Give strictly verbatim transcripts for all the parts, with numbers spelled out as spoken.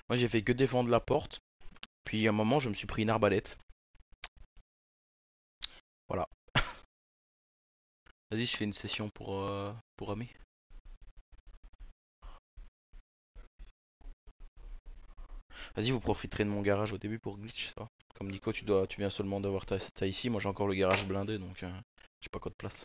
Moi j'ai fait que défendre la porte. Puis à un moment je me suis pris une arbalète. Voilà. Vas-y, je fais une session pour, euh, pour Ami. Vas-y, vous profiterez de mon garage au début pour glitch, ça va. Comme Nico, tu dois, tu viens seulement d'avoir ta, ta ici. Moi j'ai encore le garage blindé donc euh, j'ai pas quoi de place.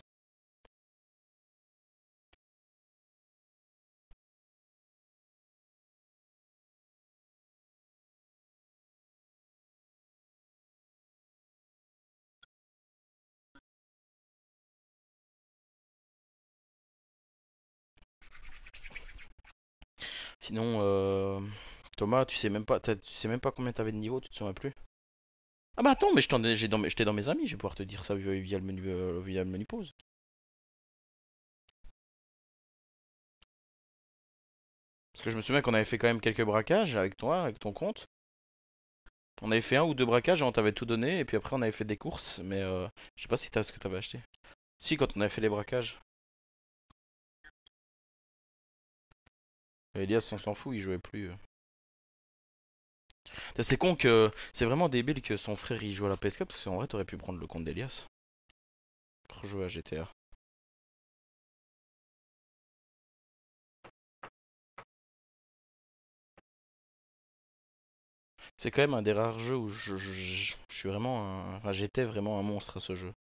Sinon, euh, Thomas, tu sais même pas, t'as- tu sais même pas combien t'avais de niveau, tu te souviens plus? Ah bah attends, mais je t'en ai- j'ai dans mes- j'étais dans mes amis, je vais pouvoir te dire ça via, via le menu, euh, via le menu pause. Parce que je me souviens qu'on avait fait quand même quelques braquages avec toi, avec ton compte. On avait fait un ou deux braquages et on t'avait tout donné, et puis après on avait fait des courses, mais euh, je sais pas si t'as ce que t'avais acheté. Si, quand on avait fait les braquages. Elias, on s'en fout, il jouait plus. euh. C'est con que c'est vraiment débile que son frère il joue à la P S quatre, parce qu'en vrai t'aurais pu prendre le compte d'Elias pour jouer à G T A. C'est quand même un des rares jeux où je, je- je- je suis vraiment un... Enfin, j'étais vraiment un monstre à ce jeu.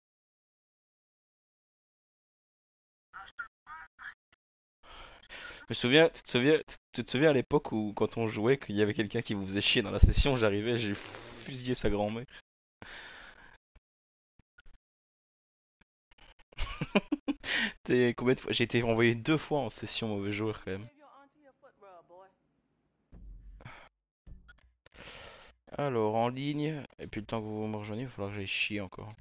Je me souviens, tu te souviens, tu te souviens à l'époque où quand on jouait, qu'il y avait quelqu'un qui vous faisait chier dans la session, j'arrivais, j'ai fusillé sa grand-mère. T'es combien de fois? J'ai été envoyé deux fois en session mauvais joueur quand même. Alors en ligne, et puis le temps que vous me rejoigniez, il va falloir que j'aille chier encore.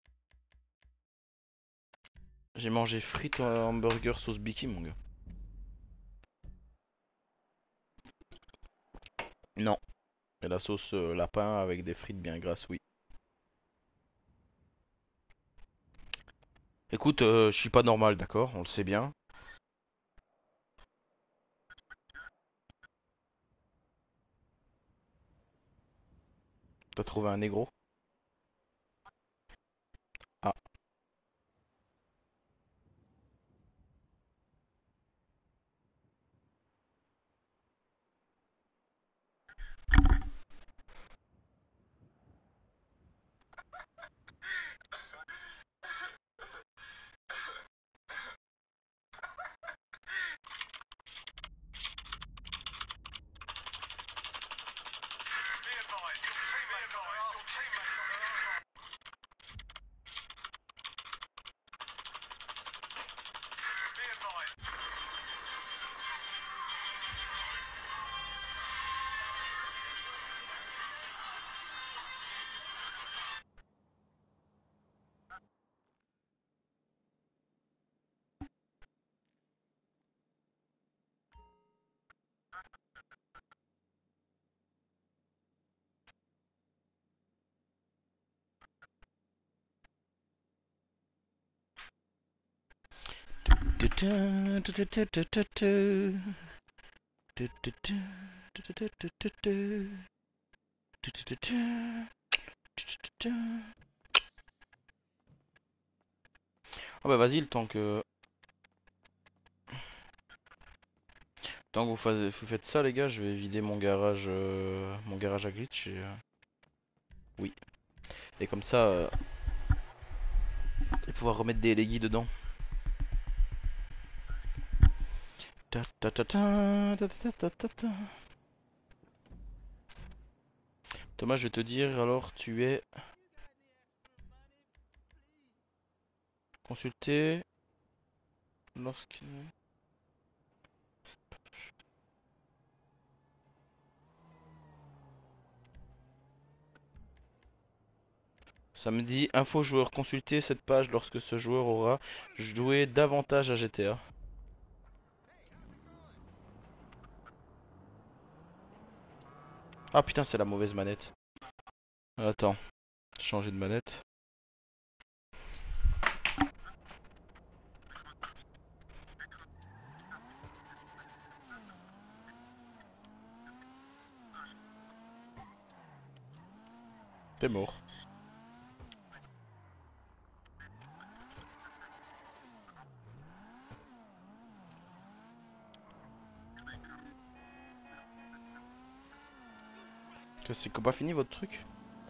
J'ai mangé frites en hamburger sauce Biki mon gars. Non. Et la sauce euh, lapin avec des frites bien grasses, oui. Écoute, euh, je suis pas normal, d'accord, on le sait bien. T'as trouvé un négro? Ah. Ah bah vas-y, le temps que... Tant que vous, faites, vous faites ça les gars, je vais vider mon garage euh, mon garage à glitch et, euh, oui. Et comme ça, euh, je vais pouvoir remettre des leggy dedans. Ta ta ta ta ta ta ta ta ta. Thomas, je vais te dire, alors tu es consulté lorsque... Ça me dit, info joueur, consultez cette page lorsque ce joueur aura joué davantage à G T A. Ah putain, c'est la mauvaise manette. Attends, changer de manette. T'es mort. Que c'est pas fini votre truc?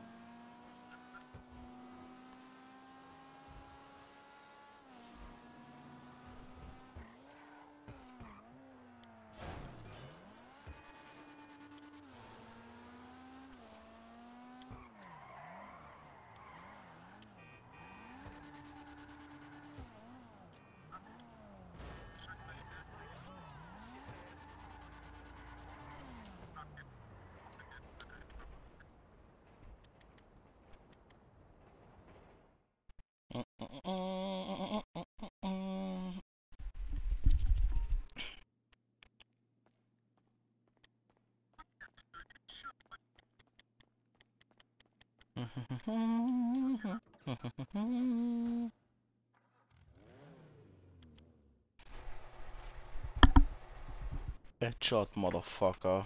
Headshot, motherfucker.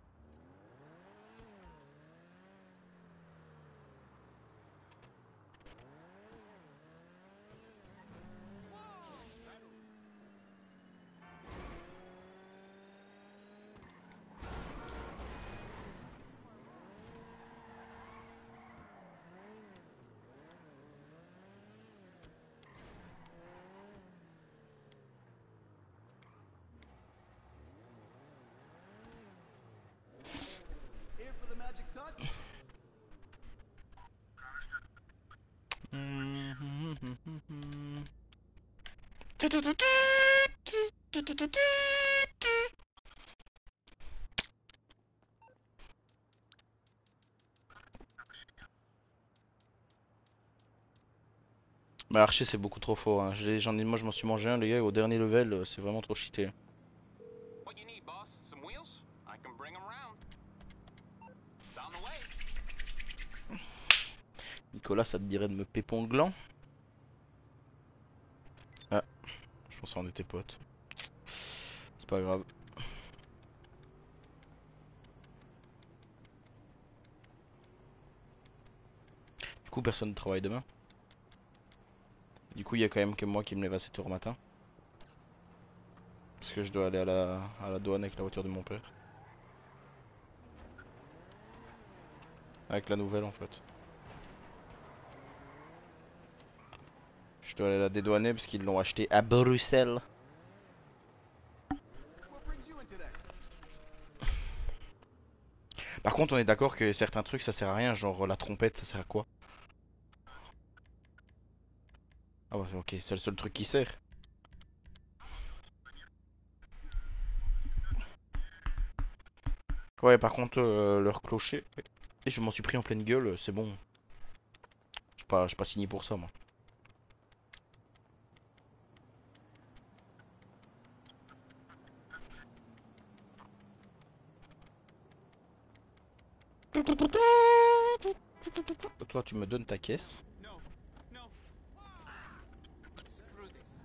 Here for the magic touch. Mais Archer c'est beaucoup trop fort, hein. J'ai- J'en ai, moi je m'en suis mangé un les gars au dernier level, euh, c'est vraiment trop cheaté. What you need, boss? Some wheels? I can bring 'em round. It's on the way. Nicolas, ça te dirait de me péponglant? Ah, je pensais on était potes. C'est pas grave. Du coup personne ne travaille demain. Du coup il y a quand même que moi qui me lève à sept heures au matin. Parce que je dois aller à la, à la douane avec la voiture de mon père. Avec la nouvelle en fait. Je dois aller la dédouaner parce qu'ils l'ont acheté à Bruxelles. What brings you in today? Par contre on est d'accord que certains trucs ça sert à rien, genre la trompette ça sert à quoi? Ah ouais ok, c'est le seul truc qui sert. Ouais par contre euh, leur clocher. Et je m'en suis pris en pleine gueule, c'est bon. Je suis pas, je suis pas signé pour ça moi. Toi tu me donnes ta caisse. No, no. Screw this.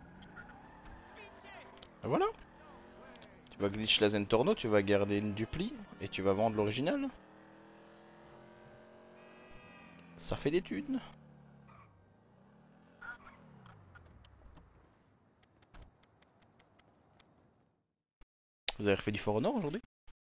Et voilà. Tu vas glitch la Zentorno, tu vas garder une dupli et tu vas vendre l'original. Ça fait des thunes. Vous avez refait du For Honor aujourd'hui?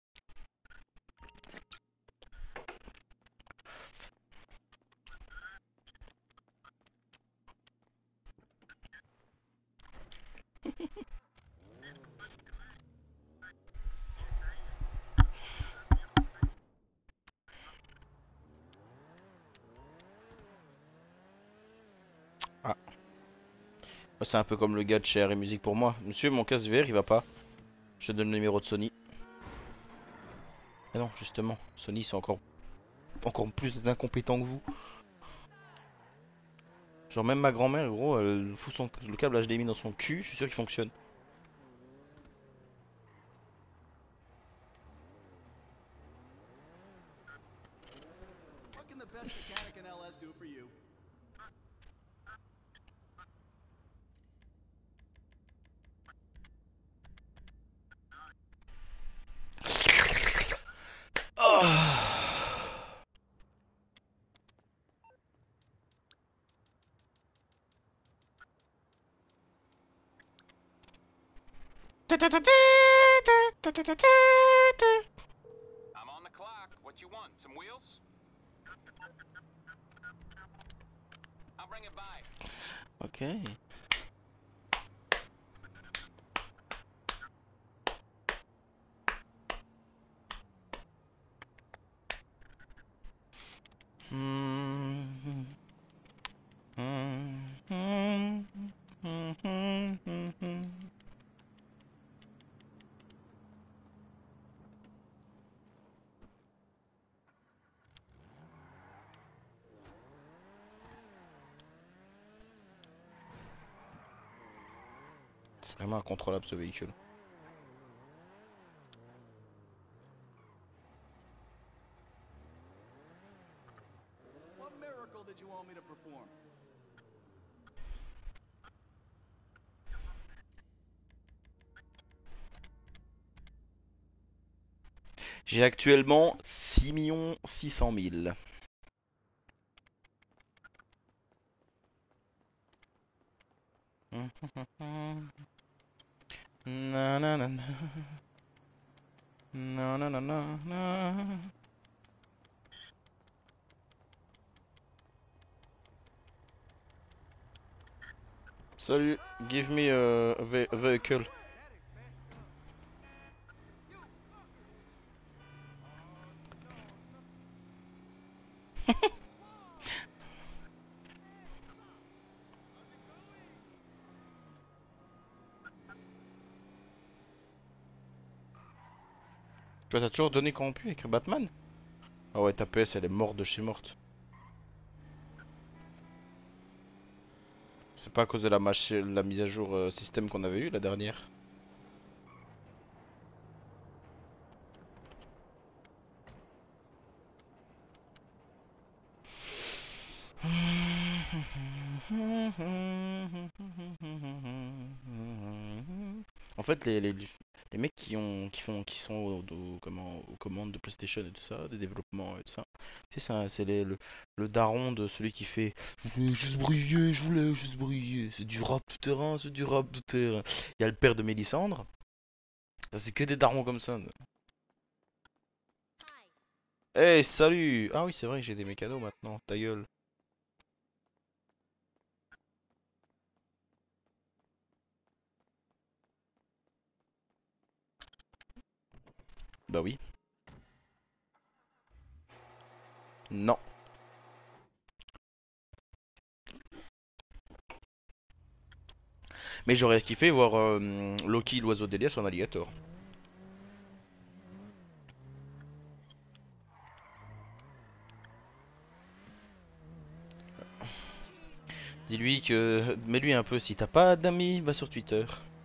Ah. C'est un peu comme le gars de chez R et Musique pour moi. Monsieur, mon casque V R il va pas. Je te donne le numéro de Sony. Ah non, justement, Sony sont encore, encore plus incompétents que vous. Genre même ma grand-mère, gros, elle fout son, le câble H D M I dans son cul, je suis sûr qu'il fonctionne. What can the best mechanic in L S do for you? Oh. I'm on the clock. What you want? Some wheels? I'll bring it by. Ok. Hmm. Hmm. Hmm. Hmm. Hmm. Hmm. Hmm. C'est vraiment incontrôlable ce véhicule. What miracle did you want me to perform? J'ai actuellement six millions six cent mille. Na na na na. Na na na na na. Salut, give me a, ve- a vehicle. Toi t'as toujours donné corrompu avec Batman? Ah ouais, ta P S elle est morte de chez morte. C'est pas à cause de la, machi- la mise à jour euh, système qu'on avait eu la dernière. En fait, les, les, les mecs qui ont qui font qui sont au, au- comment, aux commandes de PlayStation et tout ça, des développements et tout ça, tu sais, c'est un- c'est les- le, le daron de celui qui fait je voulais juste briller, je voulais juste briller. C'est du rap tout terrain, c'est du rap tout terrain. Il y a le père de Mélissandre. C'est que des darons comme ça. Hey, salut! Ah oui, c'est vrai que j'ai des mécanos maintenant, ta gueule. Bah oui. Non. Mais j'aurais kiffé voir euh, Loki, l'oiseau d'Elias, en alligator. Dis-lui que. Mets-lui un peu, si t'as pas d'amis, va sur Twitter.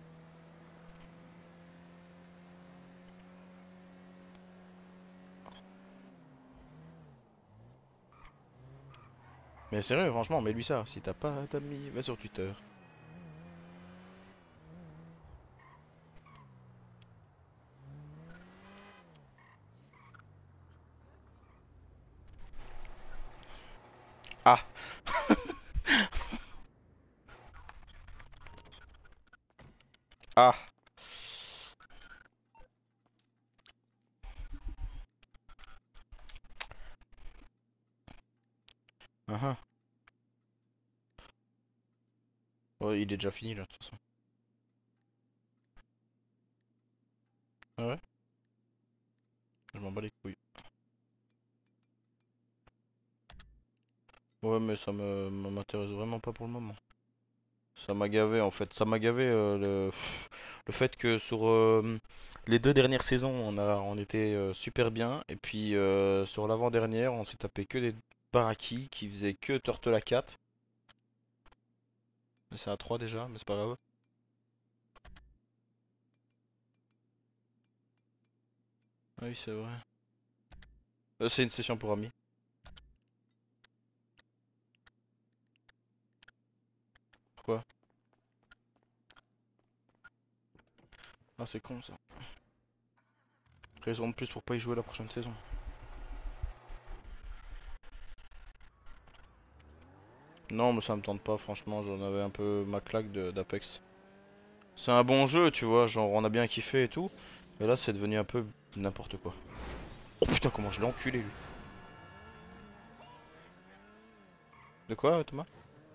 Mais sérieux, franchement, mets-lui ça. Si t'as pas d'amis, va sur Twitter. Ah! Ah! Ah ah. Ouais, il est déjà fini là, de toute façon. Ah ouais? Je m'en bats les couilles. Ouais, mais ça me m'intéresse vraiment pas pour le moment. Ça m'a gavé en fait. Ça m'a gavé euh, le... le fait que sur euh, les deux dernières saisons, on a on était euh, super bien. Et puis euh, sur l'avant-dernière, on s'est tapé que des Baraki qui faisaient que Turtle à quatre. Mais c'est à trois déjà, mais c'est pas grave. Ah oui, c'est vrai. Euh, c'est une session pour amis. Pourquoi? Ah, c'est con ça. Raison de plus pour pas y jouer la prochaine saison. Non, mais ça me tente pas, franchement. J'en avais un peu ma claque de- d'Apex. C'est un bon jeu, tu vois, genre on a bien kiffé et tout. Et là, c'est devenu un peu n'importe quoi. Oh putain, comment je l'ai enculé lui. De quoi, Thomas?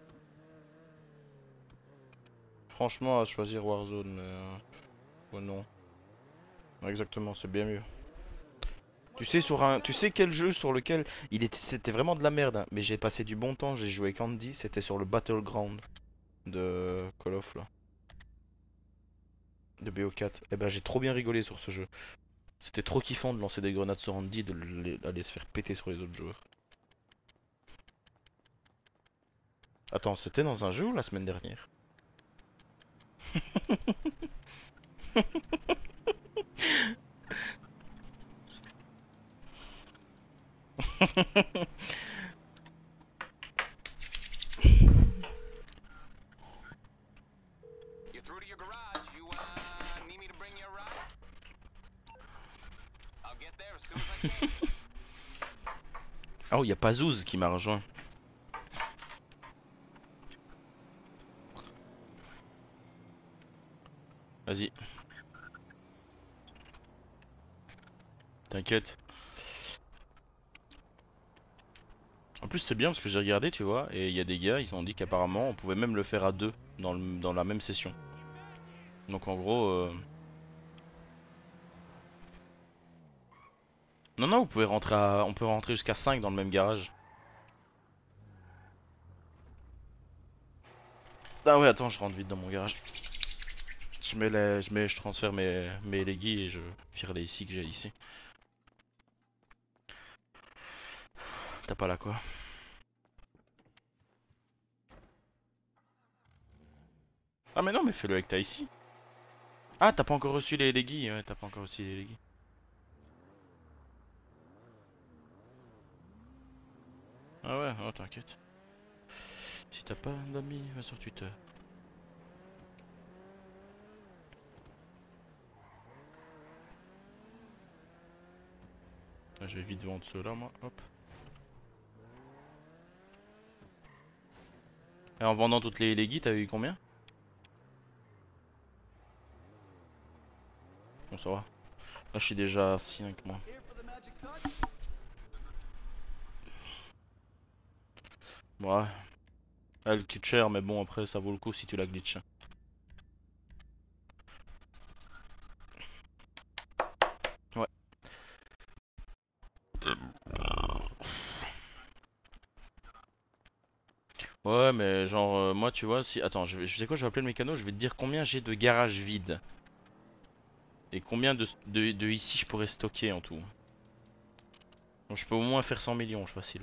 Franchement, à choisir Warzone, mais... Euh... ouais, non. Exactement, c'est bien mieux. Tu sais sur un, tu sais quel jeu sur lequel il était, c'était vraiment de la merde, hein, mais j'ai passé du bon temps, j'ai joué Candy, c'était sur le Battleground de Call of là, de B O quatre. Et ben j'ai trop bien rigolé sur ce jeu. C'était trop kiffant de lancer des grenades sur Andy, de les- d'aller se faire péter sur les autres joueurs. Attends, c'était dans un jeu ou la semaine dernière? You're through to your garage. You, uh, need me to bring you a ride? I'll get there as soon as I can. Oh, il y a Pazouz qui m'a rejoint. Vas-y, t'inquiète. En plus, c'est bien parce que j'ai regardé, tu vois, et il y a des gars, ils ont dit qu'apparemment on pouvait même le faire à deux dans, le- dans la même session. Donc en gros, euh... non, non, vous pouvez rentrer à... on peut rentrer jusqu'à cinq dans le même garage. Ah ouais, attends, je rentre vite dans mon garage. Je mets les... je mets, je transfère mes, mes leggy et je vire les ici que j'ai ici. T'as pas là quoi? Ah mais non, mais fais-le avec ta ici. Ah, t'as pas encore reçu les leggy, ouais, t'as pas encore reçu les leggy. Ah ouais, oh t'inquiète. Si t'as pas d'amis, va sur Twitter. Ah, je vais vite vendre ceux-là, moi, hop. Et en vendant toutes les leggy, t'as eu combien? Bon, ça va. Là, je suis déjà à cinq moi. Here for the magic touch? Ouais. Elle coûte cher, mais bon, après, ça vaut le coup si tu la glitch. Ouais. Ouais, mais genre, euh, moi, tu vois, si. Attends, je, vais- je sais quoi, je vais appeler le mécano, je vais te dire combien j'ai de garages vides. Et combien de, de, de ici je pourrais stocker en tout. Donc, je peux au moins faire cent millions, je facile.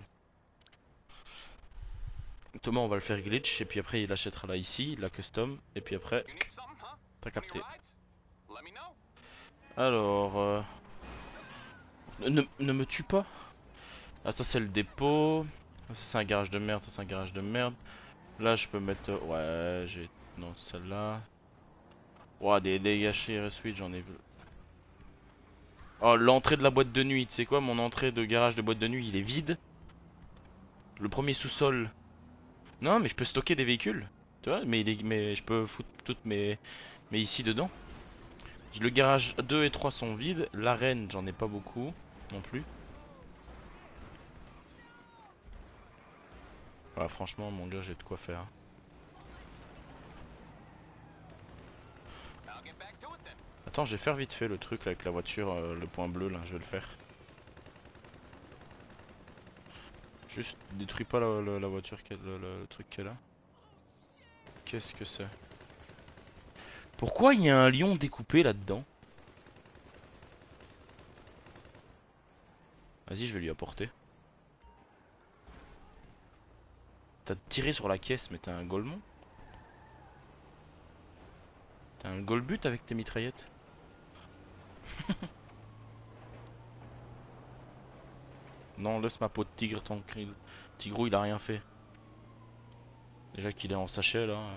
Thomas, on va le faire glitch, et puis après, il achètera là ici, la custom, et puis après, You need something, huh? t'as Any capté. rides? Let me know. Alors, euh, ne, ne me tue pas. Ah, ça, c'est le dépôt. Ça, c'est un garage de merde, ça, c'est un garage de merde. Là, je peux mettre. euh, Ouais, j'ai. Non, celle-là. Ouah, des dégâts chez Switch, j'en ai vu. Oh, l'entrée de la boîte de nuit. Tu sais quoi, mon entrée de garage de boîte de nuit, il est vide. Le premier sous-sol. Non, mais je peux stocker des véhicules. Tu vois, mais, il est... mais je peux foutre toutes mes. Mais ici dedans. Le garage deux et trois sont vides. L'arène, j'en ai pas beaucoup non plus. Ouais, franchement, mon gars, j'ai de quoi faire. I'll get back to it then. Attends, je vais faire vite fait le truc là, avec la voiture, euh, le point bleu là, je vais le faire. Juste détruis pas la, la- la voiture, qui est- le, le- le truc qu'elle a. Qu'est-ce que c'est? Pourquoi il y a un lion découpé là-dedans? Vas-y, je vais lui apporter. T'as tiré sur la caisse, mais t'as un golemon? T'as un golbut avec tes mitraillettes? Non, laisse ma peau de tigre, ton cri- Tigrou, il a rien fait. Déjà qu'il est en sachet là.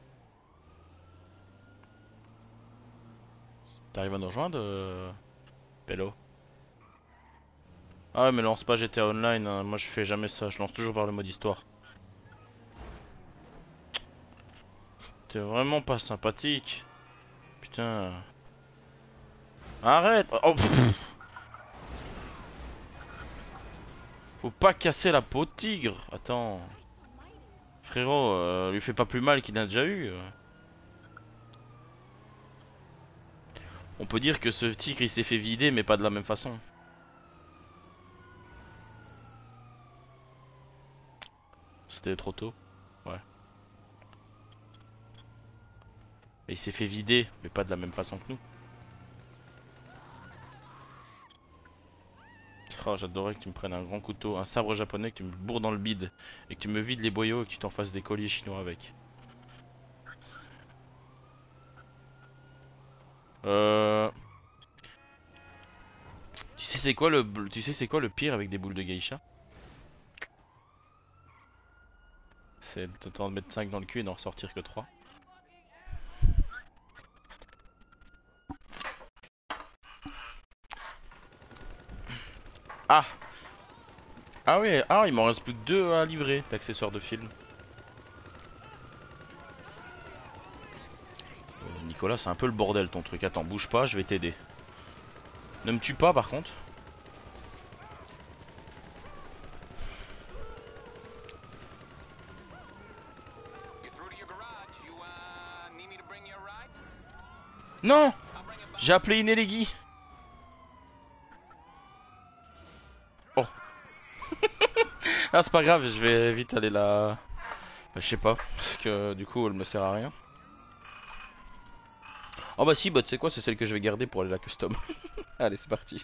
T'arrives à nous rejoindre, euh... Pélo? Ah ouais, mais lance pas G T A Online, hein. Moi je fais jamais ça, je lance toujours par le mode histoire. T'es vraiment pas sympathique. putain. Arrête. Oh, pff. Faut pas casser la peau de tigre. Attends. Frérot, euh, lui fait pas plus mal qu'il n'a déjà eu. On peut dire que ce tigre il s'est fait vider mais pas de la même façon. C'était trop tôt. Ouais. Et il s'est fait vider mais pas de la même façon que nous. Oh, j'adorais que tu me prennes un grand couteau, un sabre japonais, que tu me bourres dans le bide et que tu me vides les boyaux et que tu t'en fasses des colliers chinois avec. Euh... Tu sais c'est quoi le tu sais c'est quoi le pire avec des boules de geisha? C'est de t'en mettre cinq dans le cul et n'en ressortir que trois. Ah! Ah oui, ah il m'en reste plus que deux à livrer d'accessoires de film. Euh, Nicolas, c'est un peu le bordel ton truc. Attends, bouge pas, je vais t'aider. Ne me tue pas par contre. You're through to your garage. You, uh, need me to bring you a ride? Non! I'll bring it back. J'ai appelé Inelegi. Oh. Ah c'est pas grave, je vais vite aller la... Bah, je sais pas, parce que du coup elle me sert à rien. Oh bah si, bah tu sais quoi, c'est celle que je vais garder pour aller la custom. Allez c'est parti.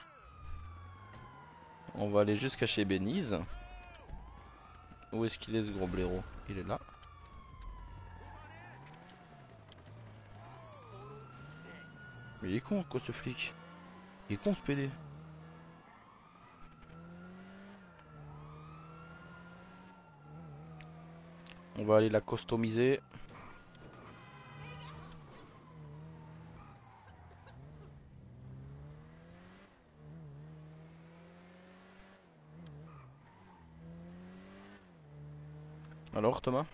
On va aller jusqu'à chez Benize. Où est-ce qu'il est ce gros blaireau? Il est là. Mais il est con quoi ce flic. Il est con ce P D. On va aller la customiser. Alors Thomas?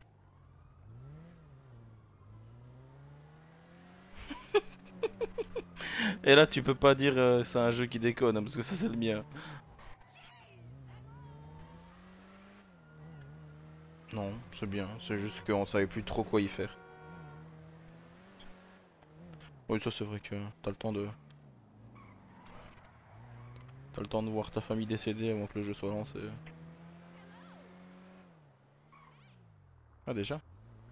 Et là tu peux pas dire euh, c'est un jeu qui déconne hein, parce que ça c'est le mien. Non, c'est bien, c'est juste qu'on savait plus trop quoi y faire. Oui ça c'est vrai que t'as le temps de... T'as le temps de voir ta famille décéder avant que le jeu soit lancé. Ah déjà?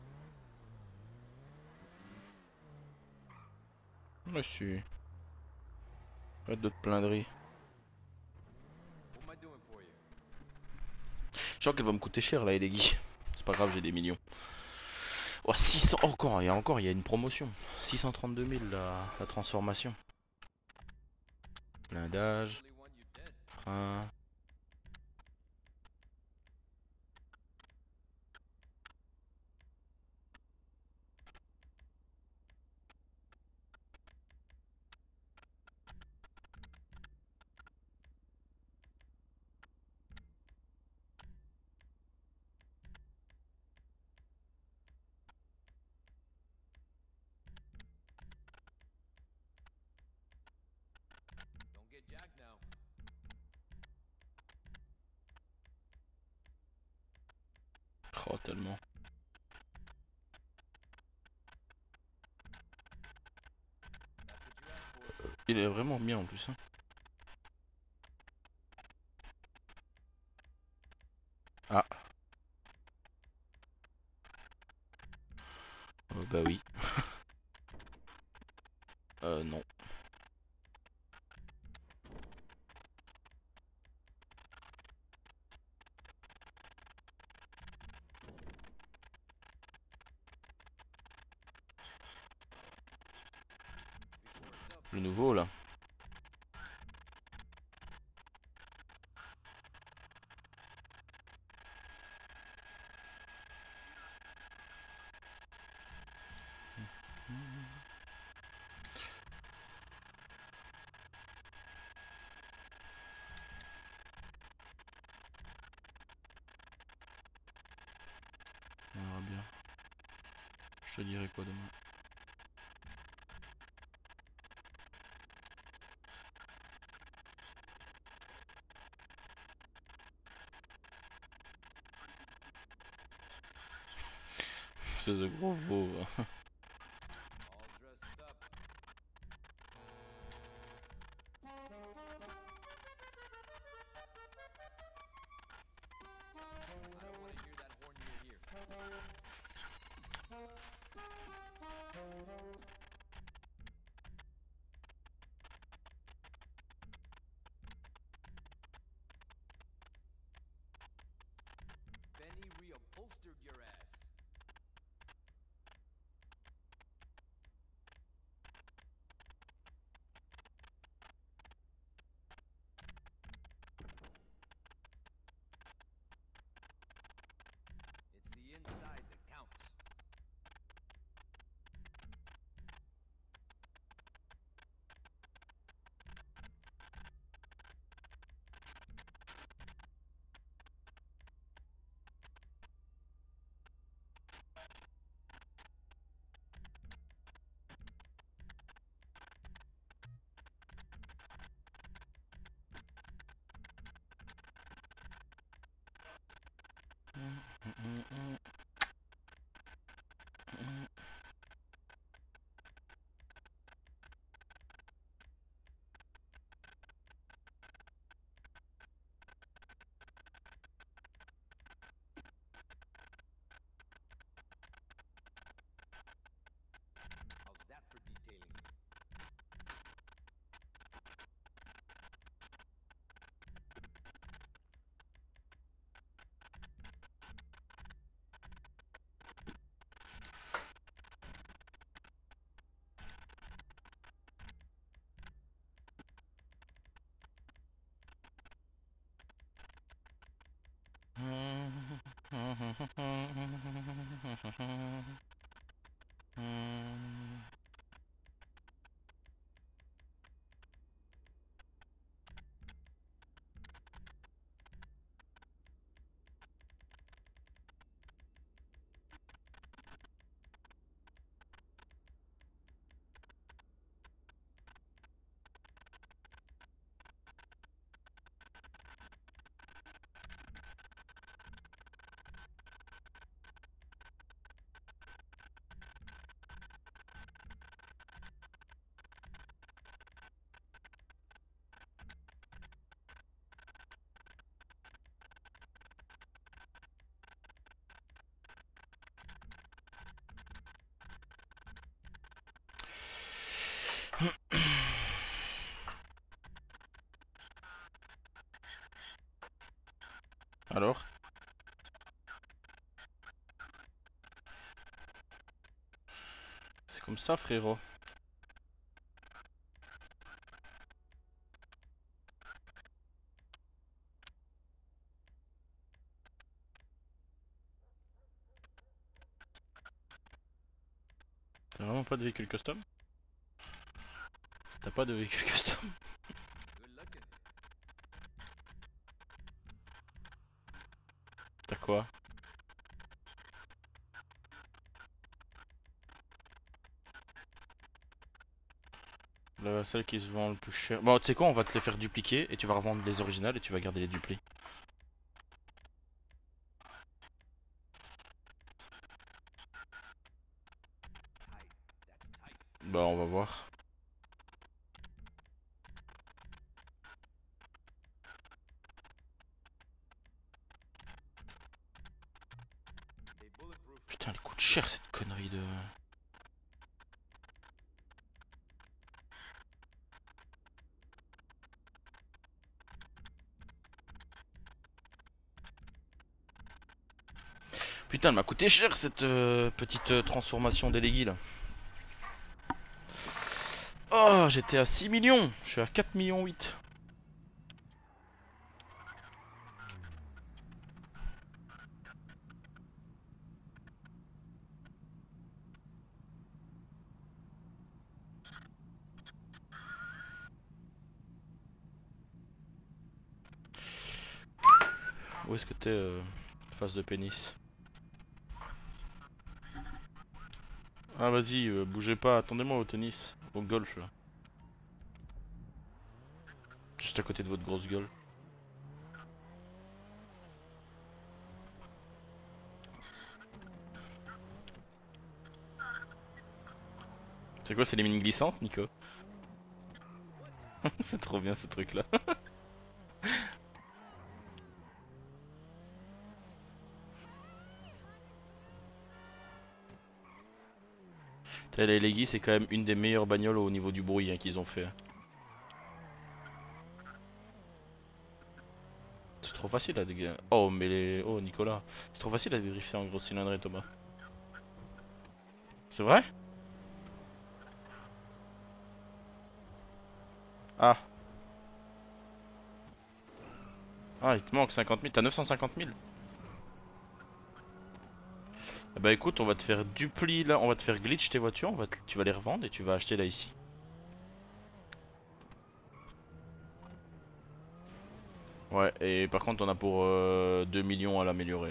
Ouais si. Arrête de te plaindre. What am I doing for you? Je crois qu'elle va me coûter cher là, les Guy. C'est pas grave, j'ai des millions. Oh, six cents encore, il y a encore, il y a une promotion. six cent trente-deux mille la, la transformation. Blindage, Really want you dead. frein. Don't get jacked now. Oh, tellement. That's what you asked for. Il est vraiment bien en plus. Hein. Ah. Euh, bah oui. euh, non. Before it's up. Le nouveau là. On verra bien. Je te dirai quoi demain. espèce de gros veau. All dressed up. I don't want to hear that horn near here. Benny reupholstered your ass. It's the inside that counts. How's that for detailing? Alors? C'est comme ça, frérot. T'as vraiment pas de véhicule custom? T'as pas de véhicule custom? Good looking. T'as quoi? Le, celle qui se vend le plus cher. Bon, tu sais quoi, on va te les faire dupliquer et tu vas revendre les originales et tu vas garder les duplis. Tight. That's tight. Bah, on va voir. They bulletproof. Putain, elle coûte cher cette connerie de. Putain, elle m'a coûté cher cette euh, petite euh, transformation d'Elegi là. Oh, j'étais à six millions. Je suis à quatre millions huit. Où est-ce que t'es, euh, face de pénis? Ah, vas-y, euh, bougez pas, attendez-moi au tennis, au golf là. Juste à côté de votre grosse gueule. C'est quoi, c'est les mines glissantes, Nico? C'est trop bien ce truc là. La Leggy c'est quand même une des meilleures bagnoles au niveau du bruit hein, qu'ils ont fait. C'est trop facile à dégager. Oh mais les... Oh Nicolas. C'est trop facile à drifter en gros cylindrée Thomas. C'est vrai? Ah. Ah il te manque cinquante mille. T'as neuf cent cinquante mille. Eh bah écoute on va te faire dupli là. On va te faire glitch tes voitures. On va te- Tu vas les revendre et tu vas acheter là ici. Ouais et par contre on a pour euh, deux millions à l'améliorer.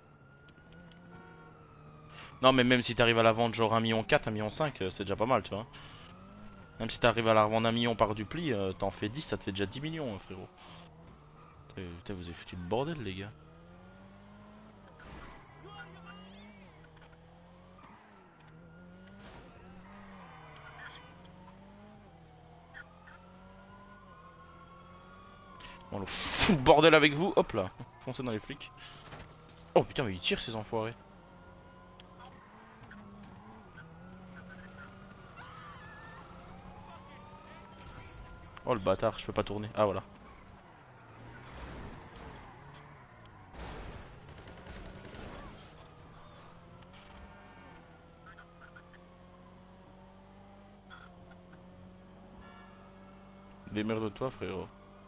Non mais même si t'arrives à la vendre genre un million quatre, un million cinq, c'est déjà pas mal tu vois. Même si t'arrives à la revendre un million par dupli, euh, t'en fais dix, ça te fait déjà dix millions hein, frérot. Putain vous avez foutu le bordel les gars. Bon, le fou le bordel avec vous, hop là, foncez dans les flics. Oh putain mais ils tirent ces enfoirés. Oh le bâtard, je peux pas tourner. Ah voilà. Démerde-toi frérot.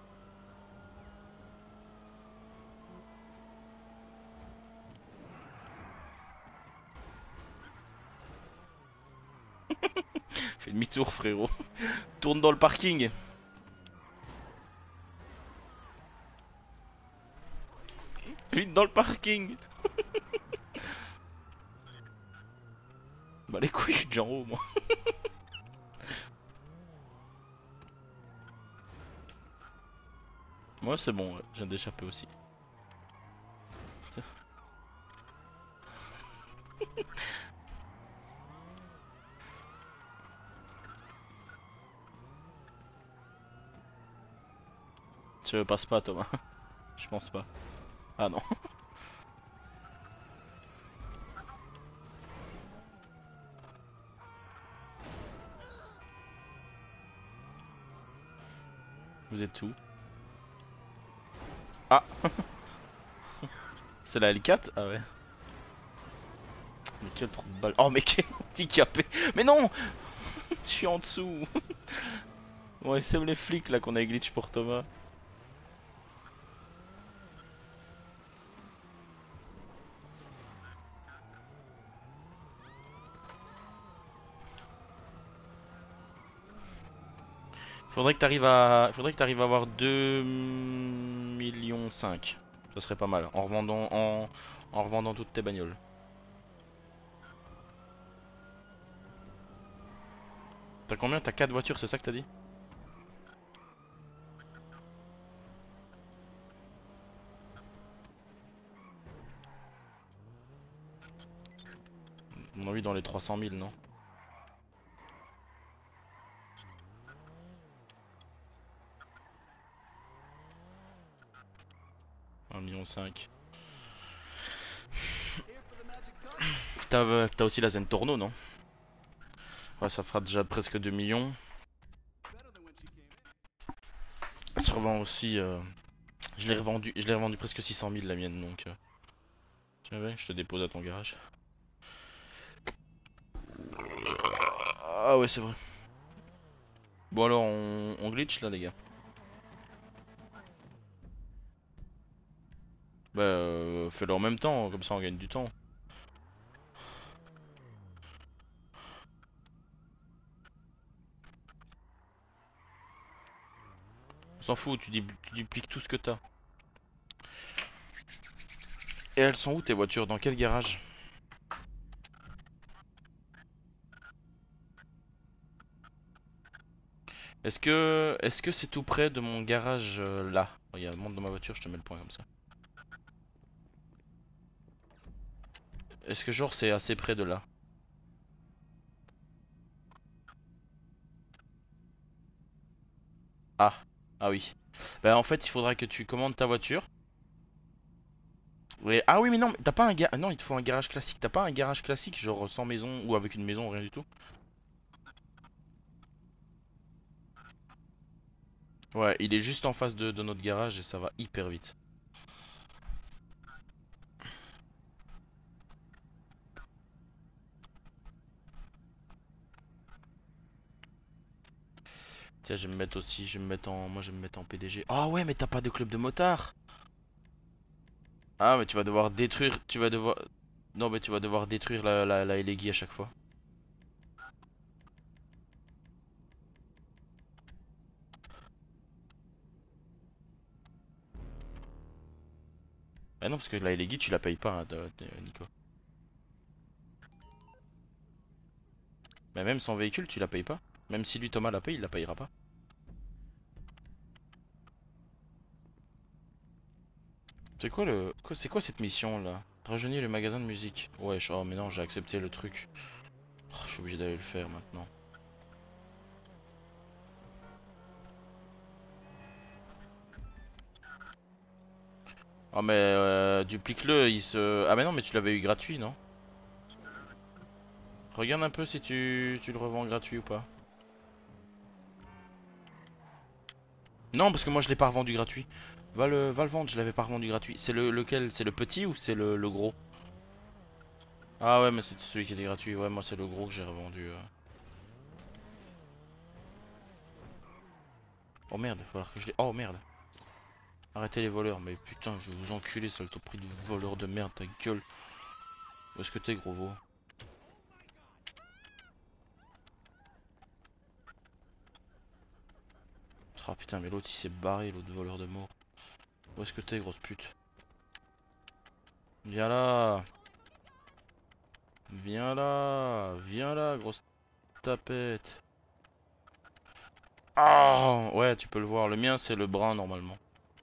Fais demi-tour frérot. Tourne dans le parking. Vite dans le parking. Bah les couilles, je suis déjà en haut moi. Moi c'est bon, ouais. Je viens d'échapper aussi. Tu passes pas Thomas. Je pense pas. Ah non. Vous êtes où? Ah. C'est la L quatre? Ah ouais. Mais quel trou de balle. Oh mais quel handicapé. Mais non. Je suis en dessous. Ouais c'est les flics là qu'on a glitch pour Thomas. Faudrait que t'arrives à, faudrait que t'arrives à avoir deux millions cinq. Ça serait pas mal. En revendant, en, en revendant toutes tes bagnoles. T'as combien? T'as quatre voitures, c'est ça que t'as dit? À mon avis dans les trois cent mille, non? un million cinq. Here for the magic touch. T'as euh, t'as aussi la Zen Torno, non? Ouais, ça fera déjà presque deux millions. Better than when she came in. Je revends aussi. euh, Je l'ai revendu, je l'ai revendu presque six cent mille la mienne, donc. euh, Tiens, ouais, je te dépose à ton garage. Ah ouais, c'est vrai. Bon alors, on, on glitch là, les gars. Bah, euh, fais-le en même temps, comme ça on gagne du temps. On s'en fout, tu, du- tu dupliques tout ce que t'as. Et elles sont où tes voitures? Dans quel garage? Est-ce que est-ce que c'est tout près de mon garage euh, là? Regarde, monte dans ma voiture, je te mets le point comme ça. Est-ce que genre c'est assez près de là? Ah, ah oui. Bah en fait il faudra que tu commandes ta voiture. Ouais. Ah oui mais non, mais t'as pas un garage. Non, il te faut un garage classique. T'as pas un garage classique genre sans maison ou avec une maison, rien du tout? Ouais, il est juste en face de, de notre garage et ça va hyper vite. Tiens, je vais me mettre aussi, je vais me mettre en, moi je vais me mettre en P D G. Ah ouais, mais t'as pas de club de motard. Ah mais tu vas devoir détruire, tu vas devoir, non mais tu vas devoir détruire la la, la Elegi à chaque fois. Ah non parce que la Elegi tu la payes pas, hein, de- de- Nico. Mais même son véhicule tu la payes pas. Même si lui Thomas la paye, il la payera pas. C'est quoi le, quoi- c'est quoi cette mission là? Rajeunir le magasin de musique. Ouais, je- oh mais non, j'ai accepté le truc. Oh, je suis obligé d'aller le faire maintenant. Ah mais euh, duplique-le, il se... Ah mais non mais tu l'avais eu gratuit non? Regarde un peu si tu, tu le revends gratuit ou pas. Non parce que moi je l'ai pas revendu gratuit. Va le, va le vendre, je l'avais pas revendu gratuit. C'est le lequel? C'est le petit ou c'est le, le gros? Ah ouais mais c'est celui qui était gratuit. Ouais moi c'est le gros que j'ai revendu. euh. Oh merde, il va falloir que je les... Oh merde. Arrêtez les voleurs. Mais putain je vais vous enculer seul au prix de voleur de merde ta gueule. Où est-ce que t'es gros veau? Ah putain mais l'autre il s'est barré, l'autre voleur de mort. Où est-ce que t'es grosse pute? Viens là. Viens là. Viens là grosse tapette. Ah ouais tu peux le voir. Le mien c'est le brun normalement.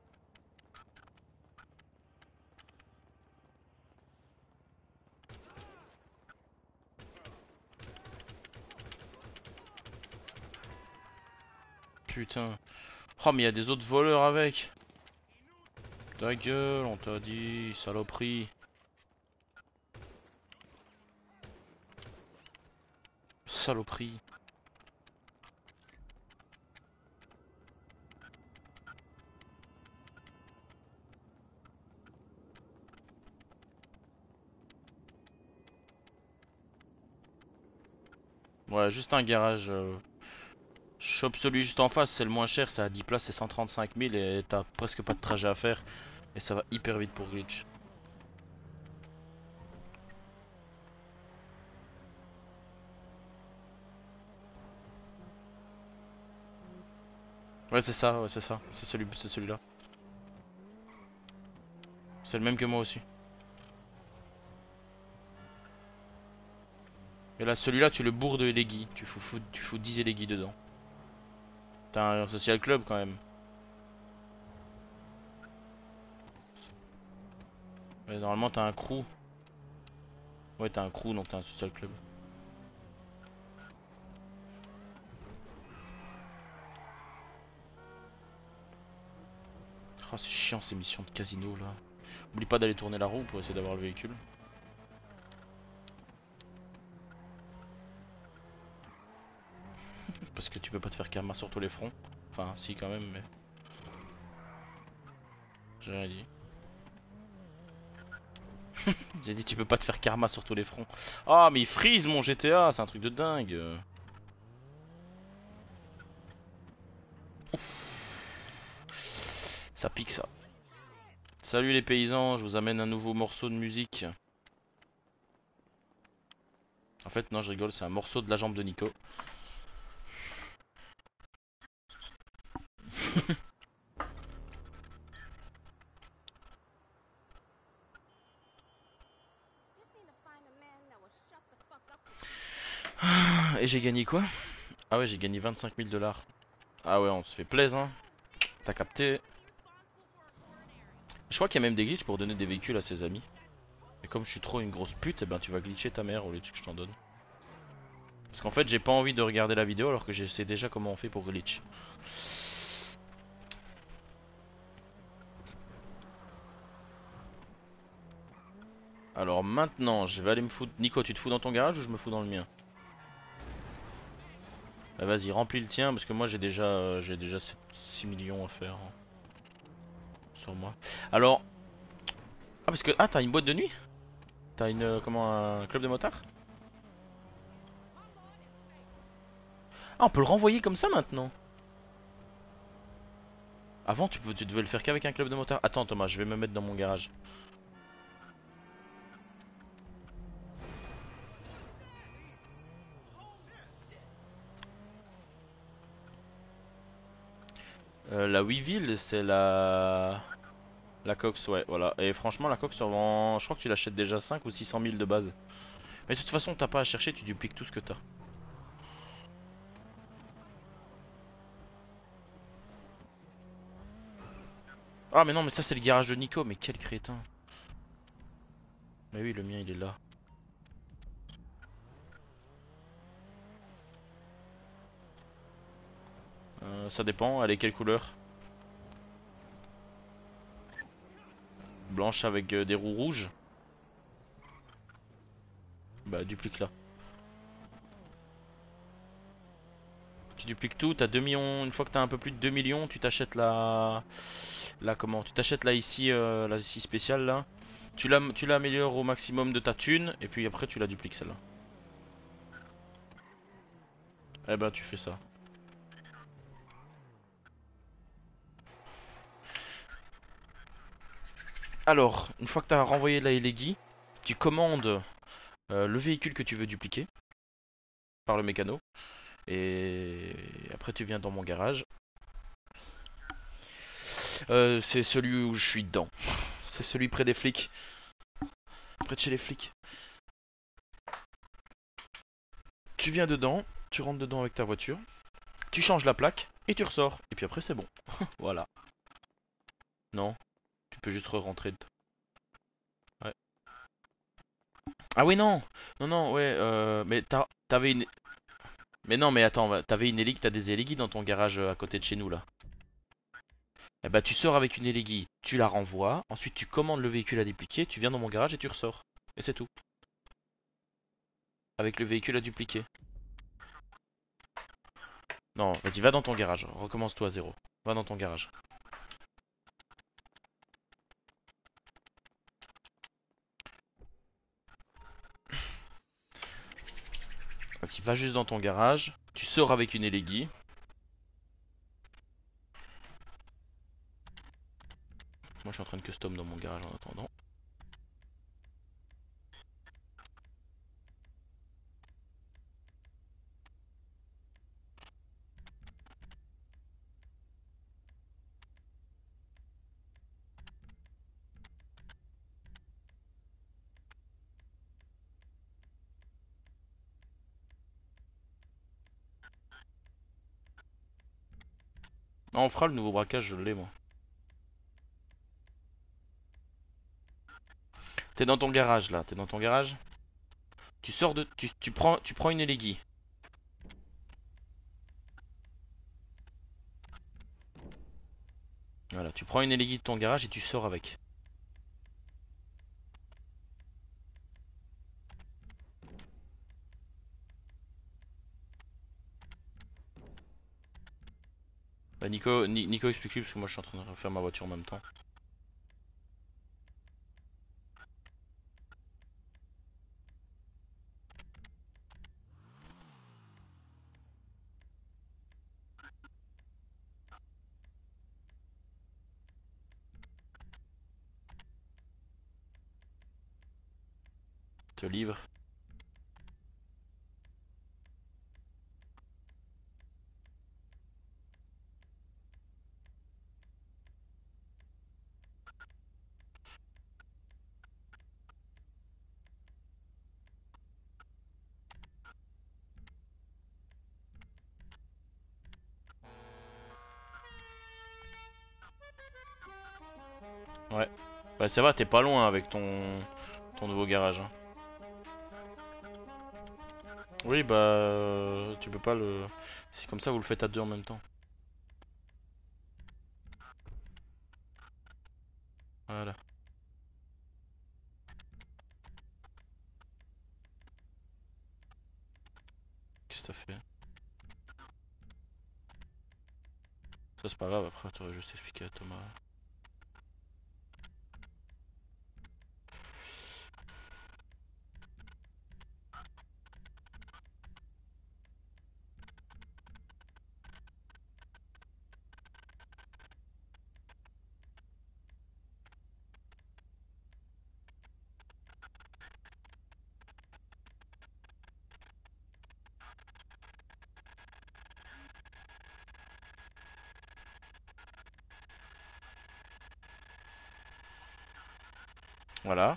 Putain. Oh mais il y a des autres voleurs avec. Ta gueule on t'a dit saloperie. Saloperie. Ouais juste un garage. Euh... Chope celui juste en face, c'est le moins cher, c'est à dix places, c'est cent trente-cinq mille et t'as presque pas de trajet à faire. Et ça va hyper vite pour Glitch. Ouais c'est ça, ouais c'est ça, c'est celui, c'est celui-là. C'est le même que moi aussi. Et là celui-là tu le bourres de Elegi, tu fous, fous- tu fous dix Elegi dedans. T'as un social club quand même. Mais normalement t'as un crew. Ouais t'as un crew donc t'as un social club. Oh c'est chiant ces missions de casino là. Oublie pas d'aller tourner la roue pour essayer d'avoir le véhicule. Parce que tu peux pas te faire karma sur tous les fronts. Enfin si quand même mais... J'ai rien dit. J'ai dit tu peux pas te faire karma sur tous les fronts. Ah mais il freeze mon G T A, c'est un truc de dingue. Ça pique ça. Salut les paysans, je vous amène un nouveau morceau de musique. En fait non je rigole, c'est un morceau de la jambe de Nico. Et j'ai gagné quoi? Ah ouais j'ai gagné vingt-cinq mille dollars. Ah ouais on se fait plaisir hein. T'as capté. Je crois qu'il y a même des glitches pour donner des véhicules à ses amis. Et comme je suis trop une grosse pute, et ben tu vas glitcher ta mère au lieu de que je t'en donne. Parce qu'en fait j'ai pas envie de regarder la vidéo alors que je sais déjà comment on fait pour glitch. Alors maintenant, je vais aller me foutre. Nico, tu te fous dans ton garage ou je me fous dans le mien? Bah, vas-y, remplis le tien parce que moi j'ai déjà euh, j'ai déjà six millions à faire hein, sur moi. Alors, ah parce que ah t'as une boîte de nuit? T'as une euh, comment un club de motards? Ah on peut le renvoyer comme ça maintenant. Avant tu, peux, tu devais le faire qu'avec un club de motards. Attends Thomas, je vais me mettre dans mon garage. Euh, la Weevil, c'est la... La Cox, ouais, voilà. Et franchement, la Cox, ça vend... je crois que tu l'achètes déjà cinq ou six cent mille de base. Mais de toute façon, t'as pas à chercher, tu dupliques tout ce que t'as. Ah, mais non, mais ça, c'est le garage de Nico, mais quel crétin. Mais oui, le mien, il est là. Euh, ça dépend, elle est quelle couleur? Blanche avec euh, des roues rouges? Bah, duplique-la. Tu dupliques tout, t'as deux millions. Une fois que t'as un peu plus de deux millions, tu t'achètes la. La comment? Tu t'achètes là ici, euh, la ici spéciale là. Tu la, tu l'améliores au maximum de ta thune, et puis après tu la dupliques celle-là. Eh ben, tu fais ça. Alors, une fois que tu as renvoyé la Elegi, tu commandes euh, le véhicule que tu veux dupliquer par le mécano. Et après, tu viens dans mon garage. Euh, c'est celui où je suis dedans. C'est celui près des flics. Près de chez les flics. Tu viens dedans, tu rentres dedans avec ta voiture, tu changes la plaque et tu ressors. Et puis après, c'est bon. Voilà. Non, tu peux juste re-rentrer dedans. Ouais. Ah oui, non. Non, non, ouais. Euh, mais t'as- t'avais une. Mais non, mais attends, t'avais une Elegi, t'as des Elegi dans ton garage euh, à côté de chez nous là. Eh bah tu sors avec une Elegi, tu la renvoies, ensuite tu commandes le véhicule à dupliquer, tu viens dans mon garage et tu ressors. Et c'est tout. Avec le véhicule à dupliquer. Non, vas-y, va dans ton garage, recommence-toi à zéro. Va dans ton garage. Vas-y, va juste dans ton garage, tu sors avec une Elegi. Moi je suis en train de custom dans mon garage en attendant. Non, on fera le nouveau braquage, je l'ai moi. T'es dans ton garage là, t'es dans ton garage. Tu sors de. Tu, tu prends, tu prends une Elegi. Voilà, tu prends une Elegi de ton garage et tu sors avec. Bah Nico, Ni- Nico explique-lui parce que moi je suis en train de refaire ma voiture en même temps. Te livre. Ouais. Bah ça va, t'es pas loin avec ton ton nouveau garage. Hein. Oui, bah euh, tu peux pas le. C'est comme ça, vous le faites à deux en même temps. Voilà. c'est pas grave, après t'aurais juste expliqué à Thomas. Voilà.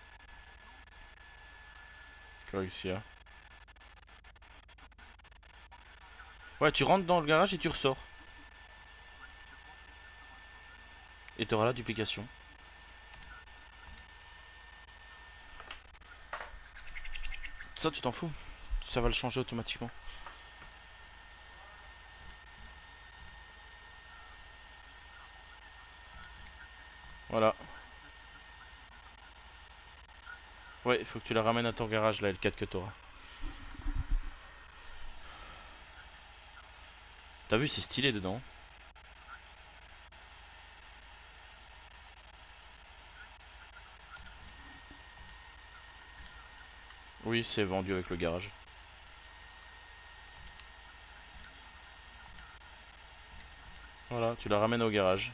Qu'est-ce qu'il y a? Ouais, tu rentres dans le garage et tu ressors. Et t'auras la duplication. Ça, tu t'en fous. Ça va le changer automatiquement. Voilà. Ouais, il faut que tu la ramènes à ton garage, la L quatre que t'auras. T'as vu, c'est stylé dedans. Oui, c'est vendu avec le garage. Voilà, tu la ramènes au garage.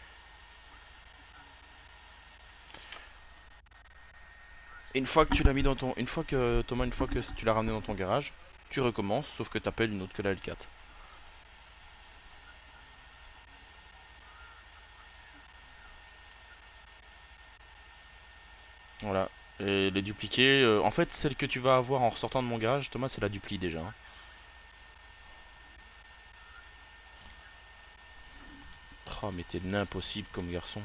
Une fois que tu l'as mis dans ton... Une fois que... Thomas, une fois que tu l'as ramené dans ton garage, tu recommences, sauf que t'appelles une autre que la L quatre. Voilà. Et les dupliqués... euh, en fait, celle que tu vas avoir en ressortant de mon garage, Thomas, c'est la dupli déjà. Hein. Oh, mais t'es l'impossible comme garçon.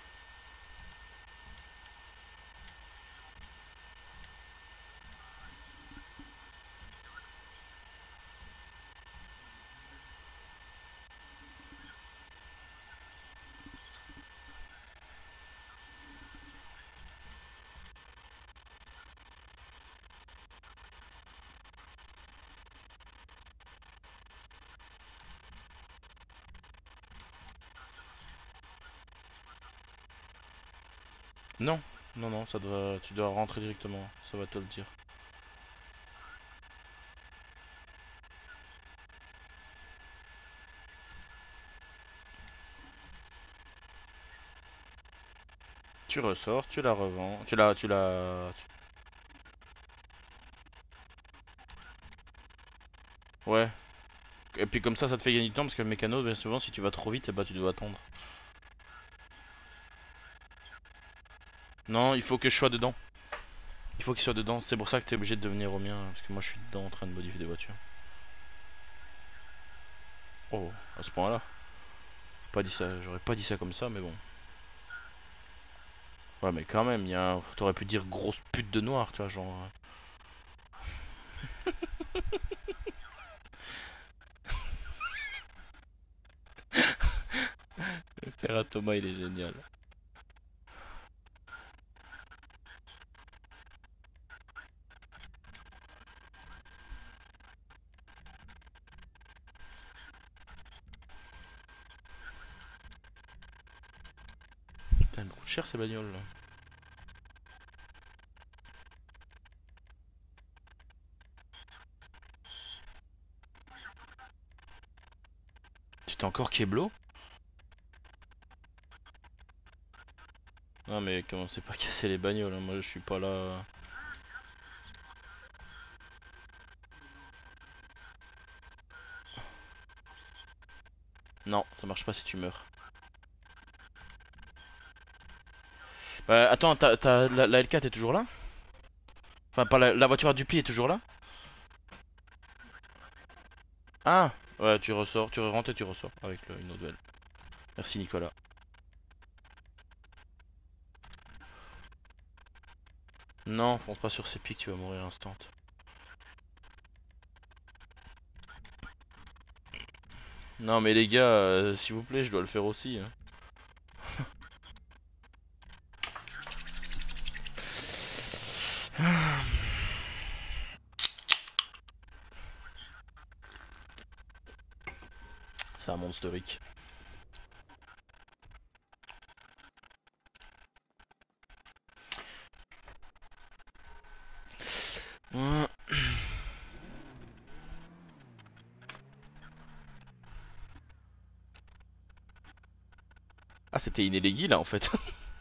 Non, non, non, ça doit... tu dois rentrer directement, ça va te le dire. Tu ressors, tu la revends, tu la... tu la... tu- Ouais. Et puis comme ça, ça te fait gagner du temps, parce que le mécano, bien souvent, si tu vas trop vite, eh bah tu dois attendre. Non, il faut que je sois dedans. Il faut qu'il soit dedans, c'est pour ça que t'es obligé de venir au mien, parce que moi je suis dedans en train de modifier des voitures. Oh, à ce point-là. Pas dit ça, j'aurais pas dit ça comme ça, mais bon. Ouais, mais quand même, il y a un... t'aurais pu dire grosse pute de noir, tu vois, genre. Le père à Thomas, il est génial. Putain, elles me coûtent cher ces bagnoles là. C'était encore Keblo? Non, mais comment c'est pas casser les bagnoles, hein, moi je suis pas là. Non, ça marche pas si tu meurs. Bah, attends, t'as, t'as- la, la L quatre est toujours là? Enfin, pas la, la voiture à dupli est toujours là? Ah! Ouais, tu ressors, tu rentres et tu ressors avec le, une autre belle. Merci Nicolas. Non, fonce pas sur ces pics, tu vas mourir instant. Non mais les gars, euh, s'il vous plaît, je dois le faire aussi. Hein. C'est un monsterique. Ah, c'était Inelegi là en fait.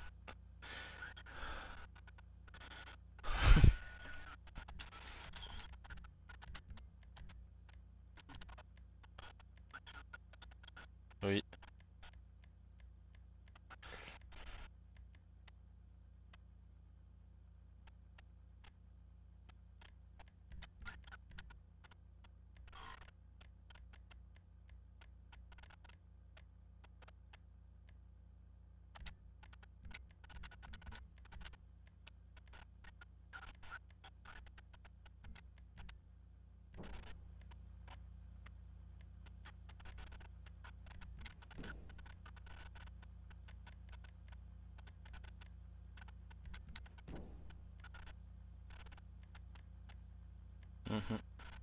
Oui. Mhm.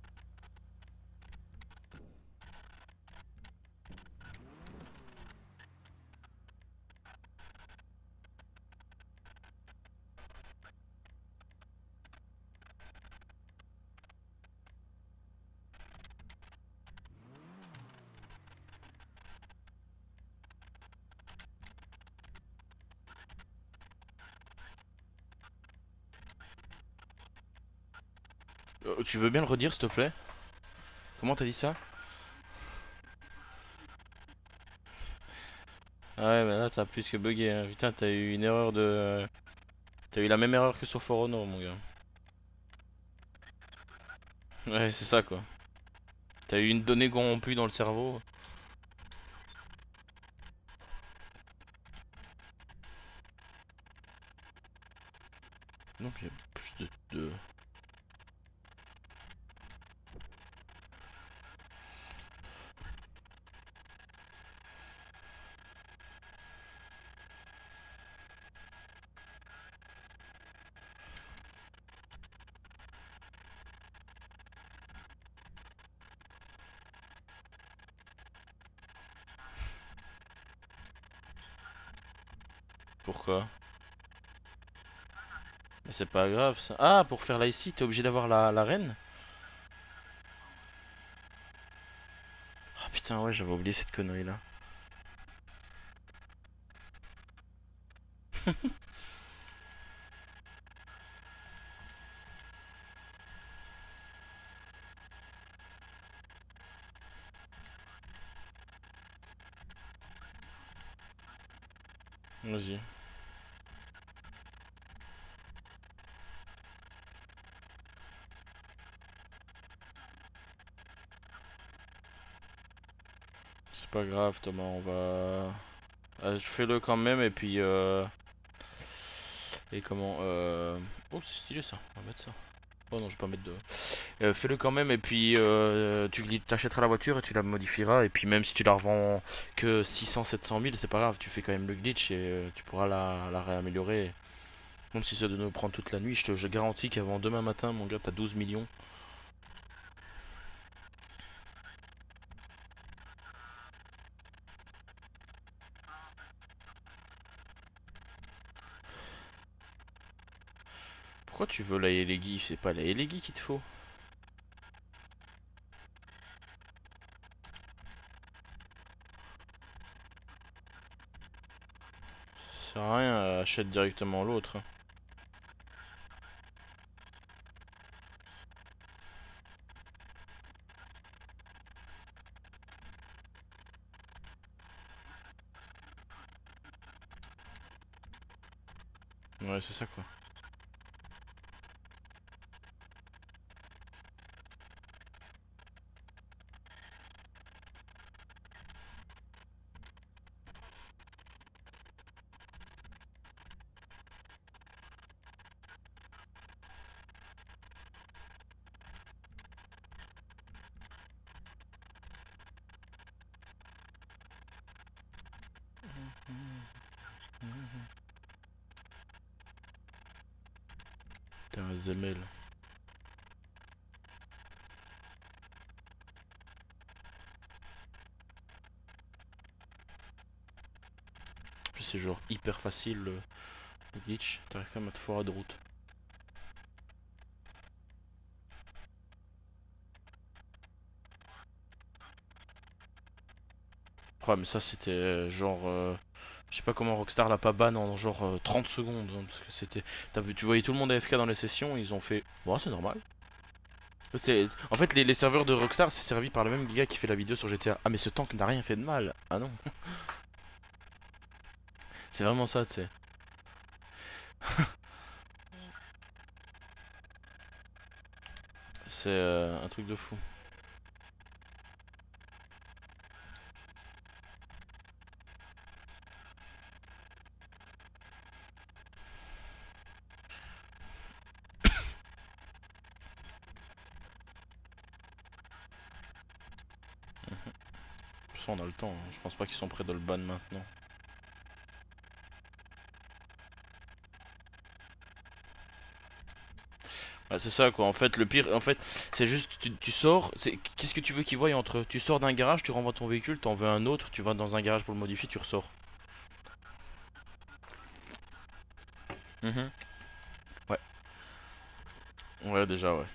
Euh, tu veux bien le redire s'il te plaît? Comment t'as dit ça? Ah ouais, mais là t'as plus que bugué, hein. Putain, t'as eu une erreur de... T'as eu la même erreur que sur For Honor, mon gars. Ouais, c'est ça quoi. T'as eu une donnée corrompue dans le cerveau. Donc il y a plus de... de... Pourquoi? Mais c'est pas grave ça. Ah, pour faire là ici, t'es obligé d'avoir la, la reine? Ah putain, ouais, j'avais oublié cette connerie là. Vas-y. C'est pas grave Thomas, on va... Ah, je fais-le quand même et puis euh... Et comment euh... Oh c'est stylé ça, on va mettre ça. Oh non je vais pas mettre de... Euh, fais-le quand même et puis euh, tu gli- t'achèteras la voiture et tu la modifieras et puis même si tu la revends que six cents sept cent mille c'est pas grave, tu fais quand même le glitch et euh, tu pourras la, la réaméliorer. Même si ça doit nous prendre toute la nuit, je te je garantis qu'avant demain matin mon gars t'as douze millions. Pourquoi tu veux la Elegi? C'est pas la Elegi qu'il te faut. Ça sert à rien, achète directement l'autre. Ouais c'est ça quoi. T'es un zemel. En plus c'est genre hyper facile le, le glitch, t'arrives quand même à te foirer de route. Ouais mais ça c'était euh, genre euh, Je sais pas comment Rockstar l'a pas ban en genre euh, trente secondes. Hein, parce que c'était. T'as vu, tu voyais tout le monde A F K dans les sessions, ils ont fait. Bon, c'est normal. C'est- En fait, les, les serveurs de Rockstar, c'est servi par le même gars qui fait la vidéo sur G T A. Ah, mais ce tank n'a rien fait de mal. Ah non. C'est vraiment ça, tu sais. C'est euh, un truc de fou. Ça, on a le temps. Hein. Je pense pas qu'ils sont prêts de le ban maintenant. Bah, c'est ça quoi, en fait, le pire, en fait, c'est juste, tu, tu sors, c'est, qu'est-ce que tu veux qu'ils voient entre eux? Tu sors d'un garage, tu renvoies ton véhicule, t'en veux un autre, tu vas dans un garage pour le modifier, tu ressors. Mhm. Ouais, ouais, déjà, ouais.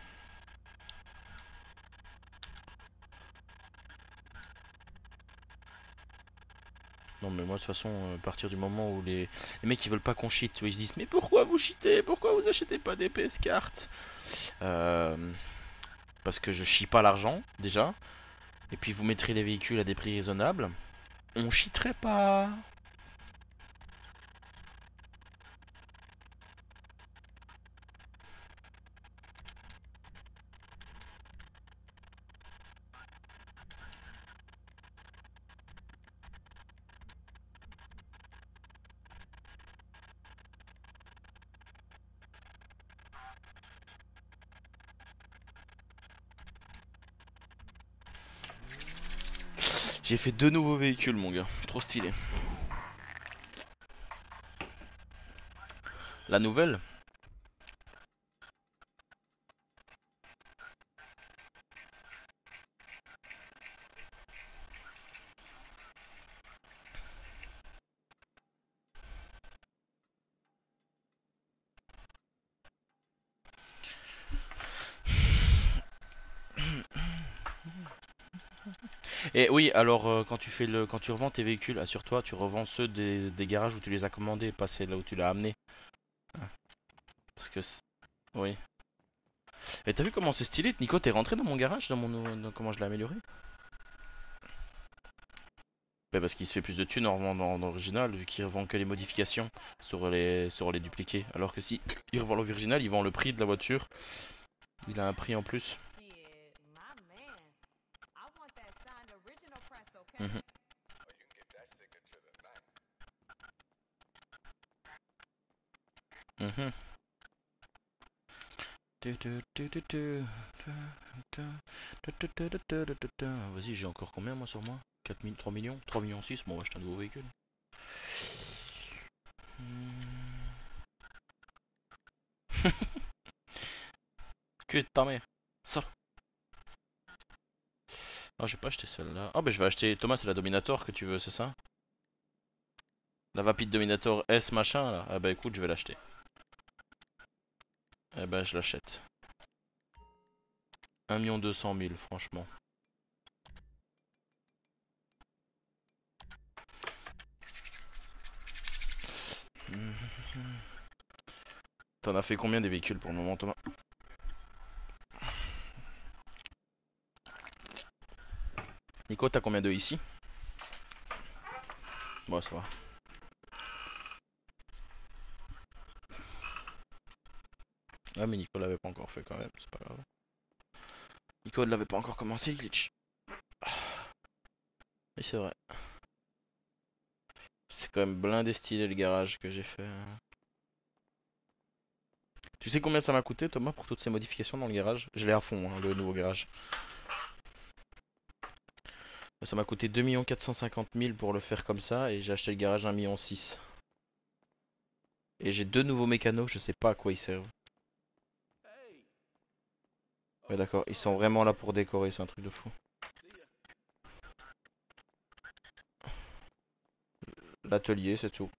Non, mais moi, de toute façon, euh, à partir du moment où les, les mecs ils veulent pas qu'on cheat, tu vois, ils se disent, mais pourquoi vous cheatez? Pourquoi vous achetez pas des P S cartes? Euh, parce que je chie pas l'argent, déjà, et puis vous mettrez les véhicules à des prix raisonnables. On cheaterait pas. J'ai fait deux nouveaux véhicules, mon gars, trop stylé. La nouvelle, et oui, alors euh, quand tu fais le, quand tu revends tes véhicules, assure-toi, tu revends ceux des, des garages où tu les as commandés, pas ceux là où tu l'as amené. Ah, parce que, c'est- oui. Et t'as vu comment c'est stylé, Nico? T'es rentré dans mon garage, dans mon, dans comment je l'ai amélioré? Bah parce qu'il se fait plus de thunes en revendant dans l'original, vu qu'il revend que les modifications sur les, sur les dupliqués. Alors que si il revend l'original, il vend le prix de la voiture. Il a un prix en plus. Shit, my man. I want that signed original press, okay? Mhm, mhm. Tu, tu, tu, tu, tu, tu, tu, tu, tu, tu, tu, tu, tu, tu, tu. Vas-y, j'ai encore combien moi sur moi? quatre mille, trois millions? trois millions six, bon, on va acheter un nouveau véhicule. Hmm. Que de ta mère. Ça. Ah, j'ai pas acheté celle-là. Ah, bah je vais acheter. Thomas, c'est la Dominator que tu veux, c'est ça? La Vapid Dominator S machin là. Ah, bah écoute, je vais l'acheter. Eh ben, je l'achète. un million deux cent mille, franchement. T'en as fait combien des véhicules pour le moment, Thomas? Nico, t'as combien de ici? Bon, ça va. Ah, mais Nico l'avait pas encore fait quand même, c'est pas grave. Nico ne l'avait pas encore commencé, glitch. Oui, c'est vrai. C'est quand même blindé stylé le garage que j'ai fait. Tu sais combien ça m'a coûté, Thomas, pour toutes ces modifications dans le garage? Je l'ai à fond, hein, le nouveau garage. Ça m'a coûté deux millions quatre cent cinquante mille pour le faire comme ça, et j'ai acheté le garage un million six. Et j'ai deux nouveaux mécanos, je sais pas à quoi ils servent. Hey. Ouais, Oh, d'accord, ils sont sorry. vraiment là pour décorer, c'est un truc de fou. See ya. L'atelier, c'est tout.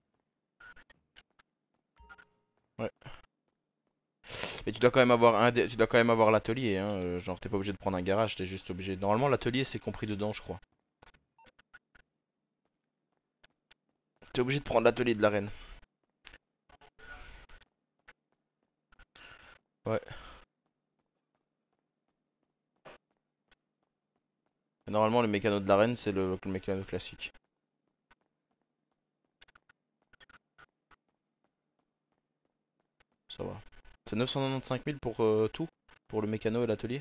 Ouais. Mais tu dois quand même avoir un, dé- tu dois quand même avoir l'atelier, hein. euh, Genre, t'es pas obligé de prendre un garage, t'es juste obligé. Normalement, l'atelier c'est compris dedans, je crois. T'es obligé de prendre l'atelier de l'arène. Ouais. Normalement, le mécano de l'arène, c'est le, le mécano classique. Ça va. C'est neuf cent quatre-vingt-quinze mille pour euh, tout? Pour le mécano et l'atelier?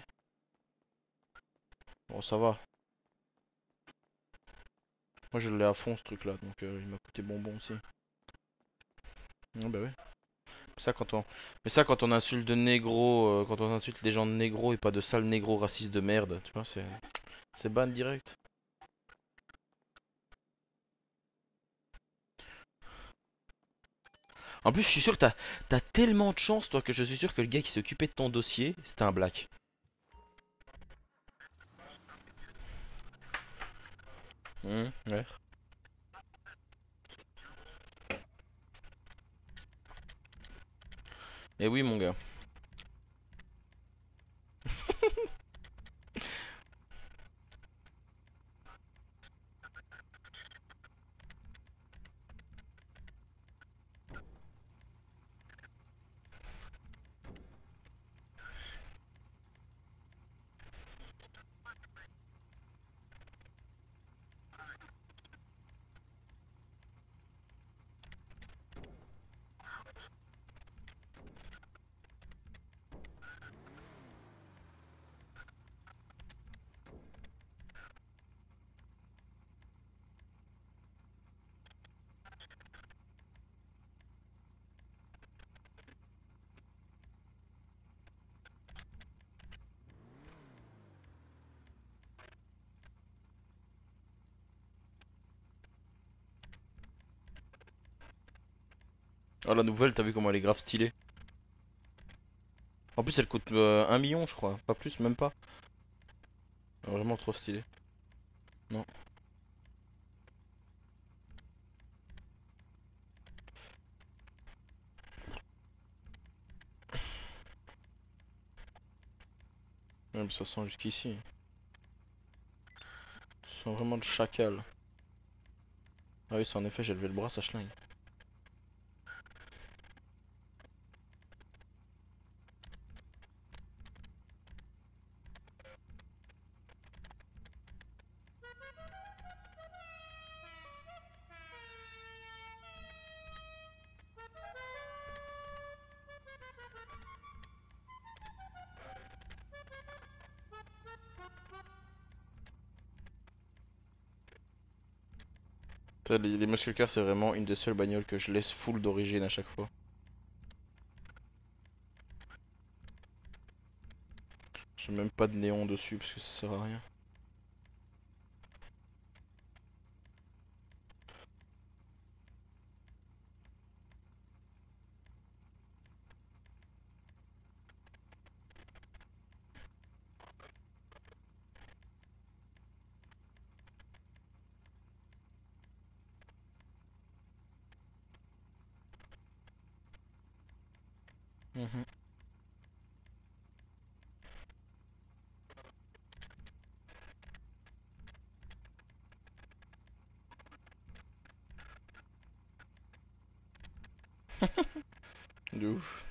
Bon, ça va. Moi, je l'ai à fond ce truc-là, donc euh, il m'a coûté bonbon aussi. Ah bah ouais. Ça quand on... Mais ça quand on insulte de négro, euh, quand on insulte les gens de négro et pas de sales négro racistes de merde, tu vois, c'est... C'est ban direct. En plus, je suis sûr que t'as t'as tellement de chance, toi, que je suis sûr que le gars qui s'occupait de ton dossier, c'était un black. Hum, ouais. Et oui, mon gars. Oh, la nouvelle, t'as vu comment elle est grave stylée. En plus, elle coûte euh, un million, je crois. Pas plus, même pas. Vraiment trop stylé. Non. Même ça sent jusqu'ici. Ça sent vraiment de chacal. Ah oui, c'est en effet, j'ai levé le bras, ça schlingue. T'sais, Les, les muscle cars, c'est vraiment une des seules bagnoles que je laisse full d'origine à chaque fois. J'ai même pas de néon dessus parce que ça sert à rien. Mhm. De ouf.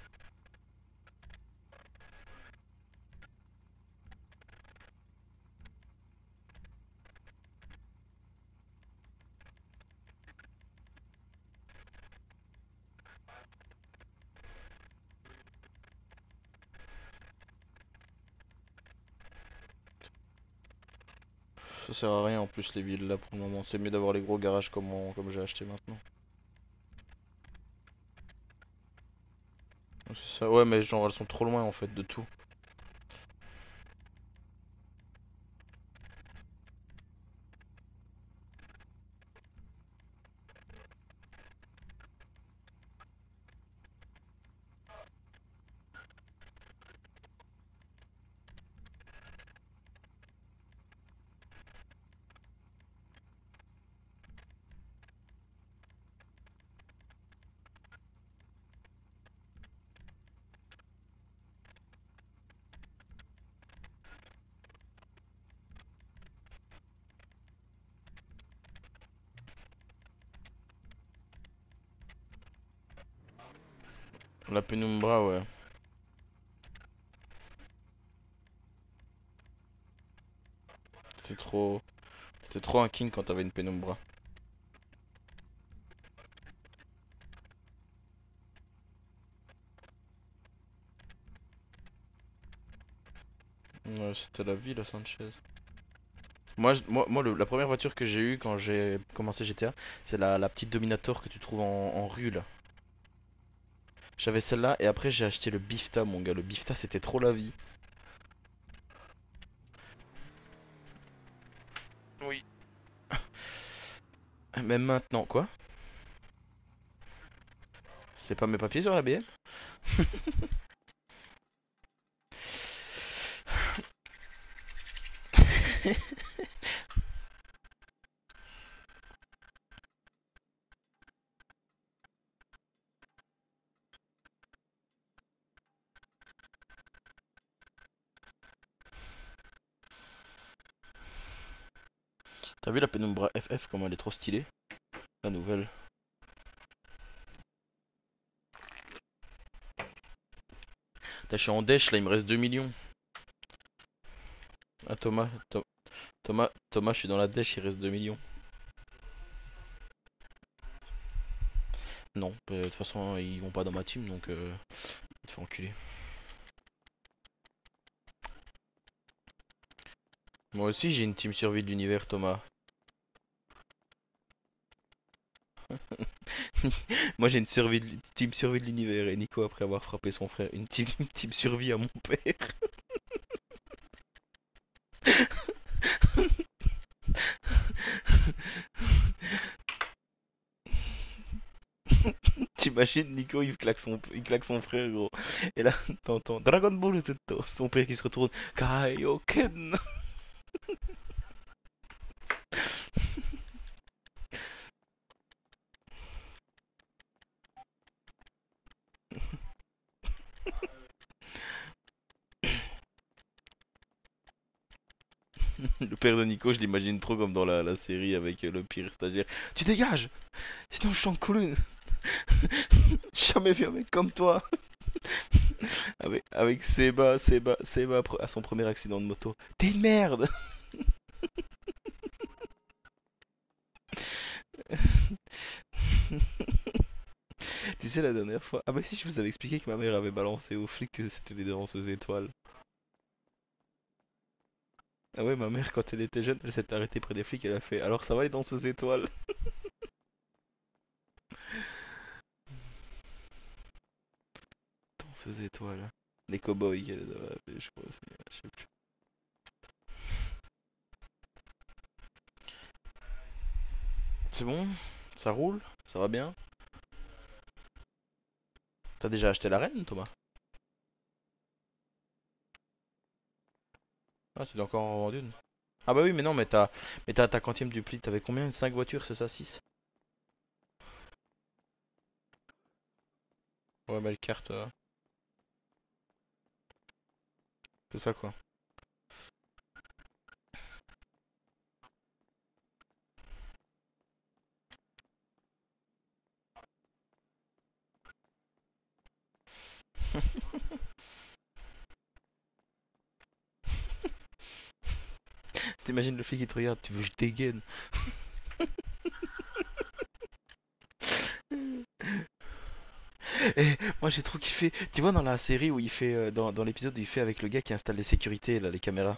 Ça sert à rien en plus les villes là pour le moment. C'est mieux d'avoir les gros garages comme, on- comme j'ai acheté maintenant. C'est ça, ouais, mais genre elles sont trop loin en fait de tout. La pénumbra, ouais. C'était trop... C'était trop un king quand t'avais une pénumbra. Ouais, c'était la vie, la Sanchez. Moi, je- moi, moi le- la première voiture que j'ai eue quand j'ai commencé G T A, c'est la, la petite Dominator que tu trouves en, en rue là. J'avais celle-là et après j'ai acheté le Bifta, mon gars. Le Bifta, c'était trop la vie. Oui. Même maintenant, quoi? C'est pas mes papiers sur la B M? T'as vu la Penumbra F F, comment elle est trop stylée? La nouvelle. T'as, je suis en dèche là, il me reste deux millions. Ah Thomas, Tho- Thomas, Thomas, je suis dans la dèche, il reste deux millions. Non, euh, de toute façon, ils vont pas dans ma team donc euh, ils te font enculer. Moi aussi j'ai une team survie de l'univers, Thomas. Moi j'ai une survie de, team survie de l'univers et Nico après avoir frappé son frère, une team, une team survie à mon père. T'imagines Nico il claque son, il claque son frère gros. Et là t'entends Dragon Ball Z, son père qui se retourne, Kaioken. Le père de Nico je l'imagine trop comme dans la, la série avec euh, le pire stagiaire. Tu dégages, sinon je suis en colline. Jamais vu un mec comme toi. Avec, avec Seba, Seba, Seba à son premier accident de moto. T'es une merde. Tu sais la dernière fois. Ah bah si je vous avais expliqué que ma mère avait balancé aux flics que c'était des danseuses étoiles. Ah ouais ma mère quand elle était jeune elle s'est arrêtée près des flics elle a fait alors ça va les danseuses étoiles. Danseuses étoiles. Les cow-boys qu'elle avait appelé, je crois aussi, je sais plus. C'est bon? Ça roule? Ça va bien? T'as déjà acheté la reine Thomas? Ah tu l'as encore en vendu une? Ah bah oui mais non mais t'as mais t'as ta quantième du pli, t'avais combien? Cinq voitures c'est ça? Six. Ouais belle carte. euh, C'est ça quoi. T'imagines le flic qui te regarde, tu veux que je dégaine? Et moi j'ai trop kiffé. Tu vois dans la série où il fait, euh, dans, dans l'épisode où il fait avec le gars qui installe les sécurités, là, les caméras.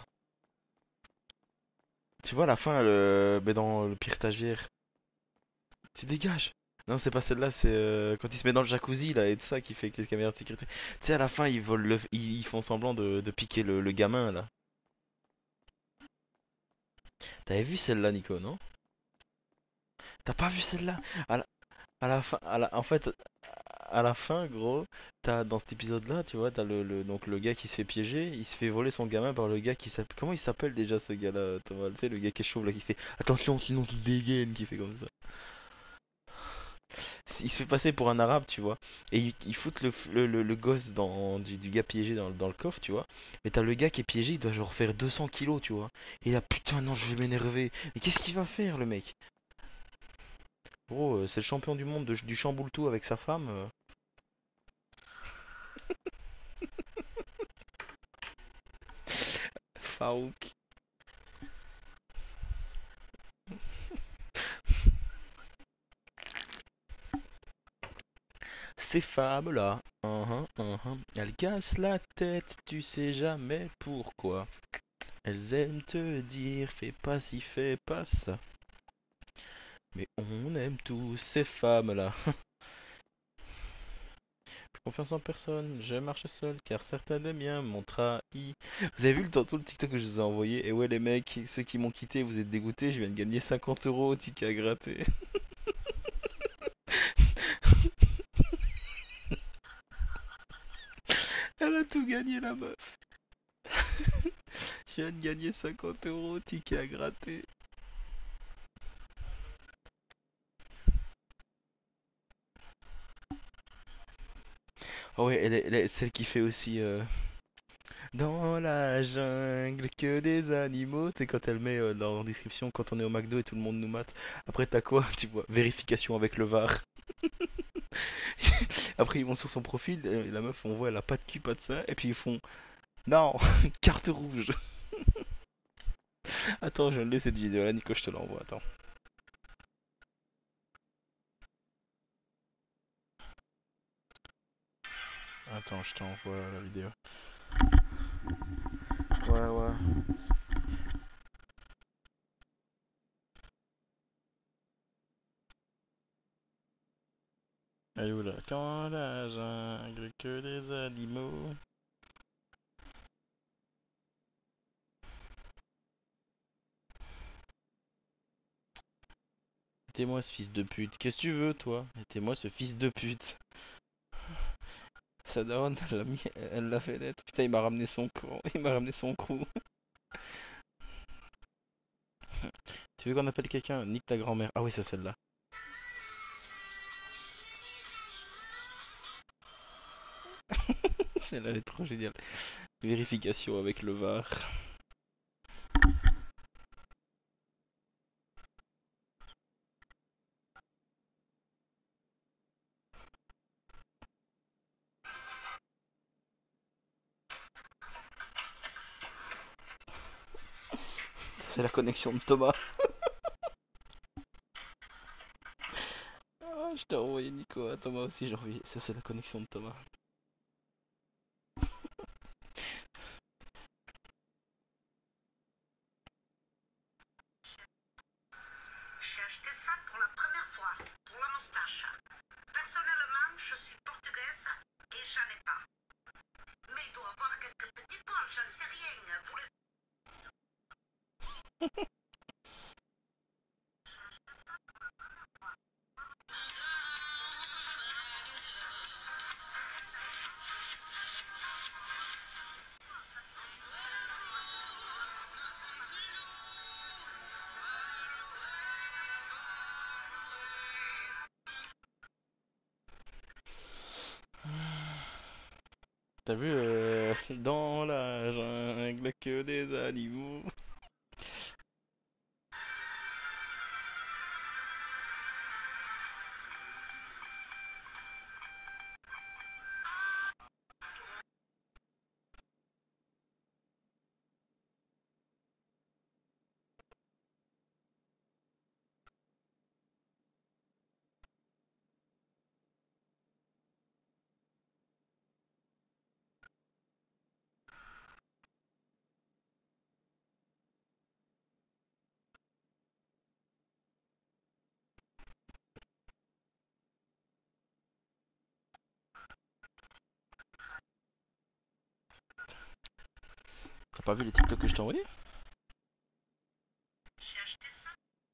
Tu vois à la fin, le, ben, dans le pire stagiaire. Tu dégages. Non c'est pas celle-là, c'est euh, quand il se met dans le jacuzzi là et de ça qui fait avec les caméras de sécurité. Tu sais à la fin ils volent le, ils, ils font semblant de, de piquer le, le gamin là. T'avais vu celle-là Nico non? T'as pas vu celle-là? À la, à la fin, à la, en fait, à la fin, gros, t'as dans cet épisode-là, tu vois, t'as le, le donc le gars qui se fait piéger, il se fait voler son gamin par le gars qui s'appelle. Comment il s'appelle déjà ce gars-là, Thomas? Tu sais, le gars qui est chauve là qui fait attention sinon tu dégaines, qui fait comme ça. Il se fait passer pour un arabe, tu vois, et il, il fout le, le, le, le gosse dans, du, du gars piégé dans, dans le coffre, tu vois. Mais t'as le gars qui est piégé, il doit genre faire deux cents kilos, tu vois. Et là, putain, non, je vais m'énerver. Mais qu'est-ce qu'il va faire, le mec? Gros, euh, c'est le champion du monde de- du chamboule tout avec sa femme. euh. Farouk. Ces femmes-là, uhum, uhum, elles cassent la tête, tu sais jamais pourquoi. Elles aiment te dire, fais pas ci, fais pas ça. Mais on aime tous ces femmes-là. Confiance en personne, je marche seul car certains des miens m'ont trahi. Vous avez vu le tantôt le TikTok que je vous ai envoyé? Et ouais les mecs, ceux qui m'ont quitté, vous êtes dégoûtés, je viens de gagner cinquante euros au ticket à gratter. Elle a tout gagné la meuf. Je viens de gagner cinquante euros au ticket à gratter. Oh ouais, elle est, elle est celle qui fait aussi euh, dans la jungle que des animaux. C'est quand elle met euh, dans la description quand on est au McDo et tout le monde nous mate. Après t'as quoi? Tu vois, vérification avec le V A R. Après ils vont sur son profil, euh, la meuf on voit elle a pas de cul, pas de sein. Et puis ils font non, carte rouge. Attends, je l'ai cette vidéo là, Nico, je te l'envoie. Attends. Attends, je t'envoie la vidéo. Ouais, ouais. Elle est où là? Quand la jungle que des animaux. Mettez-moi ce fils de pute. Qu'est-ce que tu veux, toi? Mettez-moi ce fils de pute. Sa daronne, elle l'a mis, elle l'a fait lettre. Putain, il m'a ramené son crew. Il m'a ramené son crew. Tu veux qu'on appelle quelqu'un? Nique ta grand-mère. Ah oui, c'est celle-là. Celle-là, elle est trop géniale. Vérification avec le V A R. C'est la connexion de Thomas. Ah, je t'ai envoyé Nico. À Thomas aussi, j'ai envoyé. Ça, c'est la connexion de Thomas. J'ai acheté ça pour la première fois, pour la moustache. Personnellement, je suis portugaise et j'en ai pas. Mais il doit avoir quelques petits poils, j'en sais rien. Vous les... T'as vu euh, dans la jungle que des animaux. T'as pas vu les TikTok que je t'ai envoyé? J'ai acheté ça.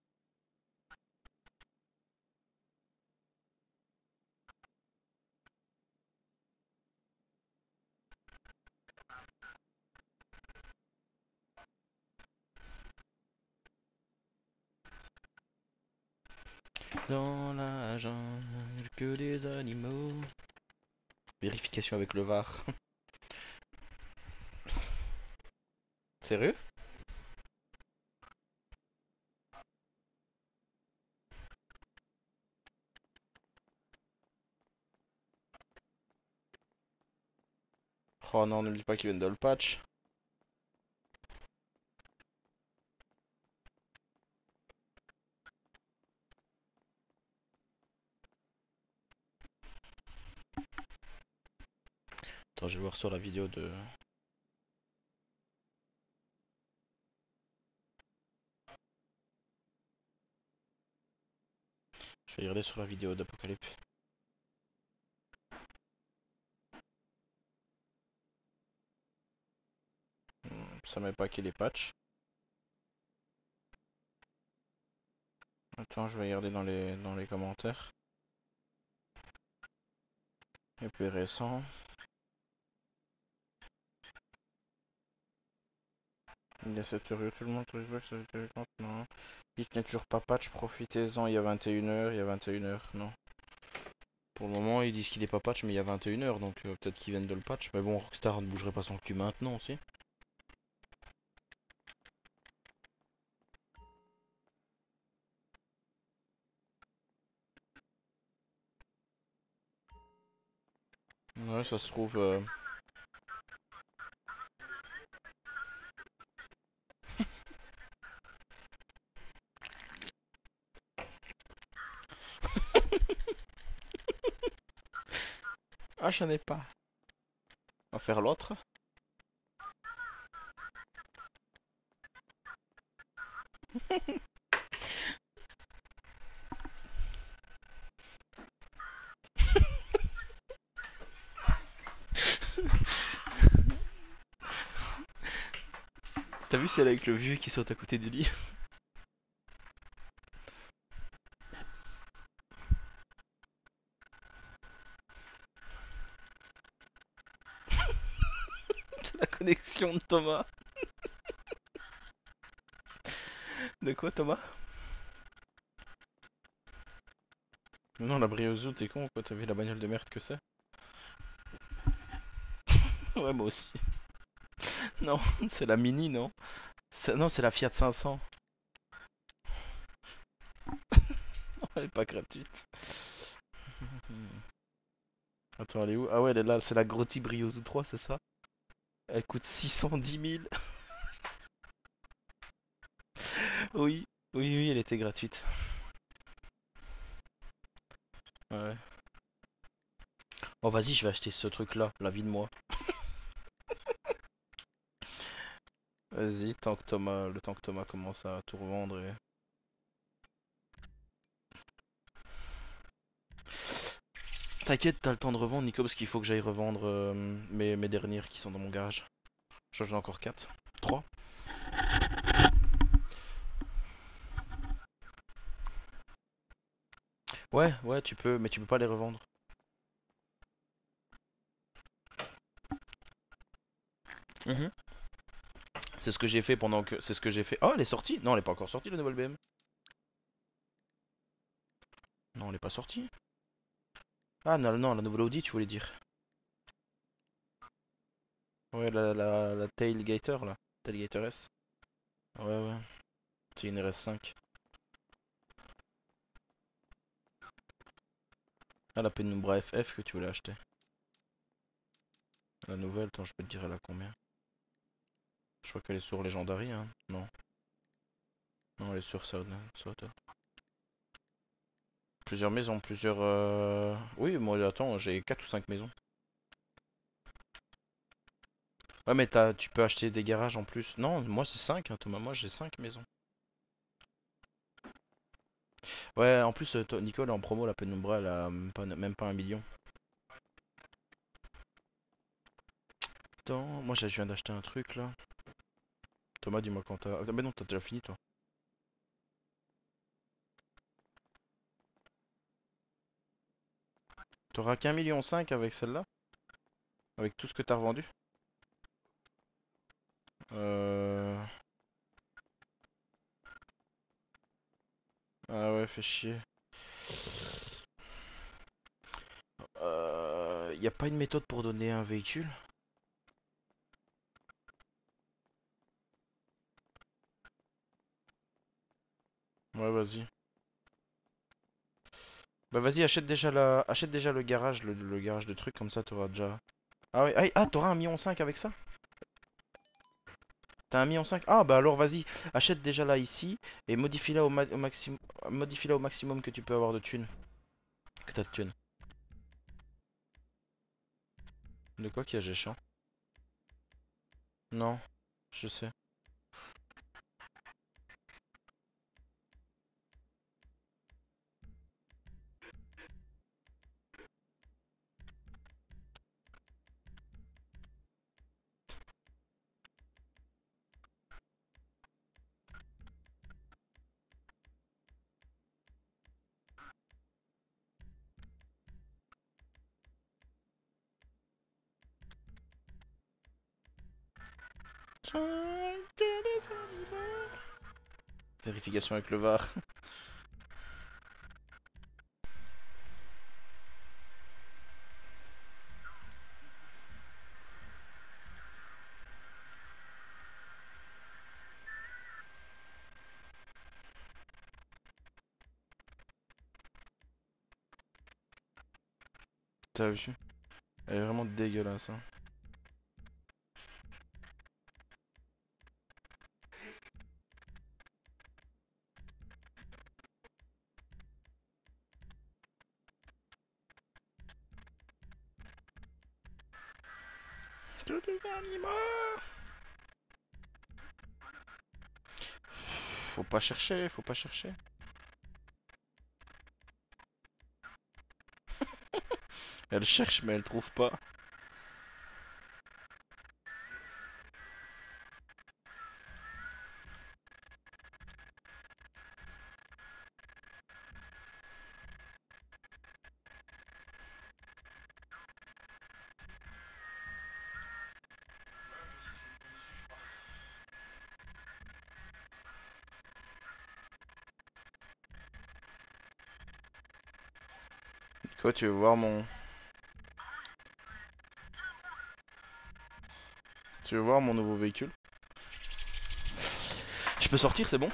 Dans la jungle que des animaux. Vérification avec le V A R. Sérieux? Oh non, n'oublie pas qu'ils viennent de le patch. Attends, je vais voir sur la vidéo de... Je vais regarder sur la vidéo d'Apocalypse. Hmm, Ça met pas qu'il est patch. Attends, je vais regarder dans les dans les commentaires. Et plus récent. Il y a sept heures, tout le monde trouve que ça va être compte, non. Il n'est toujours pas patch, profitez-en, il y a vingt et une heures, il y a vingt et une heures, non. Pour le moment, ils disent qu'il est pas patch, mais il y a vingt et une heures, donc euh, peut-être qu'ils viennent de le patch. Mais bon, Rockstar ne bougerait pas son cul maintenant aussi. Ouais, ça se trouve... euh, Ah, j'en ai pas. On va faire l'autre. T'as vu celle avec le vieux qui saute à côté du lit? C'est la connexion de Thomas. De quoi, Thomas? Non, la Briozo, t'es con quoi, t'as vu la bagnole de merde que c'est? Ouais, moi aussi. Non, c'est la Mini, non? C'est- Non, c'est la Fiat cinq cents. Elle est pas gratuite. Attends, elle est où? Ah ouais, elle est là, c'est la Grotti Briozo trois, c'est ça? Elle coûte six cent dix mille. Oui, oui, oui, elle était gratuite. Ouais. Oh, vas-y, je vais acheter ce truc-là, la vie de moi. Vas-y, tant que Thomas, le temps que Thomas commence à tout revendre et... T'inquiète, t'as le temps de revendre, Nico, parce qu'il faut que j'aille revendre euh, mes, mes dernières qui sont dans mon garage. J'en ai encore quatre. trois. Ouais, ouais, tu peux, mais tu peux pas les revendre. Mhm. C'est ce que j'ai fait pendant que... C'est ce que j'ai fait... Oh, elle est sortie? Non, elle est pas encore sortie, la nouvelle B M. Non, elle est pas sortie. Ah, non, non, la nouvelle Audi, tu voulais dire. Ouais, la, la, la Tailgater, là. Tailgater S. Ouais, ouais. C'est une R S cinq. Ah, la Penumbra F F que tu voulais acheter. La nouvelle, attends, je peux te dire elle a combien. Je crois qu'elle est sur Legendary, hein. Non. Non, elle est sur Sound. Sound. Plusieurs maisons, plusieurs... Euh... Oui, moi, attends, j'ai quatre ou cinq maisons. Ouais, mais t'as, tu peux acheter des garages en plus. Non, moi c'est cinq, hein, Thomas, moi j'ai cinq maisons. Ouais, en plus, euh, to- Nicole est en promo, la Penumbra, elle a même pas, même pas un million. Attends, moi je viens d'acheter un truc là. Thomas, dis-moi quand t'as... Ah bah non, t'as déjà fini toi. T'auras qu'un million cinq avec celle-là? Avec tout ce que t'as revendu? Euh... Ah ouais, fait chier. Euh... Y a pas une méthode pour donner un véhicule? Ouais, vas-y. Bah vas-y, achète déjà la... achète déjà le garage, le, le garage de trucs, comme ça t'auras déjà... Ah ouais, ah, ah, t'auras un million cinq avec ça? T'as un million cinq? Ah bah alors vas-y, achète déjà là ici et modifie-la au, ma- au maximum, modifie-la au maximum que tu peux avoir de thunes. Que t'as de thunes. De quoi qu'il y a géchant? Non, je sais. Vérification avec le V A R. T'as vu? Elle est vraiment dégueulasse, hein. Tous des animaux. Faut pas chercher, faut pas chercher. Elle cherche mais elle trouve pas. Quoi, tu veux voir mon... Tu veux voir mon nouveau véhicule? Je peux sortir, c'est bon?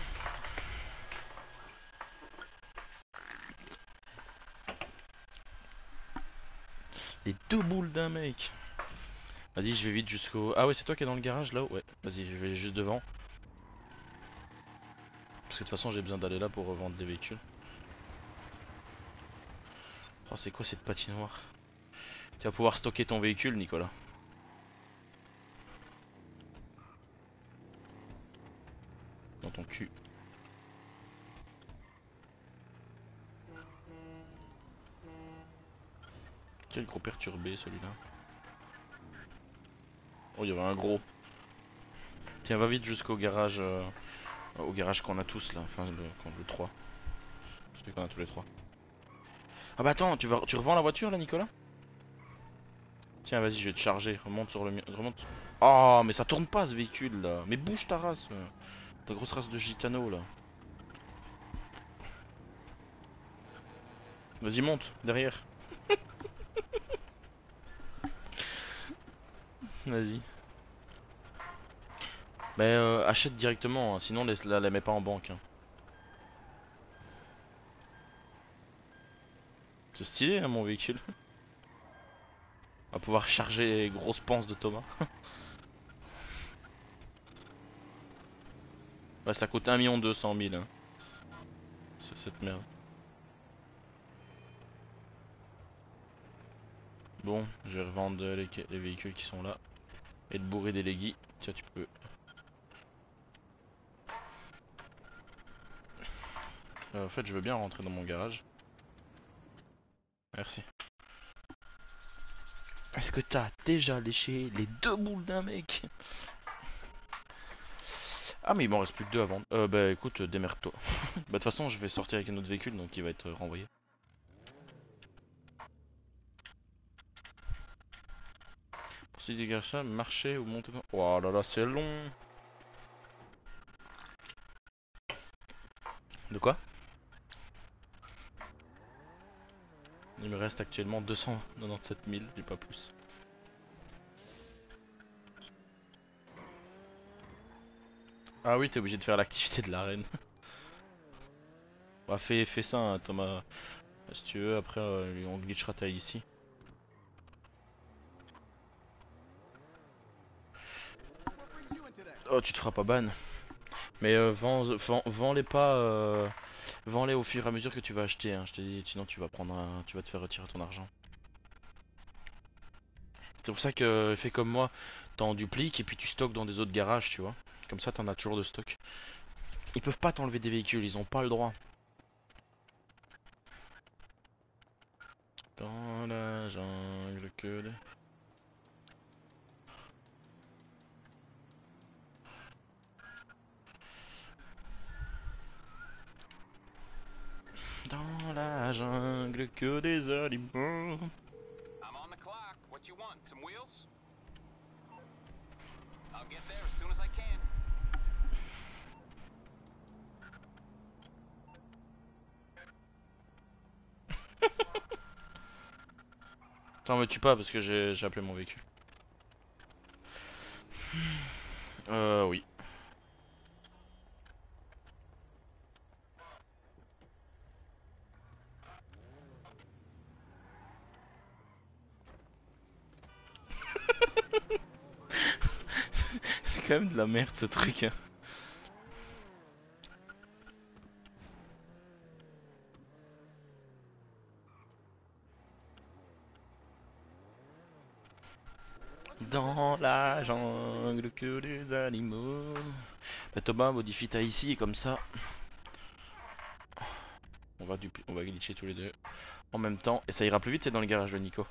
Les deux boules d'un mec. Vas-y, je vais vite jusqu'au... Ah ouais, c'est toi qui es dans le garage là? Ouais, vas-y, je vais juste devant. Parce que de toute façon, j'ai besoin d'aller là pour revendre des véhicules. Oh, c'est quoi cette patinoire? Tu vas pouvoir stocker ton véhicule, Nicolas. Dans ton cul. Quel gros perturbé celui-là. Oh, il y avait un gros. Tiens, va vite jusqu'au garage. euh, Au garage qu'on a tous là. Enfin, le, qu'on- le trois. Celui qu'on a tous les trois. Ah bah attends, tu, vas, tu revends la voiture là, Nicolas? Tiens, vas-y, je vais te charger. Remonte sur le mien. Remonte. Oh, mais ça tourne pas ce véhicule là. Mais bouge ta race. euh. Ta grosse race de gitano là. Vas-y, monte, derrière. Vas-y. Bah, euh, achète directement, hein, sinon laisse la, la mets pas en banque, hein. C'est stylé, hein, mon véhicule. On va pouvoir charger les grosses panses de Thomas. Ouais, ça coûte un million deux cent mille, hein, ce- cette merde. Bon, je vais revendre les, les véhicules qui sont là. Et te bourrer des légis. Tiens, tu peux. Euh, en fait, je veux bien rentrer dans mon garage. Merci. Est-ce que t'as déjà léché les deux boules d'un mec? Ah, mais il m'en reste plus que deux à vendre. Euh, bah écoute, euh, démerde-toi. Bah, de toute façon, je vais sortir avec un autre véhicule, donc il va être euh, renvoyé. Pour se dégager ça, marcher ou monter dans... Oh là là, c'est long. De quoi? Il me reste actuellement deux cent quatre-vingt-dix-sept mille, j'ai pas plus. Ah oui, t'es obligé de faire l'activité de l'arène. Bah fais, fais ça, hein, Thomas. Si tu veux, après euh, on glitchera ta ici. Oh, tu te feras pas ban. Mais euh, vends, vends, vends-les pas, euh, vends-les au fur et à mesure que tu vas acheter, hein, je te dis, sinon tu vas prendre un, tu vas te faire retirer ton argent. C'est pour ça que fais comme moi, t'en dupliques et puis tu stockes dans des autres garages, tu vois. Comme ça t'en as toujours de stock. Ils peuvent pas t'enlever des véhicules, ils ont pas le droit. Dans la jungle que des... Dans la jungle que des animaux. I'm on the clock. What you want? Some wheels? I'll get there as soon as I can. Attends, me tue pas parce que j'ai j'ai appelé mon véhicule. Euh, oui. C'est quand même de la merde ce truc, hein. Dans la jungle que des animaux. Bah, Thomas, modifie ta ici et comme ça. On va, dupli- on va glitcher tous les deux en même temps. Et ça ira plus vite, c'est dans le garage de Nico.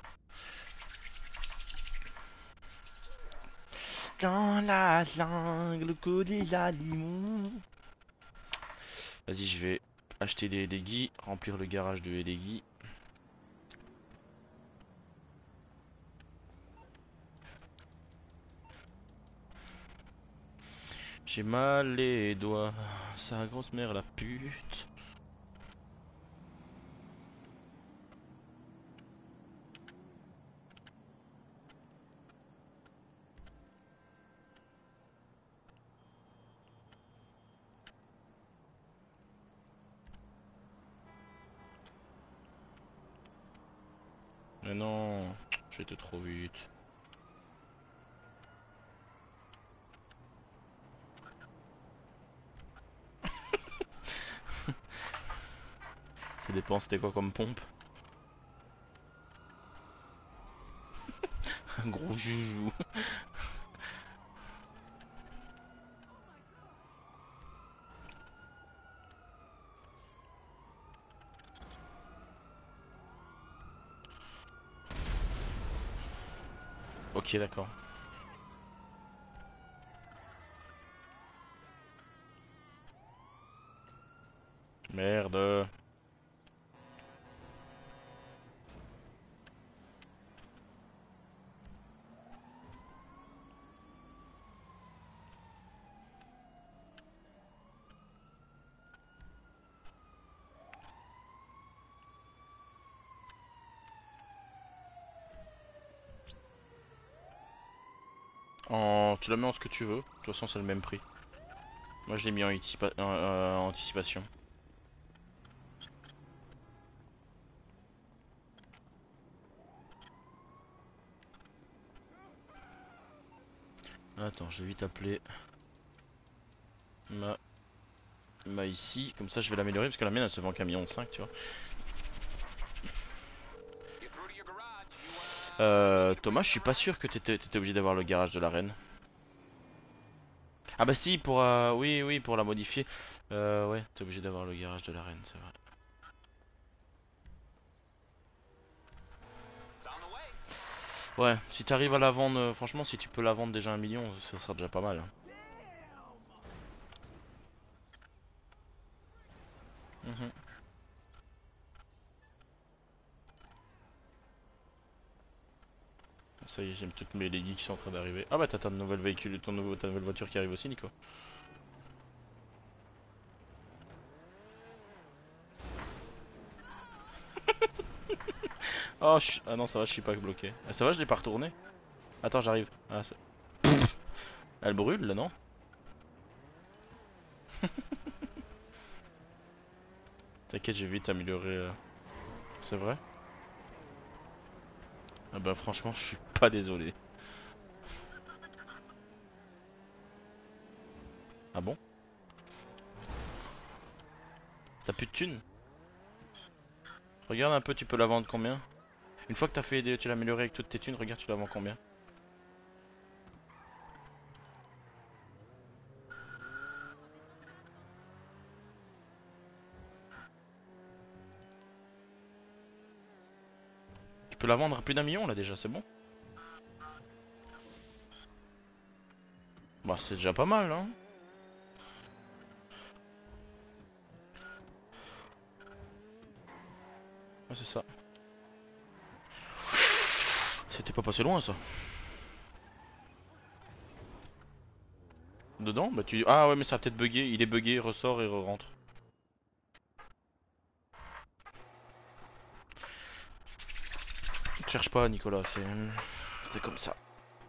Dans la jungle que des animaux. Vas-y, je vais acheter des Elegis, remplir le garage de Elegis. J'ai mal les doigts, sa grosse mère la pute. Mais non, j'étais trop vite. Ça dépend, c'était quoi comme pompe? Un gros joujou. Ok, d'accord. Merde. En... Tu la mets en ce que tu veux. De toute façon, c'est le même prix. Moi, je l'ai mis en, anticipa- en- euh, en anticipation. Attends, je vais vite appeler ma... ma ici. Comme ça, je vais l'améliorer parce que la mienne, elle se vend qu'un million cinq, tu vois. You through to your garage? You, uh, Euh, need to Thomas, bring je suis it pas around? sûr que t'étais t'étais obligé d'avoir le garage de la reine. Ah bah si, pour... euh, oui, oui, pour la modifier. Euh, ouais, t'es obligé d'avoir le garage de la reine, c'est vrai. It's on the way. Ouais, si t'arrives à la vendre, euh, franchement, si tu peux la vendre déjà un million, ça sera déjà pas mal. Mhm. Ça y est, j'aime toutes mes légis qui sont en train d'arriver. Ah bah t'as ta nouvelle véhicule, ton nouveau, ta nouvelle voiture qui arrive aussi, Nico. Oh, je suis- ah non, ça va, je suis pas bloqué. Ah, ça va, je l'ai pas retourné. Attends, j'arrive. Ah, ça- Elle brûle là, non? T'inquiète, j'ai vite amélioré. euh, C'est vrai? Ah bah franchement, je suis pas désolé. Ah bon? T'as plus de thunes? Regarde un peu, tu peux la vendre combien? Une fois que t'as fait, des- tu l'as amélioré avec toutes tes thunes, regarde tu la vends combien? Tu peux la vendre à plus d'un million là déjà, c'est bon? Bah c'est déjà pas mal hein. Ouais c'est ça. C'était pas passé loin ça. Dedans? Bah tu... Ah ouais mais ça a peut-être bugué, il est bugué, il ressort et re-rentre. Cherche pas Nicolas, c'est... C'est comme ça.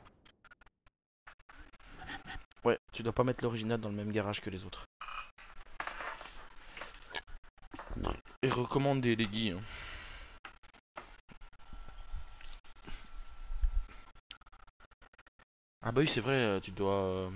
Ouais, tu dois pas mettre l'original dans le même garage que les autres. Et recommande des leggy. Hein. Ah bah oui c'est vrai, euh, tu dois... euh,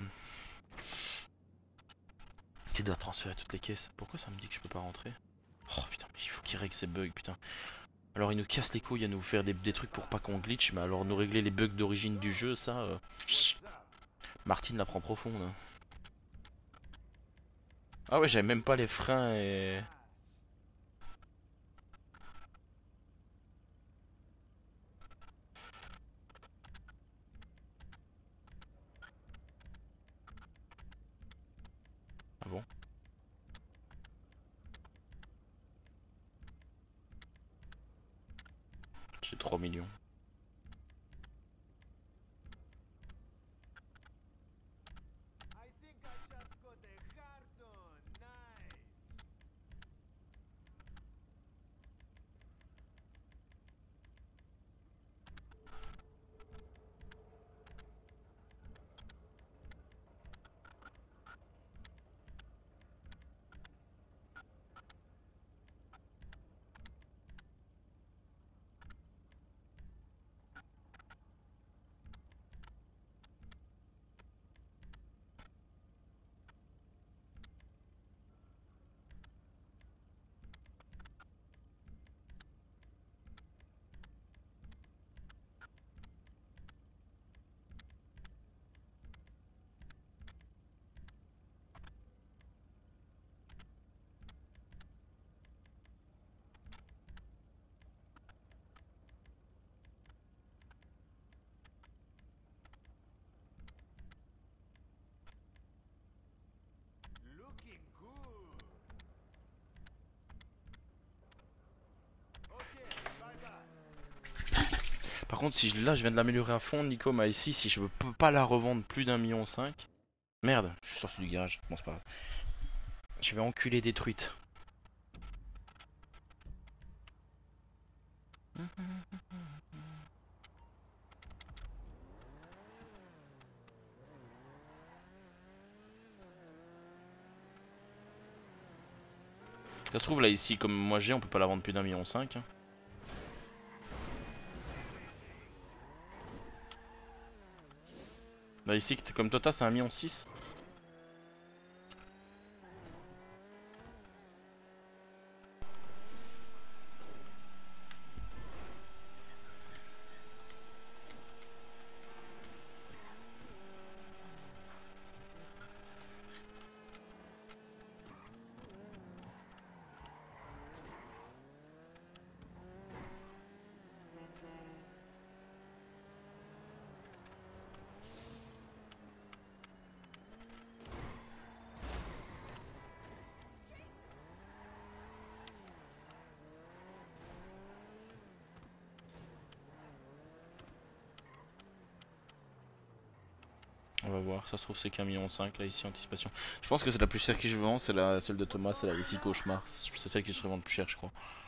Tu dois transférer toutes les caisses. Pourquoi ça me dit que je peux pas rentrer? Oh putain, mais il faut qu'il règle ces bugs, putain. Alors il nous casse les couilles à nous faire des, des trucs pour pas qu'on glitch, mais alors nous régler les bugs d'origine du jeu, ça... Euh... Martine la prend profonde. Hein. Ah ouais, j'avais même pas les freins et... Ah bon? J'ai trois millions. I think I just got a carton. Nice. Looking good. Okay, bye bye. Par contre, si je, là je viens de l'améliorer à fond, Nico m'a ici, si je veux pas la revendre plus d'un million cinq... Merde, je suis sorti du garage, bon c'est pas grave. Je vais enculer des truites. Ça se trouve là ici, comme moi j'ai, on peut pas la vendre plus d'un million cinq. Hein. Là ici, comme Tota c'est un million six. On va voir, ça se trouve c'est qu'un million cinq là ici, anticipation. Je pense que c'est la plus chère que je vends, c'est la celle de Thomas, c'est la ici Cauchemar. C'est celle qui se revend le plus cher je crois.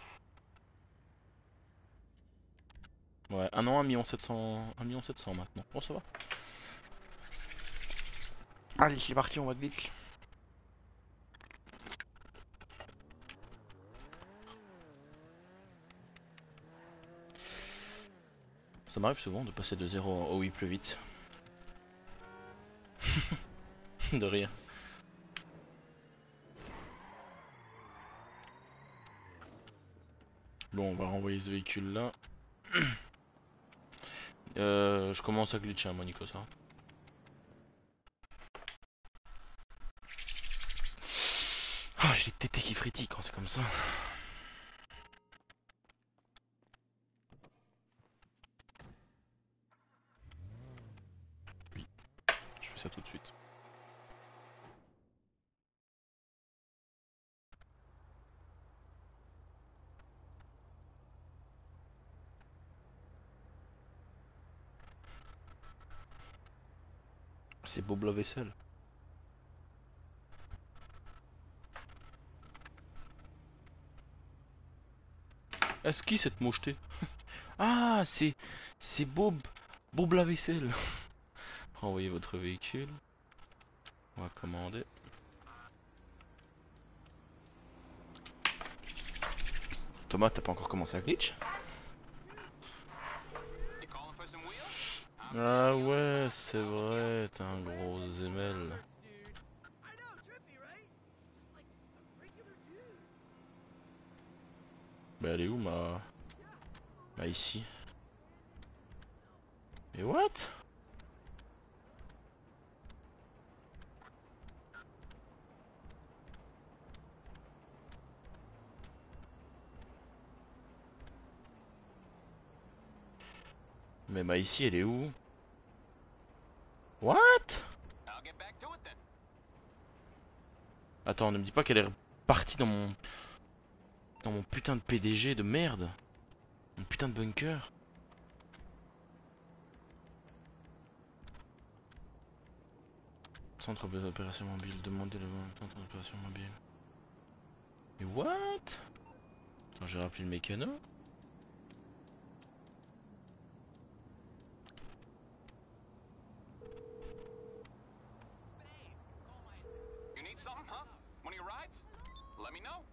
Ouais, un an, un million sept cents, un million sept cents maintenant. Bon ça va. Allez, c'est parti, on va glitch. Ça m'arrive souvent de passer de zéro au oui plus vite. De rire. Bon, on va renvoyer ce véhicule là. Euh, je commence à glitcher, hein, moi, Nico, ça. Ah, j'ai les tétés qui frétillent quand c'est comme ça. Oui, je fais ça tout de suite. C'est Bob la vaisselle. Est-ce qui cette moucheté? Ah, c'est c'est Bob, Bob la vaisselle. Renvoyez votre véhicule. On va commander. Thomas, t'as pas encore commencé à glitch? You calling for some wheels? I'm Ah Jimmy ouais, Olsen. c'est vrai, t'es un gros zémel. Dude. I know, trippy, right? Just like a regular dude. Bah elle est où ma... Bah ici. Mais what? Mais ma ici elle est où? What? I'll get back to it then. Attends, ne me dis pas qu'elle est repartie dans mon... Dans mon putain de P D G de merde. Mon putain de bunker. Centre d'opération mobile, demandez le centre d'opération mobile. Mais what? Attends, j'ai rappelé le mécano. You need something, huh? One of your rides? Let me know.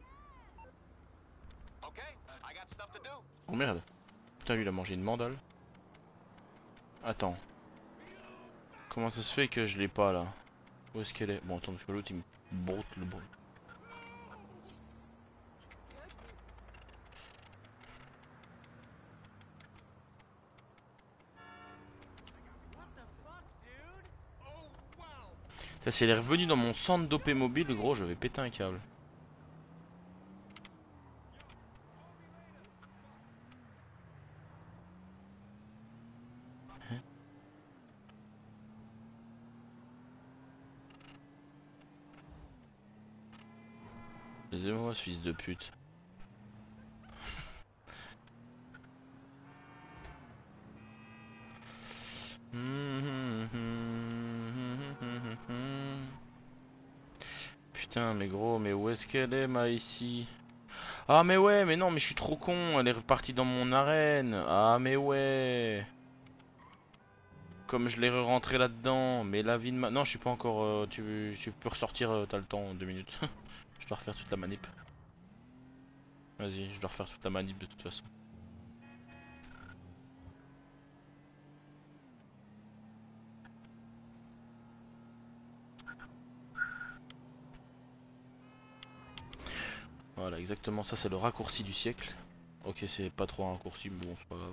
Okay, I got stuff to do. Oh merde. Putain, lui il a mangé une mandale. Attends. Comment ça se fait que je l'ai pas là? Où est-ce qu'elle est? Bon, attends, parce que l'autre il me broute le bon. What the fuck, dude? Oh, wow. Ça, si elle est revenue dans mon centre d'O P mobile, gros, je vais péter un câble. Hein? Laissez-moi ce fils de pute. Putain, mais gros, mais où est-ce qu'elle est, ma ici? Ah, mais ouais, mais non, mais je suis trop con, elle est repartie dans mon arène. Ah, mais ouais. Comme je l'ai re-rentré là-dedans, mais la vie de ma... Non, je suis pas encore... euh, tu, tu peux ressortir, euh, t'as le temps, deux minutes. Je dois refaire toute la manip. Vas-y, je dois refaire toute la manip de toute façon. Voilà, exactement ça, c'est le raccourci du siècle. Ok, c'est pas trop un raccourci, mais bon, c'est pas grave.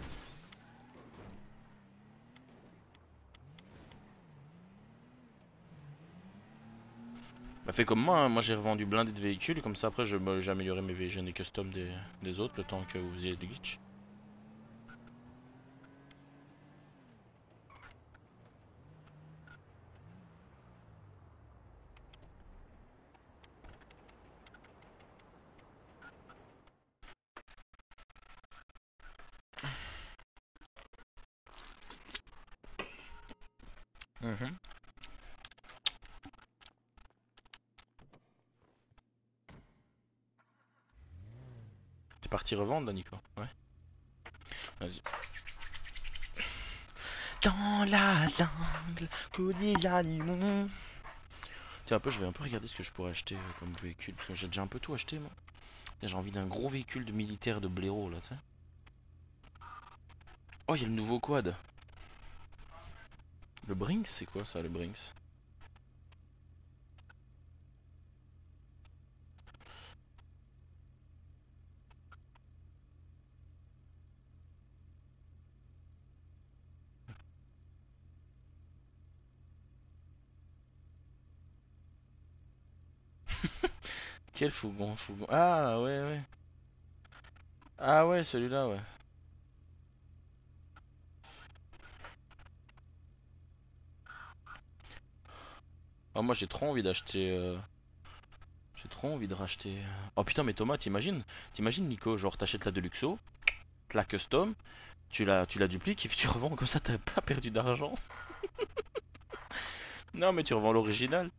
Bah fais comme moi, hein. Moi j'ai revendu blindé de véhicules, comme ça après je me- j'ai amélioré mes véhicules, et custom des, des autres, le temps que vous faisiez des glitch. Mhm. T'es parti revendre là, Nico? Ouais. Vas-y. Dans la jungle, connais l'animal. Tiens, un peu, je vais un peu regarder ce que je pourrais acheter euh, comme véhicule, parce que j'ai déjà un peu tout acheté moi. Là, j'ai envie d'un gros véhicule de militaire de blaireau là, tu sais. Oh, il y a le nouveau quad. Le Brinks, c'est quoi ça, le Brinks? Quel Fougon, Fougon. Ah ouais ouais. Ah ouais celui-là ouais. Ah moi j'ai trop envie d'acheter. euh, J'ai trop envie de racheter. euh, Oh putain mais Thomas t'imagines? T'imagines Nico, genre t'achètes la Deluxo, la custom, tu la, tu la dupliques et puis tu revends comme ça t'as pas perdu d'argent. Non mais tu revends l'original.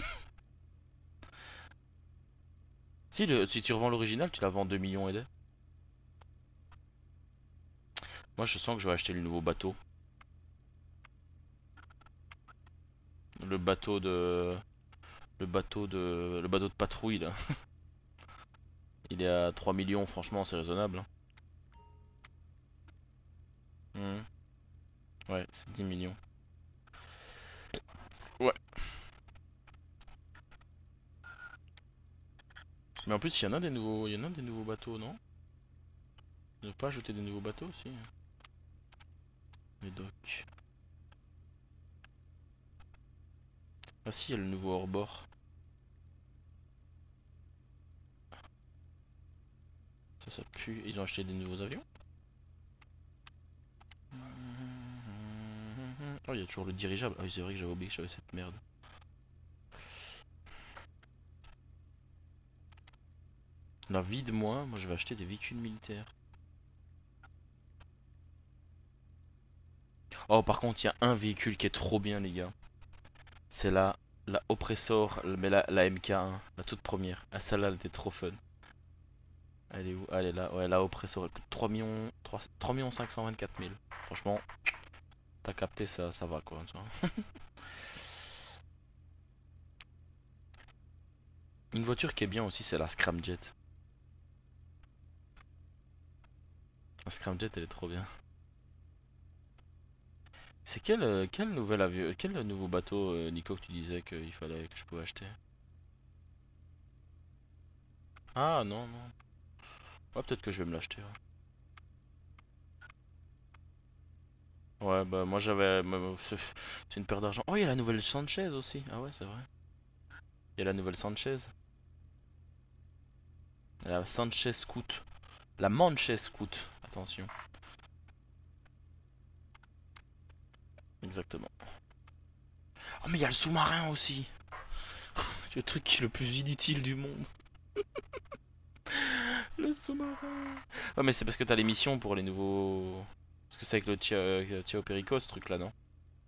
Si, le, si tu revends l'original tu la vends deux millions et des. Moi je sens que je vais acheter le nouveau bateau. Le bateau de. Le bateau de. Le bateau de patrouille là. Il est à trois millions, franchement c'est raisonnable, hein. Mhm. Ouais, c'est dix millions. Ouais. Mais en plus il y en a des nouveaux. Il y en a des nouveaux bateaux, non? Ils ont pas ajouté des nouveaux bateaux aussi? Les docks. Ah si, il y a le nouveau hors-bord. Ça, ça pue. Ils ont acheté des nouveaux avions? Oh, il y a toujours le dirigeable. Ah oui, c'est vrai que j'avais oublié que j'avais cette merde. La vie de moi, moi je vais acheter des véhicules militaires. Oh, par contre, il y a un véhicule qui est trop bien, les gars. C'est la, la Oppressor, mais la, la M K un, la toute première. Ah, celle-là, elle était trop fun. Elle est où? Ah, elle est là. Ouais, la Oppressor, elle coûte trois millions, trois millions cinq cent vingt-quatre mille. Franchement, t'as capté ça, ça va quoi, tu vois. Une voiture qui est bien aussi, c'est la Scramjet. La Scramjet, elle est trop bien. C'est quel, euh, quel nouvel avion, quel nouveau bateau, euh, Nico, que tu disais qu'il fallait que je pouvais acheter? Ah non, non. Ouais, peut-être que je vais me l'acheter. Ouais. Ouais, bah moi j'avais. me- C'est c'est une paire d'argent. Oh, il y a la nouvelle Sanchez aussi. Ah ouais, c'est vrai. Il y a la nouvelle Sanchez. La Sanchez Scoot. La Manches Scoot. Attention. Exactement. Oh, mais il y a le sous-marin aussi. Le truc qui est le plus inutile du monde. Le sous-marin. Ouais, mais c'est parce que t'as les missions pour les nouveaux. Parce que c'est avec le Tia, euh, Tia Perico ce truc là, non?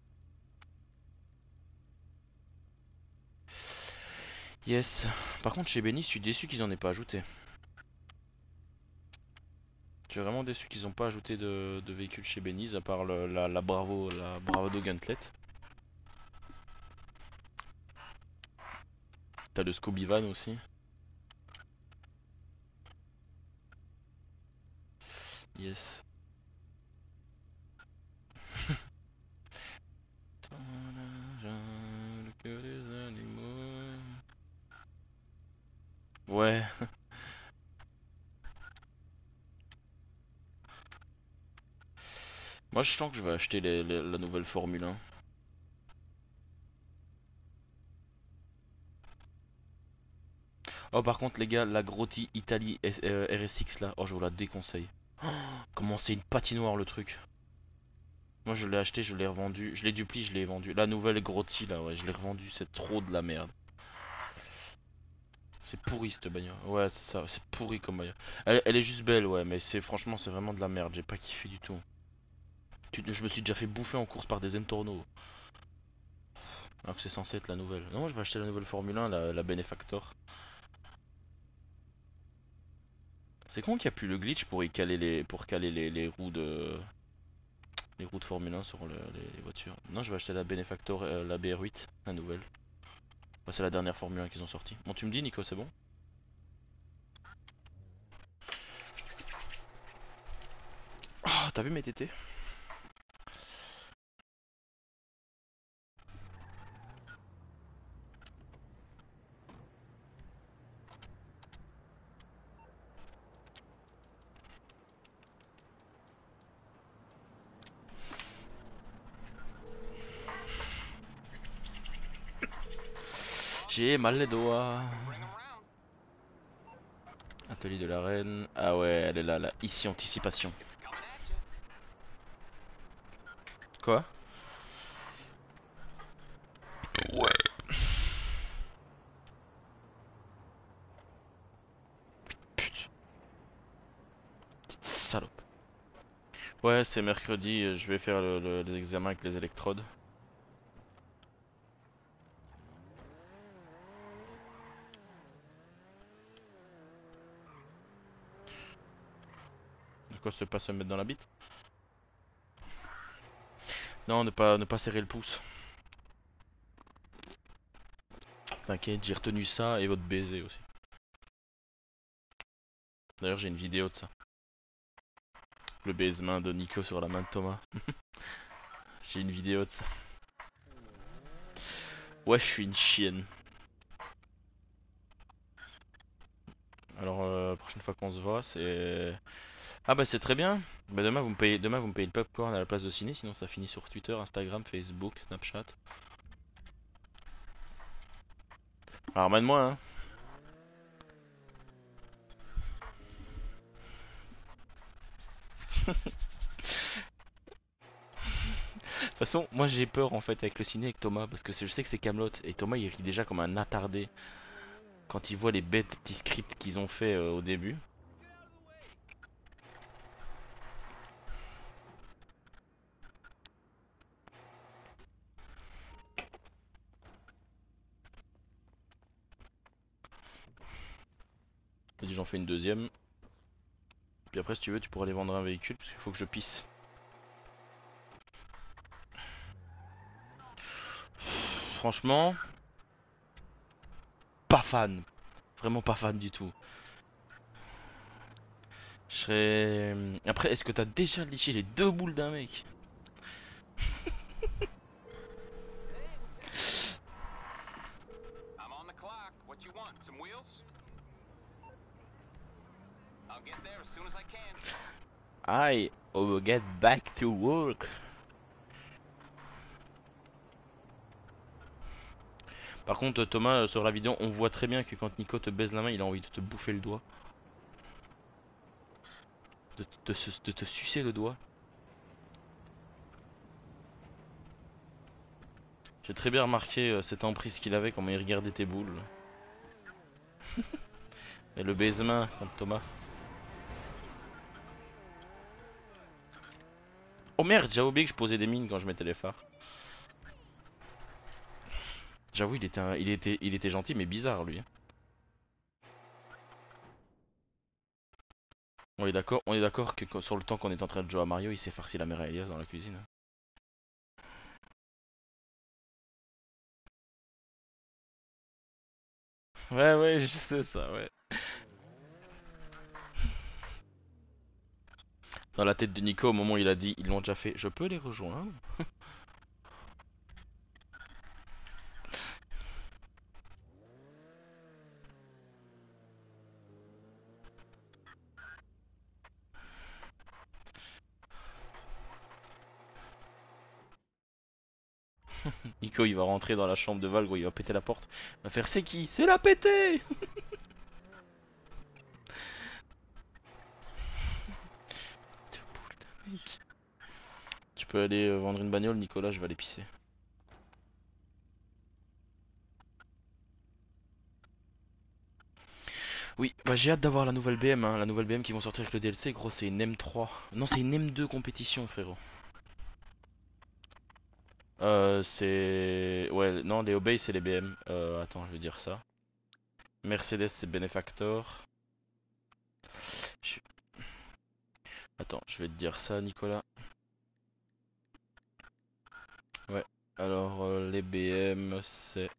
Yes. Par contre, chez Benny, je suis déçu qu'ils en aient pas ajouté. Je suis vraiment déçu qu'ils ont pas ajouté de, de véhicules chez Benny's à part le- la, la Bravo, la Bravado Gauntlet. T'as le Scooby Van aussi. Yes. Dans la jungle que les animaux. Ouais. Moi je sens que je vais acheter les- les- la nouvelle Formule un. Oh par contre les gars, la Grotti Italie S- euh, R S X là, oh je vous la déconseille. Oh, comment c'est une patinoire le truc. Moi je l'ai acheté, je l'ai revendu, je l'ai dupli, je l'ai vendu. La nouvelle Grotti là, ouais, je l'ai revendu, c'est trop de la merde. C'est pourri cette bagnole. Ouais, c'est ça, c'est pourri comme bagnole. Elle, elle est juste belle, ouais, mais c'est franchement, c'est vraiment de la merde. J'ai pas kiffé du tout. Tu- je me suis déjà fait bouffer en course par des Entorno. Alors que c'est censé être la nouvelle. Non, je vais acheter la nouvelle Formule un, la, la Benefactor. C'est con qu'il n'y a plus le glitch pour y caler les, pour caler les, les roues de, les roues de Formule un sur le- les, les voitures. Non, je vais acheter la Benefactor, euh, la B R huit, la nouvelle. Bah, c'est la dernière Formule un qu'ils ont sorti. Bon, tu me dis, Nico, c'est bon? Ah, t'as vu mes tétés? J'ai mal les doigts. Bring 'em round. Atelier de la reine. Ah ouais, elle est là, là. Ici, anticipation. It's coming at you. Quoi? Ouais. Putain. Petite salope. Ouais, c'est mercredi, euh, je vais faire le, le- les examens avec les électrodes. De quoi, se pas se mettre dans la bite? Non, ne pas, ne pas serrer le pouce. T'inquiète, j'ai retenu ça et votre baiser aussi. D'ailleurs, j'ai une vidéo de ça. Le baisement de Nico sur la main de Thomas. J'ai une vidéo de ça. Ouais, je suis une chienne. Alors, euh, la prochaine fois qu'on se voit, c'est... Ah bah c'est très bien. Bah demain vous me payez, demain vous me payez le popcorn à la place de ciné, sinon ça finit sur Twitter, Instagram, Facebook, Snapchat. Alors ramène-moi hein. De toute façon, moi j'ai peur en fait avec le ciné avec Thomas parce que c'est- je sais que c'est Camelot et Thomas il rit déjà comme un attardé quand il voit les bêtes petits scripts qu'ils ont fait euh, au début. Vas-y, j'en fais une deuxième. Puis après si tu veux tu pourras aller vendre un véhicule parce qu'il faut que je pisse. Franchement, pas fan. Vraiment pas fan du tout. Je serais... Après, est-ce que t'as déjà liché les deux boules d'un mec? I'm on the clock. What you want? Some wheels? I'll get there as soon as I can. I will get back to work. Par contre, Thomas, euh, sur la vidéo, on voit très bien que quand Nico te baise la main, il a envie de te bouffer le doigt. De, te- de se- de te sucer le doigt. J'ai très bien remarqué euh, cette emprise qu'il avait, comment il regardait tes boules. Et le baise-main contre Thomas. Oh merde, j'ai oublié que je posais des mines quand je mettais les phares. J'avoue, il était, un- il était, il était gentil, mais bizarre lui. On est d'accord, on est d'accord que quand- sur le temps qu'on est en train de jouer à Mario, il s'est farci la mère à Elias dans la cuisine. Ouais, ouais, je sais ça, ouais. Dans la tête de Nico, au moment où il a dit, ils l'ont déjà fait, je peux les rejoindre? Nico, il va rentrer dans la chambre de Val, gros, il va péter la porte. Il va faire, c'est qui? C'est la pété! Tu peux aller euh, vendre une bagnole, Nicolas, je vais aller pisser. Oui, bah j'ai hâte d'avoir la nouvelle B M, hein. La nouvelle B M qui vont sortir avec le D L C, gros, c'est une M trois. Non, c'est une M deux compétition, frérot. Euh, c'est... Ouais, non, les Obey, c'est les B M. Euh, attends, je vais dire ça. Mercedes, c'est Benefactor. Je- Attends, je vais te dire ça, Nicolas. Ouais, alors euh, les B M, c'est...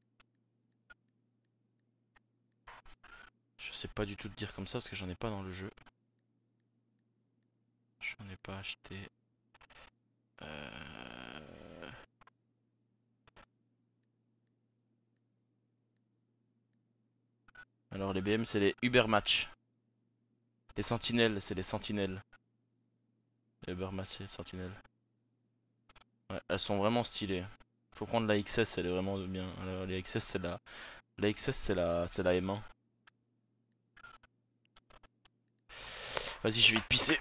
Je sais pas du tout te dire comme ça parce que j'en ai pas dans le jeu. J'en ai pas acheté. Euh... Alors les B M, c'est les Uber Match. Les sentinelles, c'est les sentinelles. Les Uber Match, c'est les sentinelles. Ouais, elles sont vraiment stylées. Faut prendre la X S, elle est vraiment bien. Alors, les X S, c'est la... La X S, c'est la... c'est la M un. Vas-y, je vais te pisser.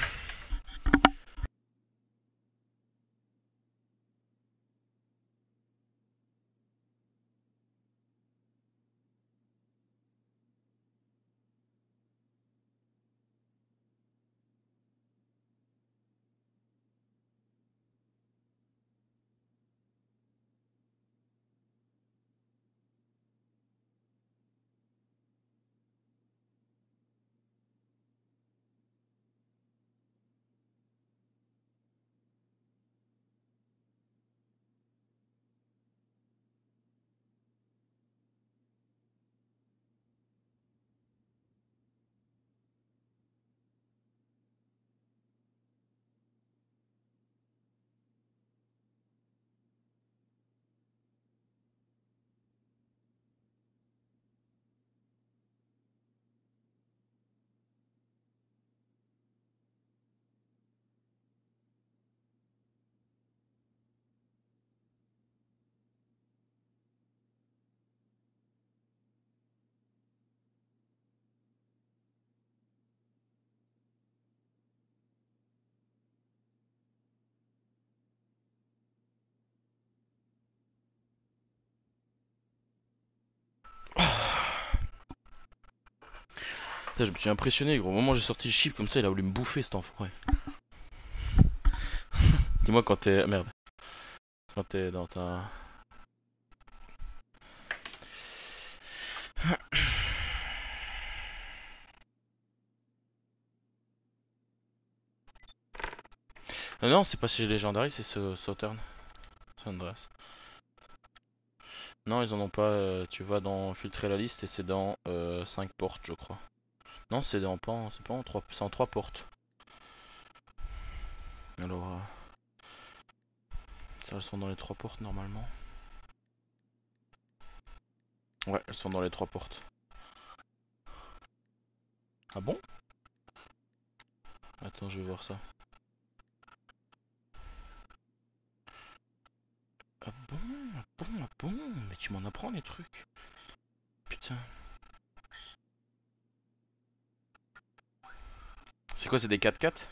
Putain, je me suis impressionné, gros. Au moment où j'ai sorti le chip comme ça, il a voulu me bouffer cet enfoiré. Dis-moi quand t'es. Merde. Quand t'es dans ta. Non, non, c'est pas chez Legendary, c'est ce Southern. San Andreas. Non, ils en ont pas. euh, tu vas dans filtrer la liste et c'est dans euh, cinq portes, je crois. Non, c'est dans pas en, c'est pas en trois, c'est en trois portes. Alors, euh, ça, elles sont dans les trois portes normalement. Ouais, elles sont dans les trois portes. Ah bon? Attends, je vais voir ça. Ah bon? Ah bon? Ah bon? Mais tu m'en apprends les trucs. Putain. C'est quoi, c'est des quatre quatre?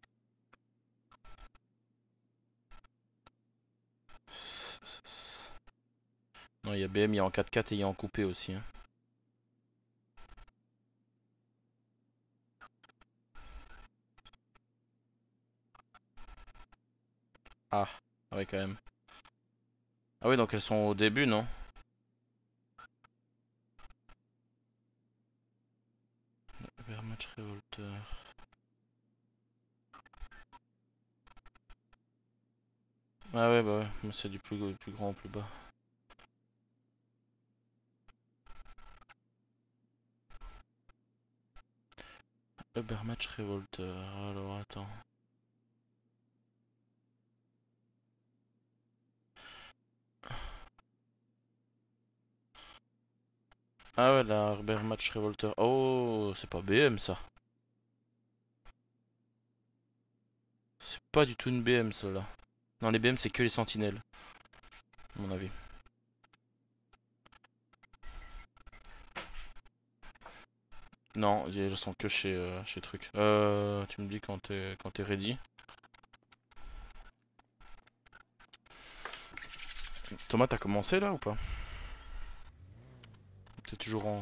Non, il y a B M, il y a en quatre quatre et il y a en coupé aussi. Hein. Ah, ouais, quand même. Ah oui, donc elles sont au début, non? Vermatch Revolter. Ah ouais, bah ouais, mais c'est du plus, plus grand au plus bas. Ubermatch Revolter, alors attends. Ah ouais, la Ubermatch Revolter. Oh, c'est pas B M ça. C'est pas du tout une B M celle-là. Non, les B M c'est que les sentinelles. À mon avis. Non, elles sont que chez, euh, chez truc. Euh, tu me dis quand t'es quand t'es ready. Thomas, t'as commencé là ou pas? T'es toujours en.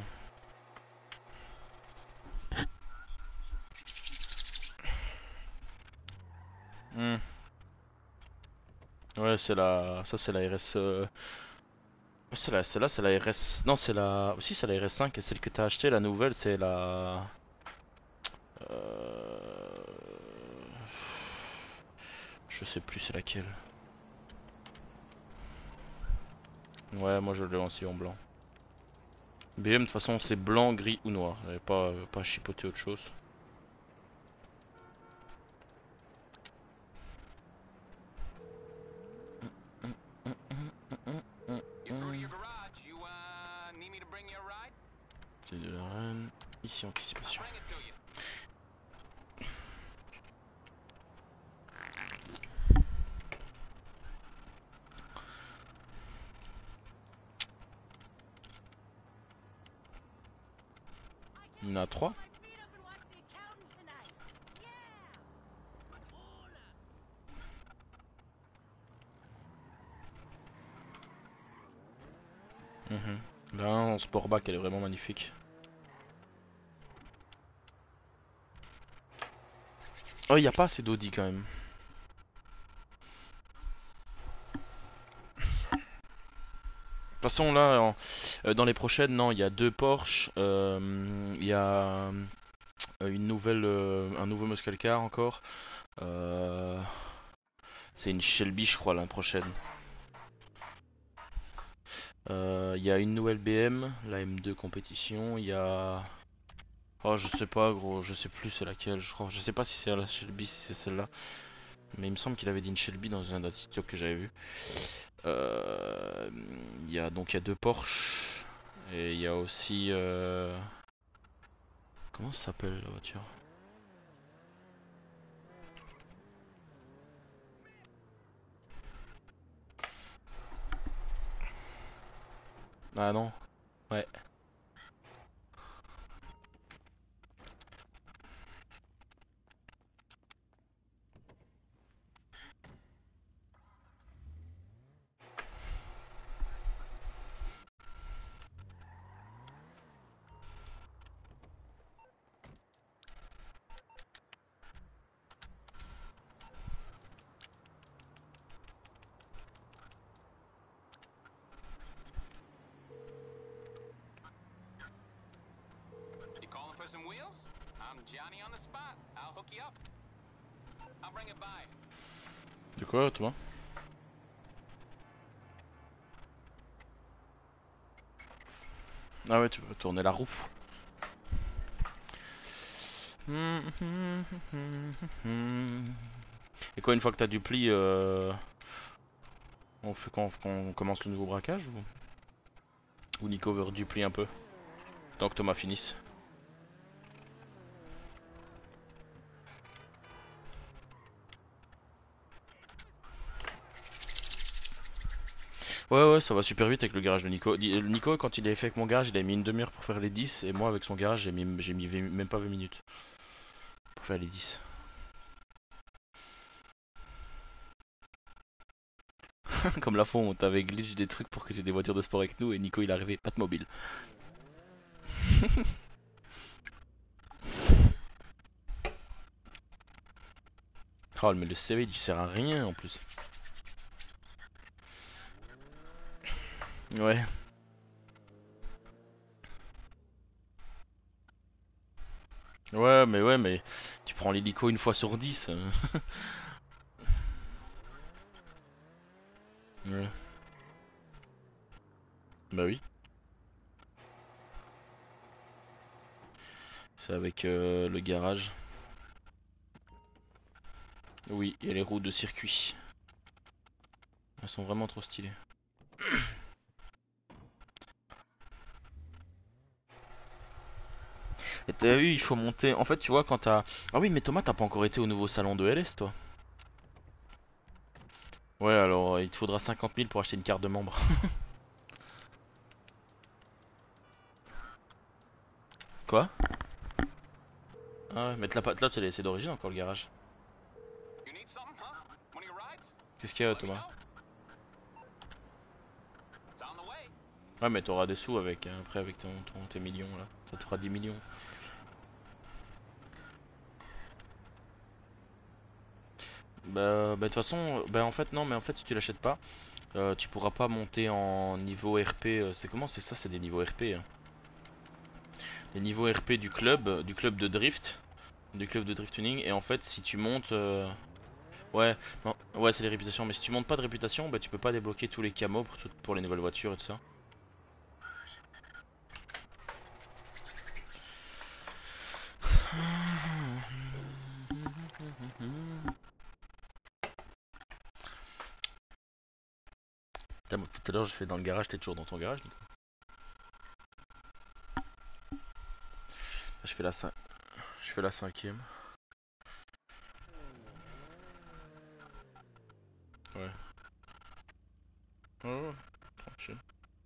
Hmm. Ouais, c'est la. Ça, c'est la R S. Euh... C'est la... Celle-là, c'est la R S. Non, c'est la. Aussi, c'est la R S cinq. Et celle que t'as acheté, la nouvelle, c'est la. Euh... Je sais plus c'est laquelle. Ouais, moi je l'ai aussi en blanc. B M de toute façon c'est blanc, gris ou noir. J'avais pas, euh, pas chipoté autre chose. You through your garage. You, uh, need me to bring you a ride? C'est de la reine. Ici I'll anticipation. bring it to you. Il y en a trois. Mhm. Là, en sportback, elle est vraiment magnifique. Oh, il n'y a pas assez d'Audi quand même. De toute façon, là, en- euh, dans les prochaines, non, il y a deux Porsche, euh, il y a euh, une nouvelle, euh, un nouveau muscle car encore. Euh, c'est une Shelby, je crois, la prochaine. Euh, Il y a une nouvelle B M, la M deux compétition. Il y a, oh, je sais pas, gros, je sais plus c'est laquelle. Je crois, je sais pas si c'est la Shelby, si c'est celle-là. Mais il me semble qu'il avait dit une Shelby dans un autre TikTok que j'avais vu. Euh, Il y a donc il y a deux Porsche et il y a aussi euh, comment ça s'appelle la voiture? Ah non, ouais. You calling for some wheels? I'm Johnny on the spot. I'll hook you up. I'll bring it by. De quoi, Thomas? Ah ouais, tu peux tourner la roue. Et quoi, une fois que t'as du pli, euh, on fait quand on commence le nouveau braquage ou, ou Nico veut du pli un peu? Tant que Thomas finisse. Ouais, ouais, ça va super vite avec le garage de Nico. Di- Nico, quand il avait fait avec mon garage, il a mis une demi-heure pour faire les dix. Et moi, avec son garage, j'ai mis, j'ai mis vingt même pas vingt minutes pour faire les dix. Comme la fois où on t'avait glitch des trucs pour que j'ai des voitures de sport avec nous. Et Nico, il est arrivé, pas de mobile. Oh, mais le C V, il sert à rien en plus. Ouais. Ouais, mais ouais, mais tu prends l'hélico une fois sur dix. euh. Ouais. Bah oui. C'est avec euh, le garage. Oui, et les roues de circuit. Elles sont vraiment trop stylées. Et t'as vu, il faut monter. En fait, tu vois, quand t'as. Ah oui, mais Thomas, t'as pas encore été au nouveau salon de L S, toi? Ouais, alors euh, il te faudra cinquante mille pour acheter une carte de membre. Quoi? Ah ouais, mais là, là, tu l'as laissé d'origine encore le garage. You need something, huh? One of your rides? Qu'est-ce qu'il y a, Let me Thomas? know. It's on the way. Ouais, mais t'auras des sous avec, hein, après, avec ton, ton- tes millions là. Ça te fera dix millions. Bah, bah, de toute façon, bah, en fait, non, mais en fait, si tu l'achètes pas, euh, tu pourras pas monter en niveau R P. euh, C'est comment? C'est ça, c'est des niveaux R P, hein. Les niveaux R P du club, euh, du club de drift, du club de drift tuning. Et en fait, si tu montes, euh, ouais, non, ouais, c'est les réputations. Mais si tu montes pas de réputation, bah tu peux pas débloquer tous les camos pour, tout- pour les nouvelles voitures et tout ça. Putain, moi, tout à l'heure, je fais dans le garage. T'es toujours dans ton garage, Nico? Je fais la cin- je fais la cinquième. Ouais. Ouais, ouais, tranquille.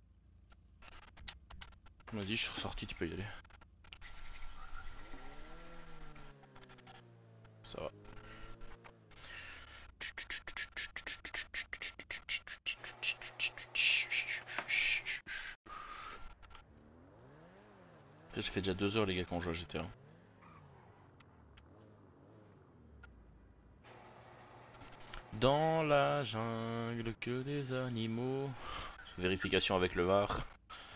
Vas-y, je suis ressorti, tu peux y aller. Ça va. Ça fait déjà deux heures les gars qu'on joue à G T A. Dans la jungle que des animaux. Vérification avec le V A R.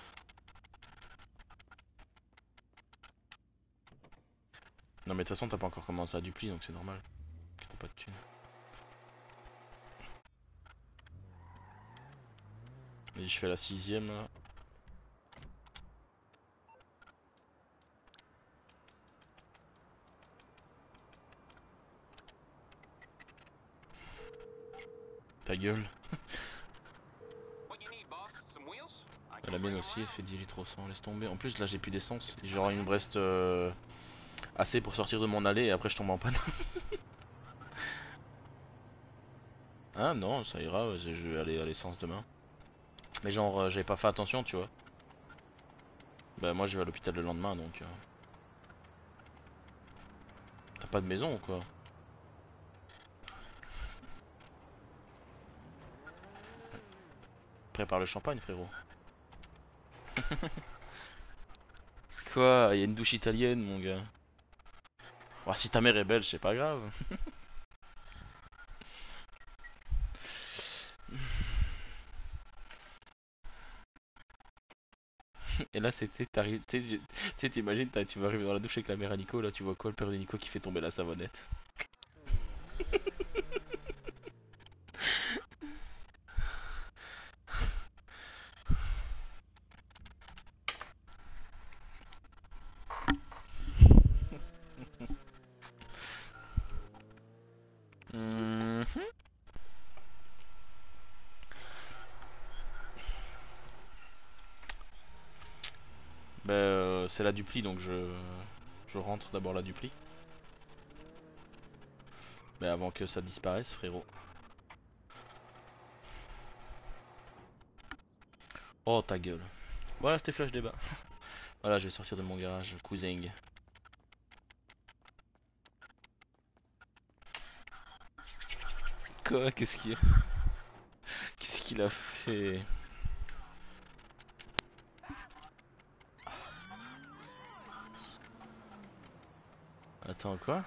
Non mais de toute façon t'as pas encore commencé à dupli donc c'est normal. T'as pas de thunes. Et je fais la sixième là. Ta gueule. What you need, boss? Some wheels? I can La bring mienne 'em aussi elle around. fait dix litres au cent, laisse tomber. En plus là j'ai plus d'essence. Genre il me reste euh, assez pour sortir de mon allée et après je tombe en panne. Ah non ça ira, je vais aller à l'essence demain. Mais genre euh, j'avais pas fait attention tu vois. Bah moi je vais à l'hôpital le lendemain donc... Euh... T'as pas de maison ou quoi? Prépare le champagne frérot. Quoi? Il y a une douche italienne mon gars. Oh, si ta mère est belge c'est pas grave. Et là c'était t'arrives, tu sais t'imagines tu vas arriver dans la douche avec la mère à Nico, là tu vois quoi, le père de Nico qui fait tomber la savonnette. Mhm. Bah euh, c'est la dupli donc je je rentre d'abord la dupli. Mais avant que ça disparaisse frérot. Oh ta gueule. Voilà c'était flash débat. Voilà je vais sortir de mon garage cousin. Quoi? Qu'est-ce qu'il Qu'est-ce qu'il a fait? Attends quoi?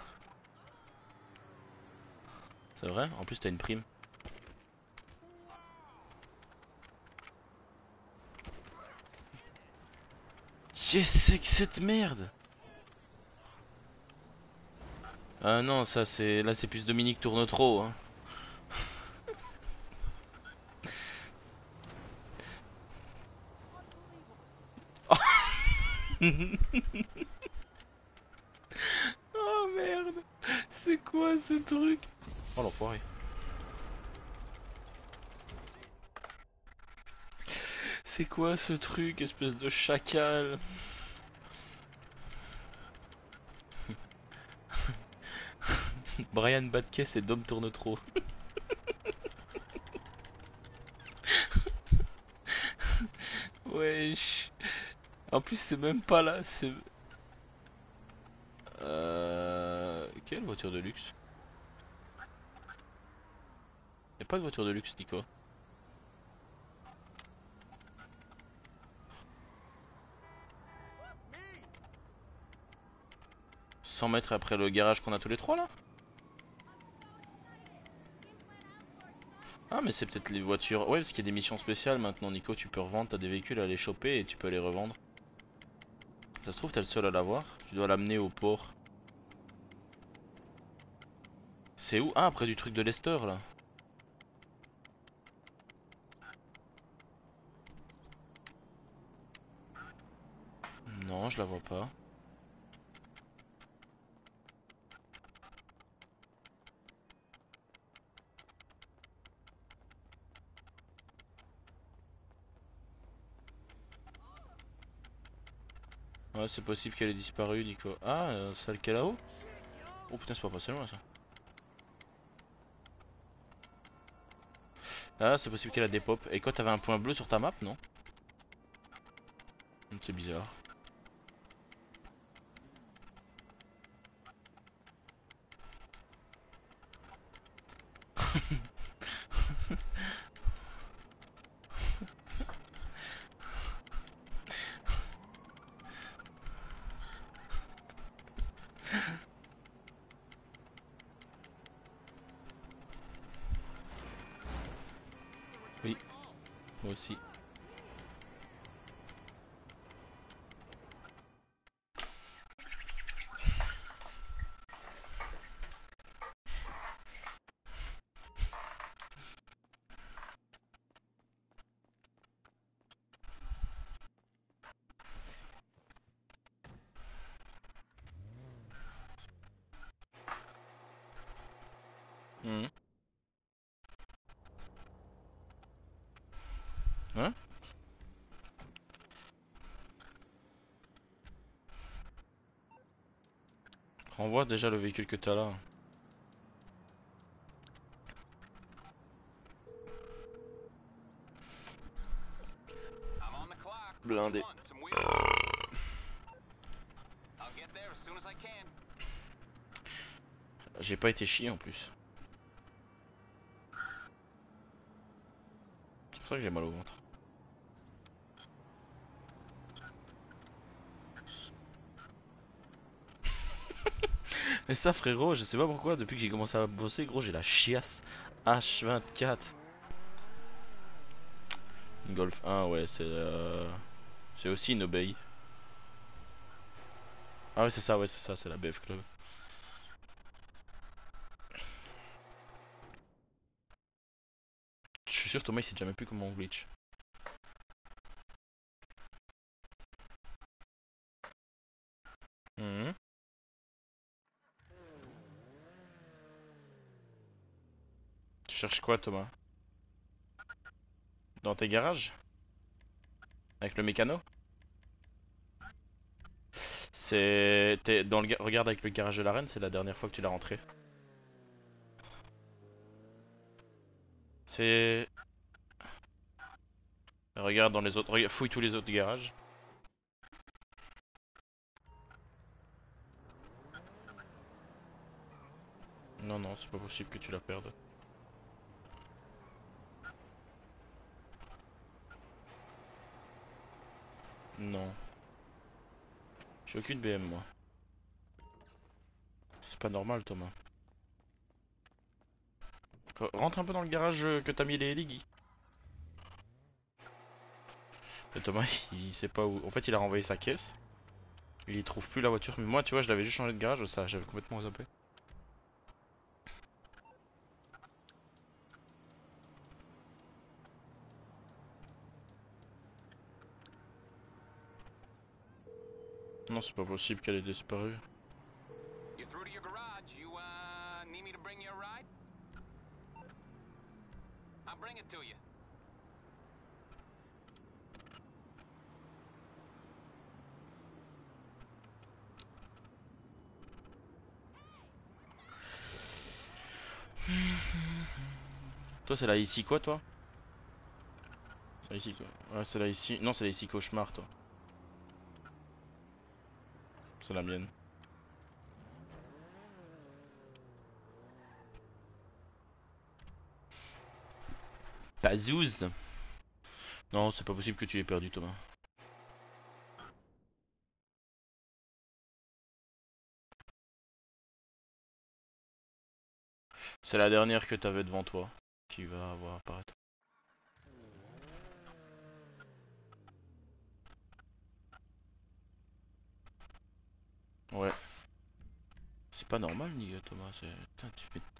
C'est vrai? En plus t'as une prime. Qu'est-ce que c'est que cette merde? Ah non ça c'est... Là c'est plus Dominique tourne trop hein. Oh merde. C'est quoi ce truc? Oh l'enfoiré. C'est quoi ce truc, espèce de chacal? Brian Badkes et Dom tourne trop. Wesh. En plus c'est même pas là, c'est... Euh... Quelle voiture de luxe? Y'a pas de voiture de luxe Nico. cent mètres après le garage qu'on a tous les trois là? Ah mais c'est peut-être les voitures... Ouais parce qu'il y a des missions spéciales maintenant Nico, tu peux revendre, t'as des véhicules à les choper et tu peux les revendre. Ça se trouve t'es le seul à l'avoir, tu dois l'amener au port. C'est où? Ah près du truc de Lester là. Non je la vois pas. Ouais c'est possible qu'elle ait disparu Nico. Ah euh, celle qui est là-haut? Oh putain c'est pas passé loin ça. Ah c'est possible qu'elle a des pop. Et quoi t'avais un point bleu sur ta map non? C'est bizarre. Oui, moi aussi. Mhm. Hein? Renvoie déjà le véhicule que t'as là. I'm on the clock. What Blindé. you want? Some wheels? I'll get there as soon as I can. J'ai pas été chier en plus. C'est pour ça que j'ai mal au ventre. Mais ça frérot, je sais pas pourquoi, depuis que j'ai commencé à bosser, gros, j'ai la chiasse. H vingt-quatre. Golf un, ouais, c'est euh... c'est aussi une obéi. Ah ouais, c'est ça, ouais, c'est ça, c'est la B F Club. Je suis sûr Thomas il sait jamais plus comment on glitch. Mhm. Tu cherches quoi Thomas? Dans tes garages? Avec le mécano? C'est... T'es dans le... ga- Regarde avec le garage de l'arène, c'est la dernière fois que tu l'as rentré. C'est... Regarde dans les autres... Regarde, fouille tous les autres garages. Non, non, c'est pas possible que tu la perdes. Non. J'ai aucune B M moi. C'est pas normal Thomas. Re- Rentre un peu dans le garage euh, que t'as mis les Ligues. Et Thomas il sait pas où... En fait il a renvoyé sa caisse. Il y trouve plus la voiture. Mais moi tu vois je l'avais juste changé de garage, ça j'avais complètement zappé. Non c'est pas possible qu'elle ait disparu. You're through to your garage. You, uh, need me to bring you a ride? I'll bring it to you. Toi c'est la ici quoi toi? C'est la ici quoi? Ouais c'est la ici... Non c'est la ici cauchemar toi. C'est la mienne. Pazouz. Non c'est pas possible que tu l'aies perdu Thomas. C'est la dernière que t'avais devant toi qui va avoir apparaître. Ouais. C'est pas normal Niga Thomas, c'est... Putain, tu fais...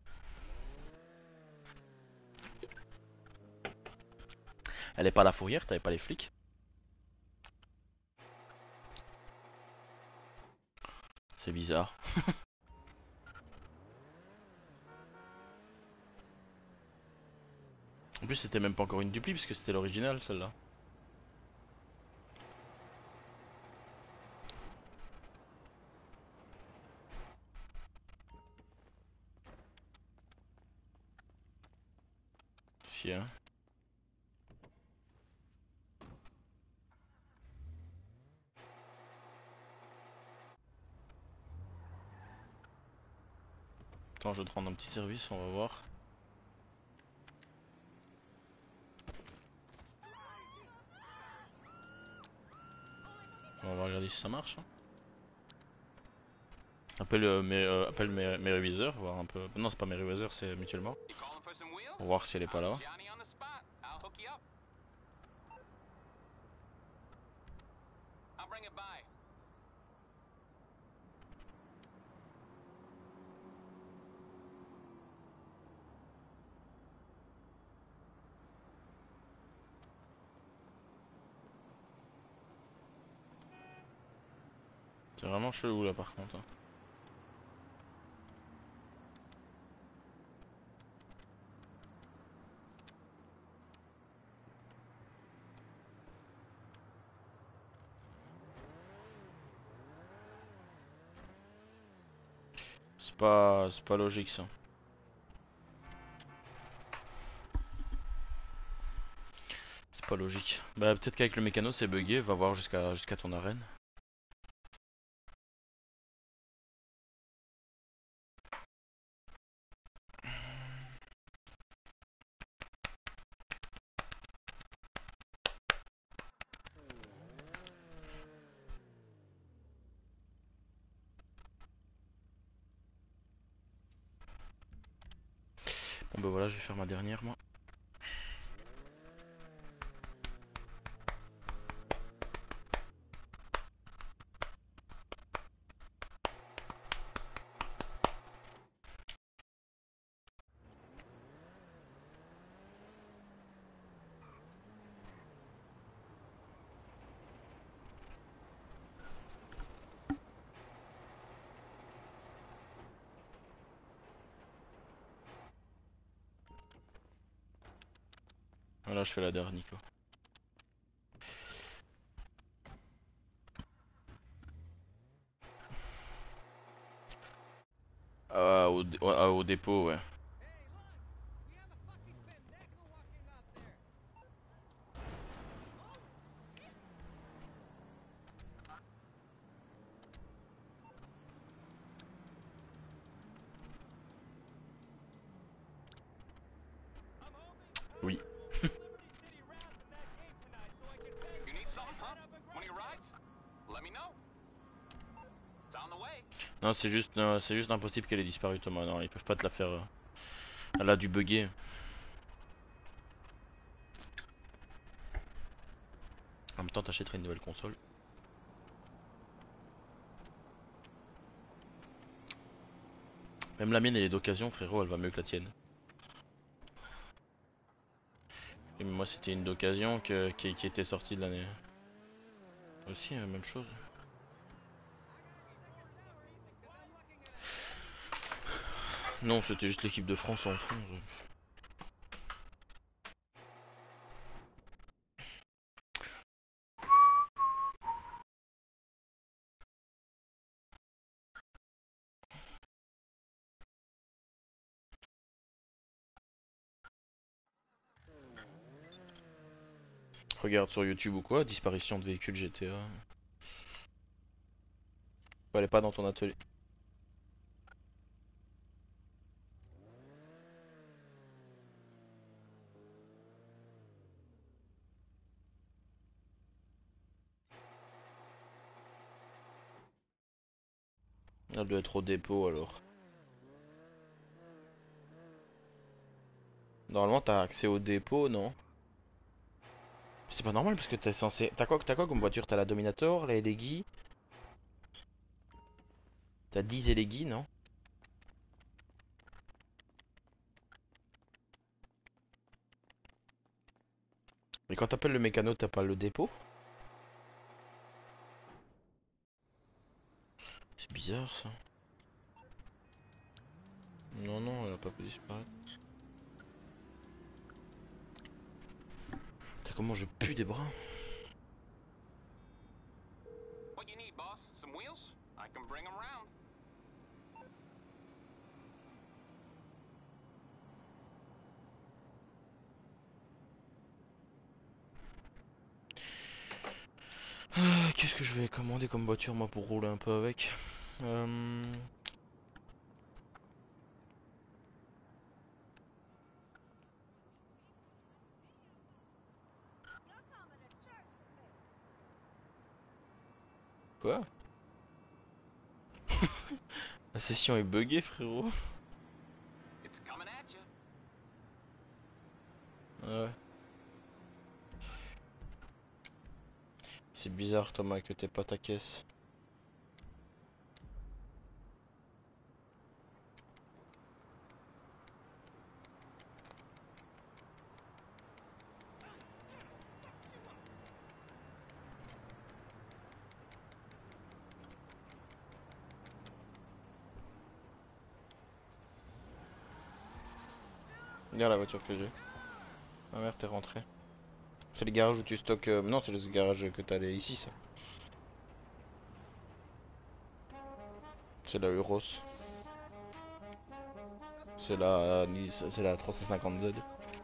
Elle est pas à la fourrière, t'avais pas les flics? C'est bizarre. En plus c'était même pas encore une dupli puisque c'était l'original celle-là. Si hein. Attends je vais te rendre un petit service, on va voir. On va regarder si ça marche. Hein. Appelle, euh, mes, euh, appelle mes, mes réviseurs, voir un peu... Non c'est pas mes réviseurs, c'est mutuellement. You calling for some wheels? Pour voir si elle est pas I'm là. Johnny on the spot. bring it by. C'est vraiment chelou là par contre. Hein. C'est pas, c'est pas logique ça. C'est pas logique. Bah peut-être qu'avec le mécano c'est bugué, va voir jusqu'à jusqu'à ton arène. Bon bah voilà, je vais faire ma dernière moi. Voilà, je fais la dernière Nico. Ah, au, dé- ouais, ah, au dépôt, ouais. Oui. You need something, huh? One of your rides? Let me know. It's on the way. Non, c'est juste, euh, c'est juste impossible qu'elle ait disparu Thomas. Non, ils peuvent pas te la faire. euh, Elle a dû bugger. En même temps, t'achèterais une nouvelle console. Même la mienne, elle est d'occasion, frérot, elle va mieux que la tienne. Et moi, c'était une d'occasion que, qui, qui était sortie de l'année. Aussi, euh, même chose. Non, c'était juste l'équipe de France en fond. je- Regarde sur YouTube ou quoi, disparition de véhicules G T A. Elle est pas dans ton atelier. Elle doit être au dépôt alors. Normalement, t'as accès au dépôt, non? C'est pas normal parce que t'es censé. T'as quoi, t'as quoi comme voiture? T'as la Dominator, la Elegui. T'as dix Elegui, non? Mais quand t'appelles le mécano, t'as pas le dépôt? C'est bizarre ça. Non, non, elle a pas pu disparaître. T'as comment je pue des bras? What you need, boss? Some wheels? I can bring them round. Ah, qu'est-ce que je vais commander comme voiture moi pour rouler un peu avec? Euh... Quoi? La session est buggée frérot. It's coming at you. Ah ouais. c'est bizarre Thomas que t'aies pas ta caisse. Regarde la voiture que j'ai. Ma mère, t'es rentrée. C'est le garage où tu stockes... euh, Non, c'est le garage que t'allais ici, ça. C'est la Euros. C'est la... C'est la trois cent cinquante Z.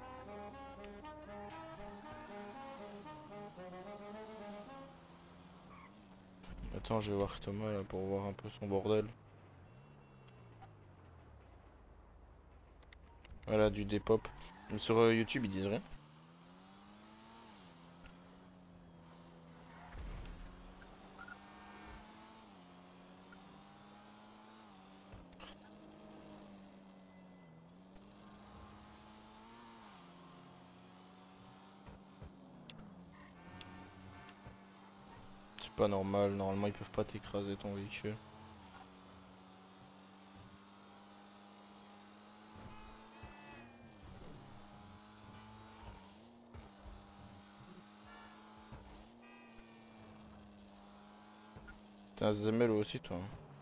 Attends, je vais voir Thomas là pour voir un peu son bordel. Voilà, du Depop. Sur euh, YouTube, ils disent rien. C'est pas normal, normalement ils peuvent pas t'écraser ton véhicule. T'es un zemel aussi toi.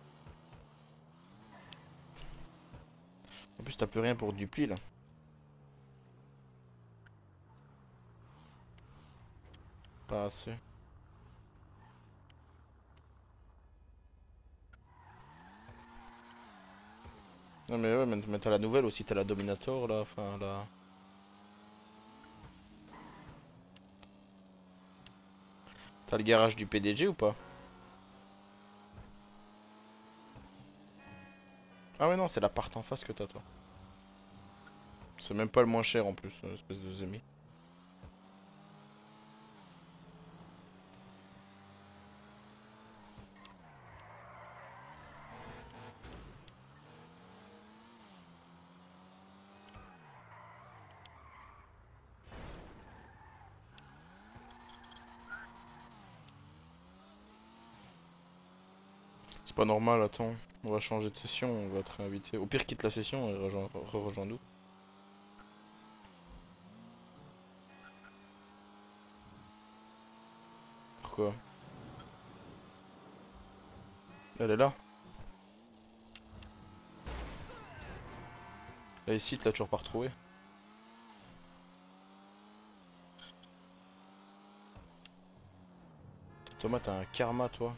En plus t'as plus rien pour Dupli là. Pas assez. Non mais ouais, mais, mais t'as la nouvelle aussi, t'as la Dominator là, enfin là. T'as le garage du P D G ou pas? Ah ouais non, c'est l'appart en face que t'as toi. C'est même pas le moins cher en plus, euh, espèce de zemi. C'est pas normal, attends. On va changer de session, on va te réinviter. Au pire quitte la session et rejoins, rejoins nous. Pourquoi? Elle est là. Là ici, tu l'as toujours pas retrouvé. Thomas, t'as un karma toi.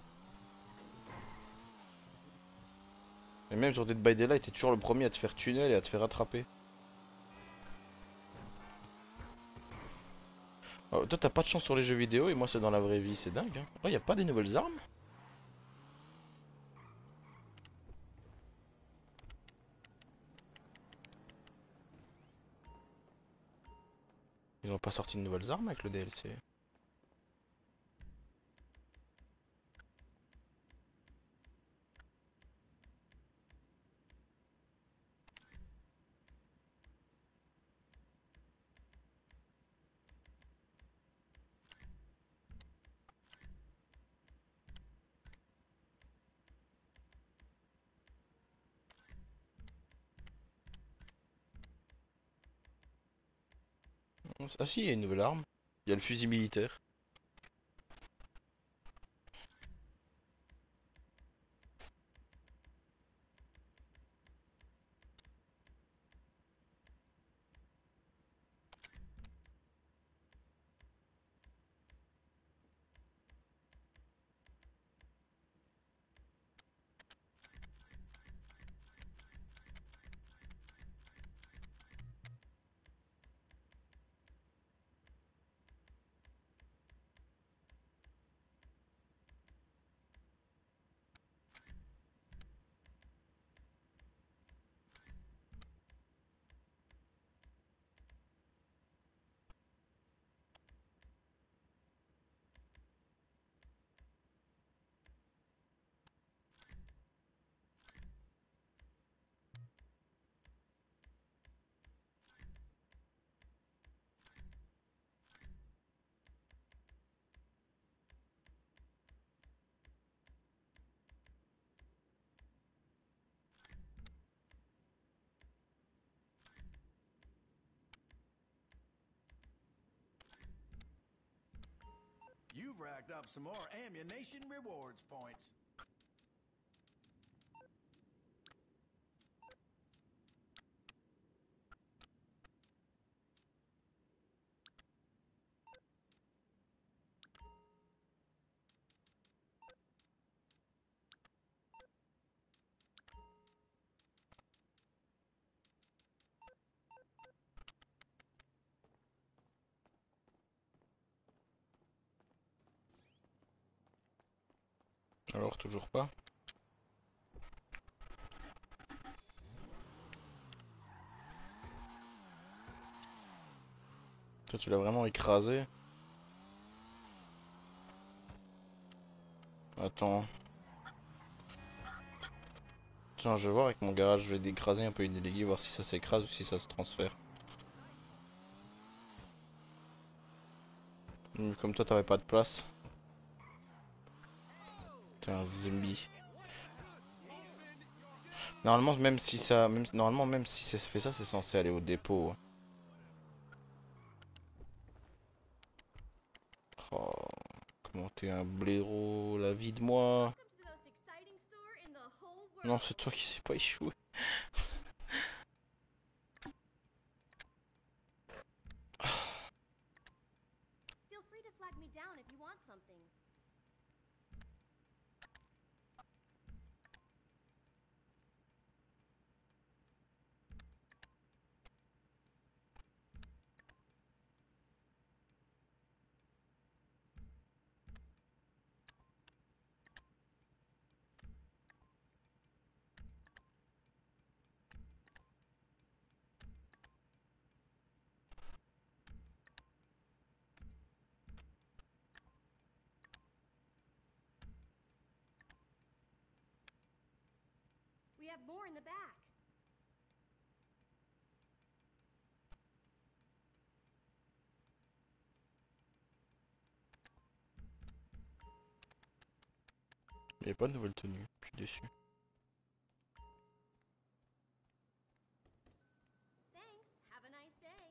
Et même sur Dead by Daylight, t'es toujours le premier à te faire tunnel et à te faire attraper. Oh, toi, t'as pas de chance sur les jeux vidéo et moi, c'est dans la vraie vie, c'est dingue. Hein. Oh, y a pas des nouvelles armes? Ils ont pas sorti de nouvelles armes avec le D L C. Ah si, il y a une nouvelle arme. Il y a le fusil militaire. you've racked up some more ammunition rewards points. Alors toujours pas. Toi tu l'as vraiment écrasé. Attends. Tiens, je vais voir avec mon garage, je vais décraser un peu une déléguée, voir si ça s'écrase ou si ça se transfère. Hum, Comme toi t'avais pas de place. T'es un zombie. Normalement même si ça. Même, normalement même si ça fait ça, c'est censé aller au dépôt. Oh, comment t'es un blaireau, la vie de moi. Welcome to the most exciting store in the whole world. Non, c'est toi qui sais pas échouer. Feel free to flag me down if you want something. We have more in the back. Il n'y a pas de nouvelle tenue, je suis déçu. Thanks. Have a nice day.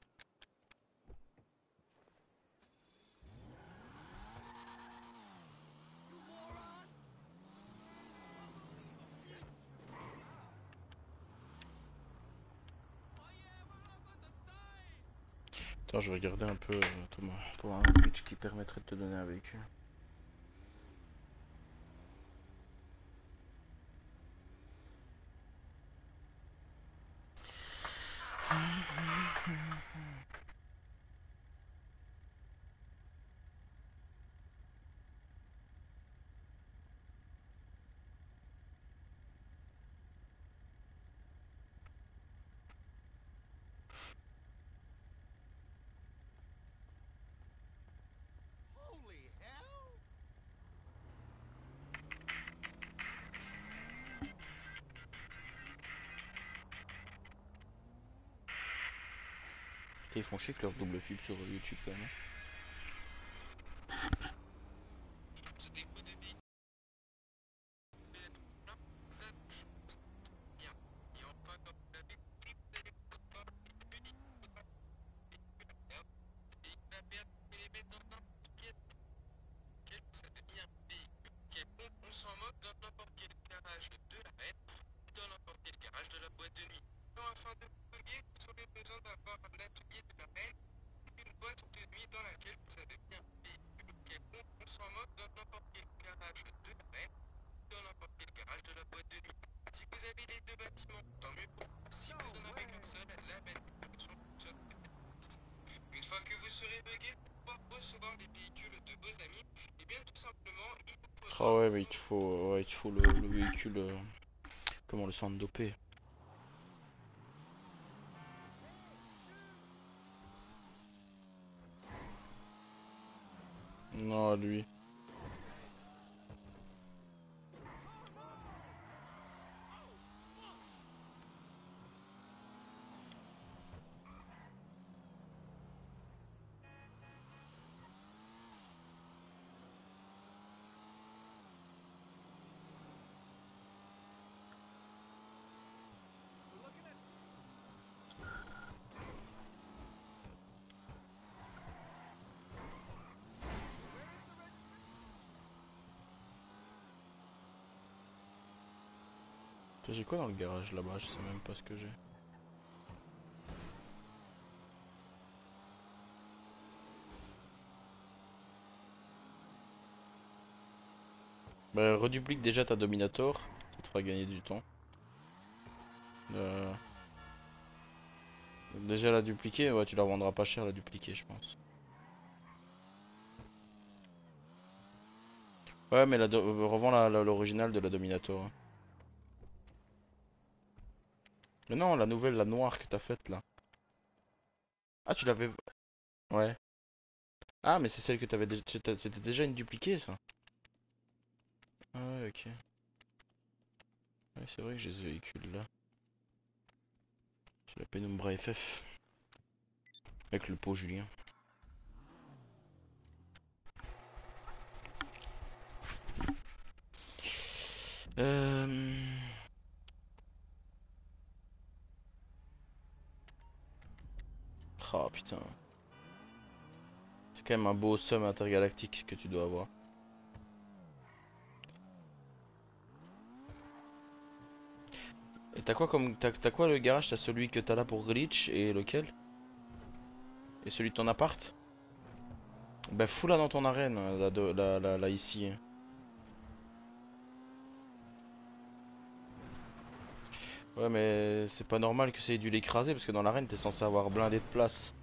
Attends, je vais regarder un peu euh, Thomas, pour un glitch qui permettrait de te donner un véhicule. Holy hell! Putain, ils font chier que leur double pub sur YouTube quand même. On s'en moque dans n'importe quel garage de l'arène ou dans n'importe quel garage de la boîte de nuit. Donc, afin de vous bugger, vous aurez besoin d'avoir un atelier de l'arène ou une boîte de nuit dans laquelle vous avez mis un véhicule quelconque. On s'en moque dans n'importe quel garage de l'arène ou dans n'importe quel garage de la boîte de nuit. Si vous avez les deux bâtiments, tant mieux pour vous. Si vous en avez qu'un seul, la manipulation fonctionne. Une fois que vous serez bugué, pour pouvoir recevoir les véhicules de vos amis, et bien tout simplement, il vous faudra Ah ouais, un mais il te faut, ouais, il te faut le, le véhicule, euh, comment le centre dopé. Non, lui. We're looking at. Where is the Putain, j'ai quoi dans le garage là-bas? Je sais même pas ce que j'ai. Bah, reduplique déjà ta Dominator, ça te fera gagner du temps. Euh... Déjà la dupliquer, ouais, tu la vendras pas cher la dupliquer, je pense. Ouais, mais la do- euh, revends la- la- l'original de la Dominator. Hein. Mais non, la nouvelle, la noire que t'as faite là. Ah, tu l'avais. Ouais. Ah, mais c'est celle que t'avais déjà. C'était c'était déjà une dupliquée ça. Ah, ouais, ok. Ouais, c'est vrai que j'ai ce véhicule là. C'est la Penumbra F F. Avec le pot Julien. Euh... Oh putain. C'est quand même un beau somme intergalactique que tu dois avoir. Et t'as quoi comme. T'as t'as quoi le garage? T'as celui que t'as là pour glitch et lequel? Et celui de ton appart? Bah fous-la dans ton arène, là, de- là, là, là, ici. Ouais mais c'est pas normal que ça ait dû l'écraser parce que dans l'arène t'es censé avoir blindé de place.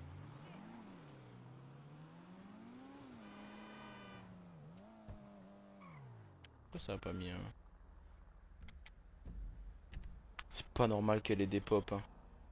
Pourquoi ça a pas mis un... C'est pas normal qu'elle ait des pop hein.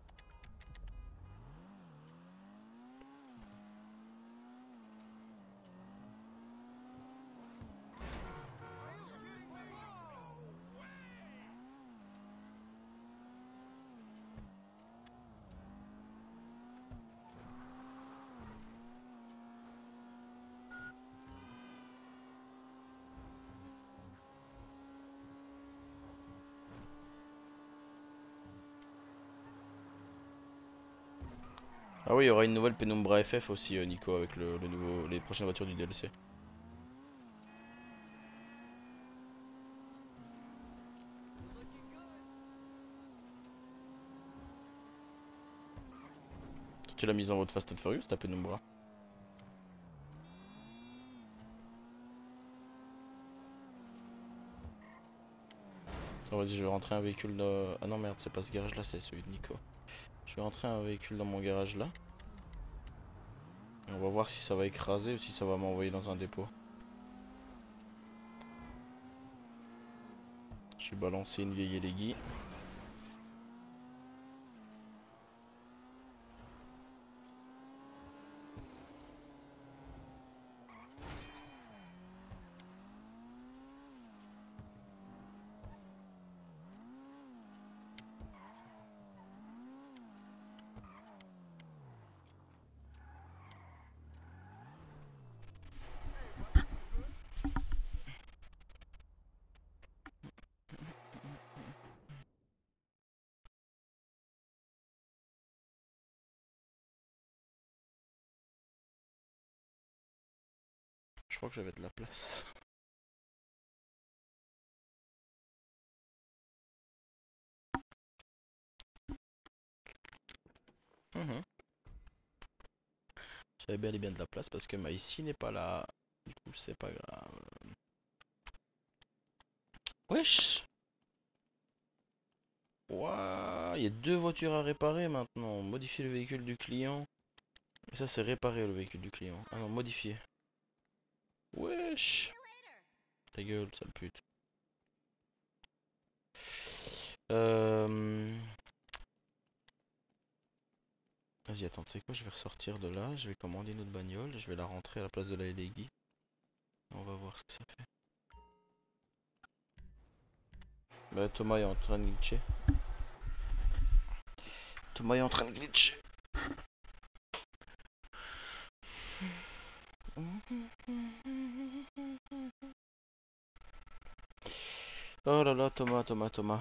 Ah oui, il y aura une nouvelle Penumbra F F aussi, euh, Nico, avec le, le nouveau, les prochaines voitures du D L C. Tu l'as mise en mode Fast and Furious, ta Penumbra? Attends, vas-y, je vais rentrer un véhicule dans... Ah non, merde, c'est pas ce garage là, c'est celui de Nico. Je vais rentrer un véhicule dans mon garage là. Et on va voir si ça va écraser ou si ça va m'envoyer dans un dépôt. Je vais balancer une vieille Elegi. Je crois que j'avais de la place. Mhm. J'avais bel et bien de la place parce que ma ici n'est pas là. Du coup, c'est pas grave. Wesh! Ouah, il y a deux voitures à réparer maintenant. Modifier le véhicule du client. Et ça, c'est réparer le véhicule du client. Ah non, modifier. Wesh! Ta gueule, sale pute. Euh... Vas-y, attends, tu sais quoi, je vais ressortir de là. Je vais commander une autre bagnole. Je vais la rentrer à la place de la Elegi. On va voir ce que ça fait. Bah, Thomas est en train de glitcher. Thomas est en train de glitcher. Oh là là, Thomas, Thomas, Thomas.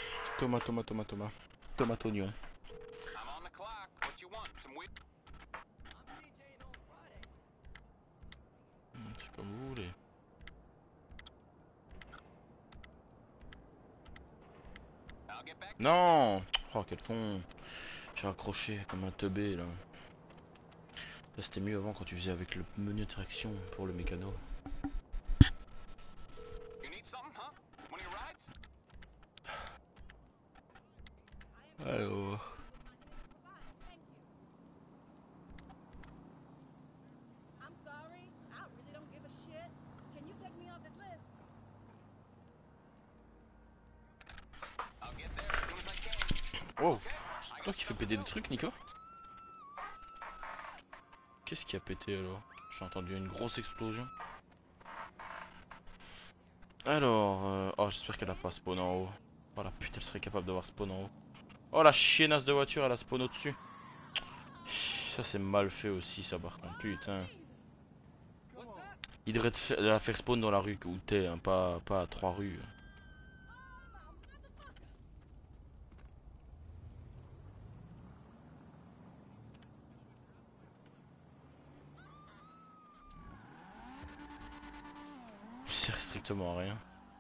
Thomas, Thomas, Thomas, Thomas. Thomas Tognon. I'm on the clock. What you want? Some wheat? back. Non. Oh quel con. J'ai raccroché comme un teubé là. Là c'était mieux avant quand tu faisais avec le menu de traction pour le mécano. You need something, huh? One of your rides? Alors. I'm sorry. I really don't give a shit. Can you take me off this list? I'll get there as soon as I can. Wow. Okay. I C'est got toi qui fais something péter to le do. truc Nico? Qu'est-ce qui a pété alors? J'ai entendu une grosse explosion. Alors, euh... oh j'espère qu'elle a pas spawn en haut. Oh la putain, elle serait capable d'avoir spawn en haut. Oh la chiennasse de voiture, elle a spawn au-dessus. Ça c'est mal fait aussi ça par contre, putain. What's that? Il devrait te fa- la faire spawn dans la rue où t'es, hein, pas, pas à trois rues. C'est strictement rien.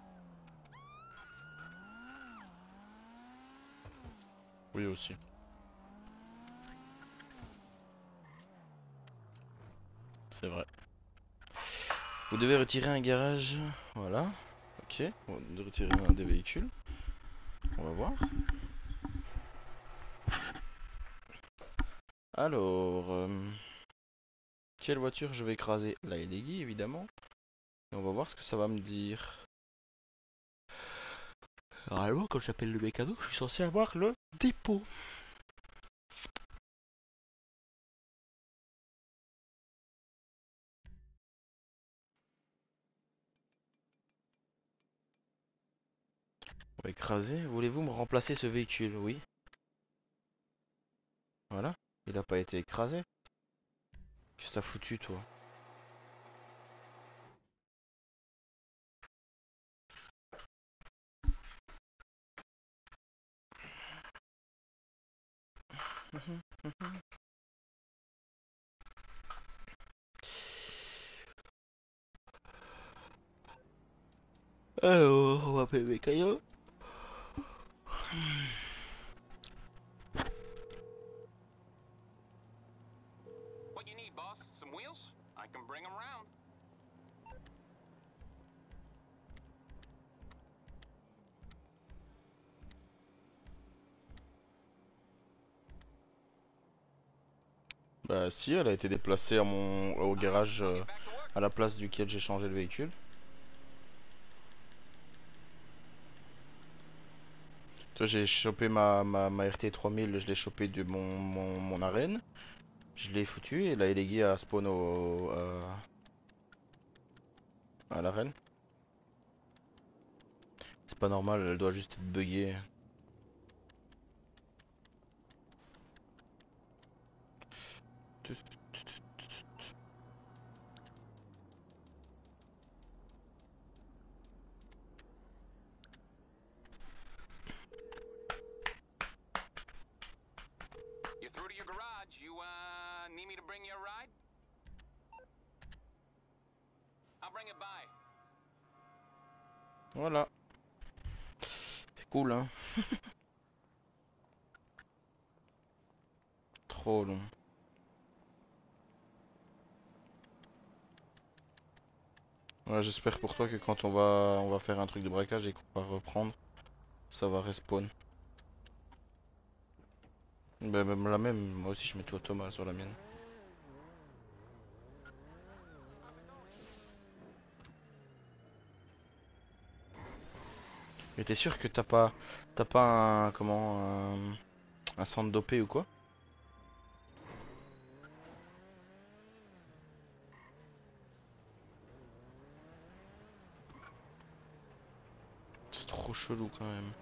Oui aussi. C'est vrai. Vous devez retirer un garage. Voilà. Ok. On va retirer un des véhicules. On va voir. Alors. euh, Quelle voiture je vais écraser? La Elegi évidemment. Et on va voir ce que ça va me dire. Normalement, quand j'appelle le mécano, je suis censé avoir le dépôt. On va écraser. Voulez-vous me remplacer ce véhicule? Oui. Voilà. Il a pas été écrasé. Qu'est-ce que t'as foutu, toi? Alors, on va appeler le mécano. What you need, boss? Some wheels? I can bring them round. Bah si, elle a été déplacée à mon, au garage euh, Get back to work. à la place duquel j'ai changé le véhicule. Toi j'ai chopé ma, ma, ma R T trois mille, je l'ai chopé de mon, mon, mon arène. Je l'ai foutu et la Elegi a spawn au, euh, à l'arène. C'est pas normal, elle doit juste être buggée. You're through to your garage. You, uh, need me to bring you a ride? I'll bring it by. Voilà. C'est cool hein. Trop long. Ouais, j'espère pour toi que quand on va on va faire un truc de braquage et qu'on va reprendre, ça va respawn. Bah même la même, moi aussi je mets tout automa sur la mienne. Mais t'es sûr que t'as pas t'as pas un comment un, un centre dopé ou quoi? C'est trop chelou quand même.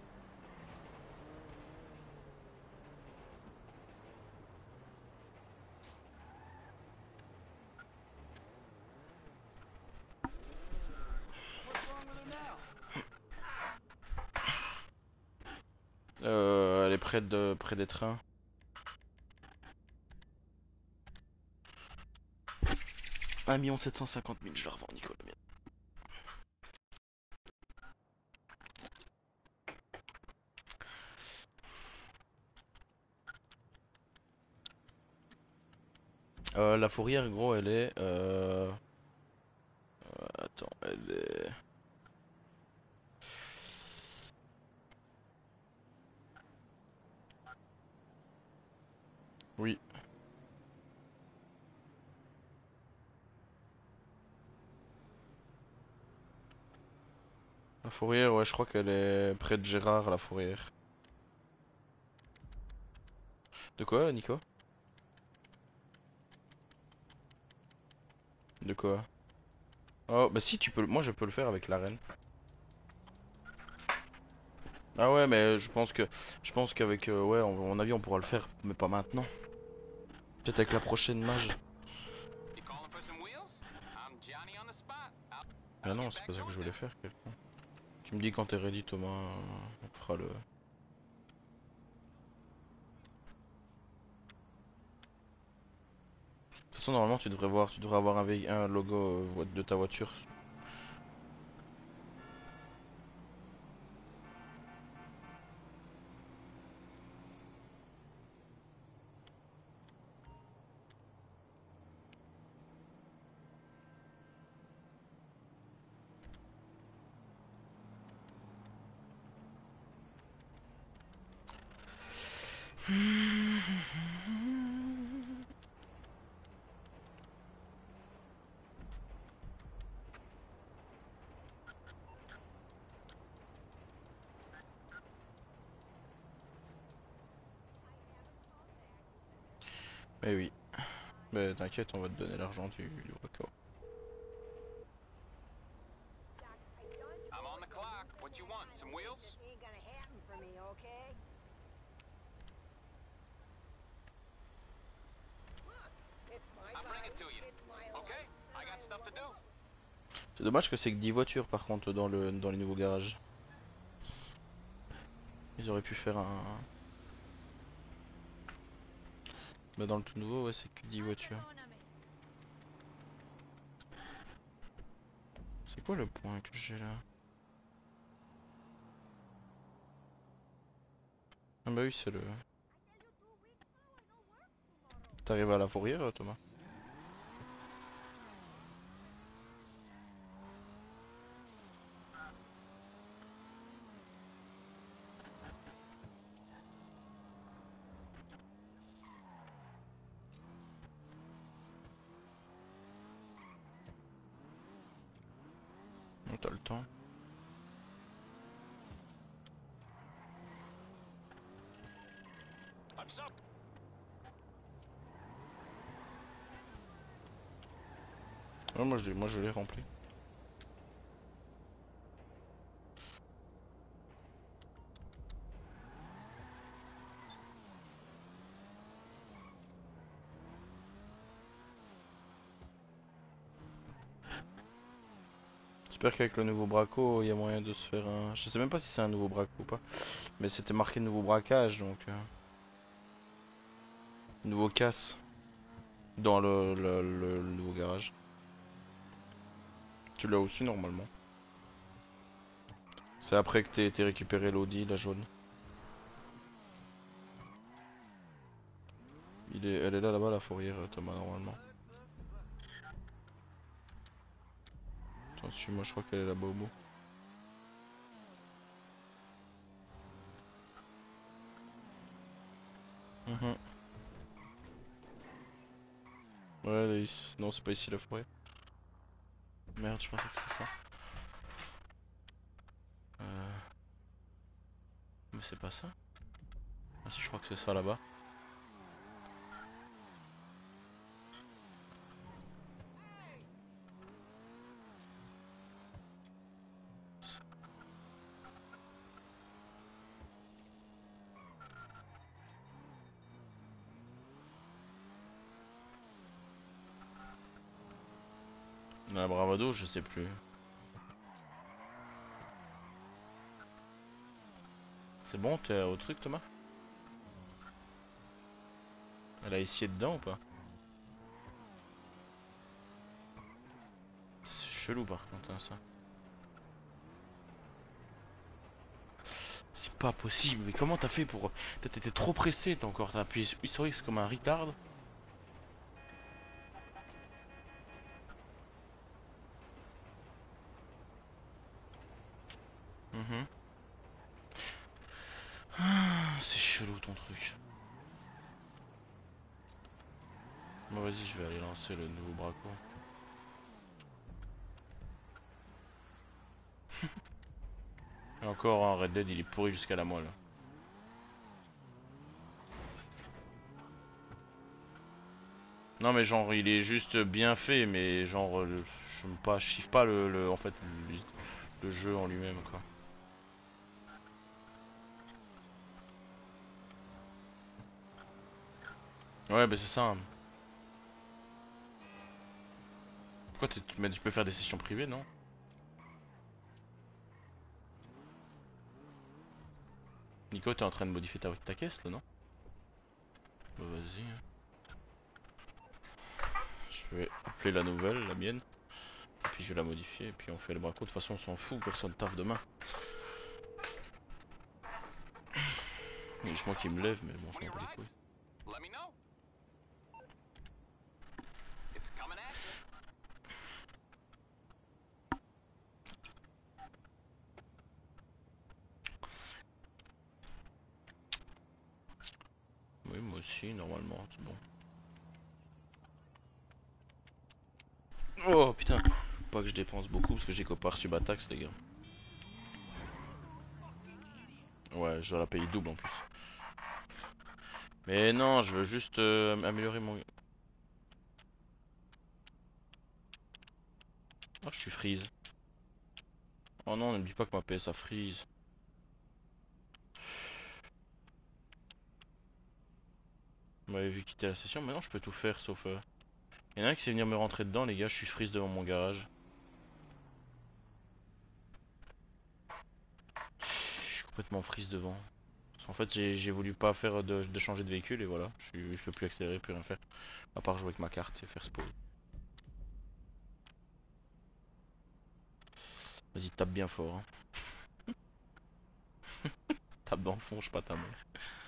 Euh, elle est près de près des trains. un million sept cent cinquante mille, je la revends Nico la mienne. Euh, la fourrière, gros, elle est... Euh... Attends, elle est... Oui. La fourrière, ouais, je crois qu'elle est près de Gérard, la fourrière. De quoi, Nico? De quoi? Oh, bah si, tu peux... Moi, je peux le faire avec l'arène. Ah ouais, mais je pense que... Je pense qu'avec... euh, ouais, à mon avis, on pourra le faire, mais pas maintenant. Peut-être avec la prochaine mage. You calling for some wheels? I'm Johnny on the spot. I'll, Ah I'll non, get c'est back pas ça que going je voulais then. faire, quelqu'un. Tu me dis quand t'es ready, Thomas, euh, on fera le... De toute façon, normalement, tu devrais voir, tu devrais avoir un, vé- un logo euh, vo- de ta voiture. Mais oui. Mais t'inquiète, on va te donner l'argent du, du Waka. I'm on the clock. What you want? Some wheels? This ain't gonna happen for me, okay? Look, it's my I'll bring it body, to you. it's my Okay, life, I and got stuff to do. C'est dommage que c'est que dix voitures par contre dans le dans les nouveaux garages. Ils auraient pu faire un... Bah dans le tout nouveau, ouais, c'est que dix voitures. C'est quoi le point que j'ai là? Ah bah oui, c'est le... T'arrives à la fourrière, euh, Thomas? Oh, t'as le temps. What's up? Ouais, moi je l'ai moi, je l'ai rempli. J'espère qu'avec le nouveau braco, il y a moyen de se faire un... Je sais même pas si c'est un nouveau braco ou pas. Mais c'était marqué nouveau braquage, donc... euh, Nouveau casse. Dans le, le, le- le nouveau garage. Tu l'as aussi normalement. C'est après que t'aies t'aies récupéré l'Audi, la jaune. Il est, elle est là, là-bas, la fourrière, euh, Thomas, normalement. Attends, suis-moi, je crois qu'elle est là-bas au bout. Mhm. Ouais, elle est ici. Non, c'est pas ici la forêt. Merde, je pensais que c'était ça. Euh... Mais c'est pas ça. Ah si, je crois que c'est ça là-bas. La Bravado, je sais plus. C'est bon, t'es au truc, Thomas? Elle a essayé dedans ou pas? C'est chelou par contre, hein, ça. C'est pas possible, mais comment t'as fait pour... T'étais trop pressé, t'as encore t'as appuyé sur X comme un retard. Mhm. Ah, c'est chelou ton truc. Bon vas-y, je vais aller lancer le nouveau braco. Et encore un Red Dead, il est pourri jusqu'à la moelle. Non mais genre il est juste bien fait, mais genre euh, je me pas, je kiffe pas le, le en fait le, le jeu en lui-même quoi. Ouais bah c'est ça, hein. Pourquoi tu mais tu peux faire des sessions privées, non? Nico, t'es en train de modifier ta, ta caisse là, non? Bah vas-y, hein. Je vais appeler la nouvelle, la mienne, puis je vais la modifier, et puis on fait le braco. De toute façon on s'en fout, personne taffe demain. Il y a juste moi qui me lève, mais bon je When m'en you're bats les right, couilles. let me know. It's coming at you. Oui moi aussi, normalement, c'est bon. Oh putain, pas que je dépense beaucoup parce que j'ai pas reçu ma taxe les gars. Ouais, je dois la payer double en plus. Mais non, je veux juste euh, améliorer mon... Oh, je suis freeze. Oh non, ne me dis pas que ma P S a freeze. Vous m'avez vu quitter la session, maintenant je peux tout faire sauf... Euh... Il y en a un qui sait venir me rentrer dedans les gars, je suis freeze devant mon garage. Je suis complètement freeze devant. En fait j'ai voulu pas faire de, de changer de véhicule et voilà, je, suis, je peux plus accélérer, plus rien faire. À part jouer avec ma carte et faire spawn. Vas-y tape bien fort hein. Tape dans le fond, je pas ta mère.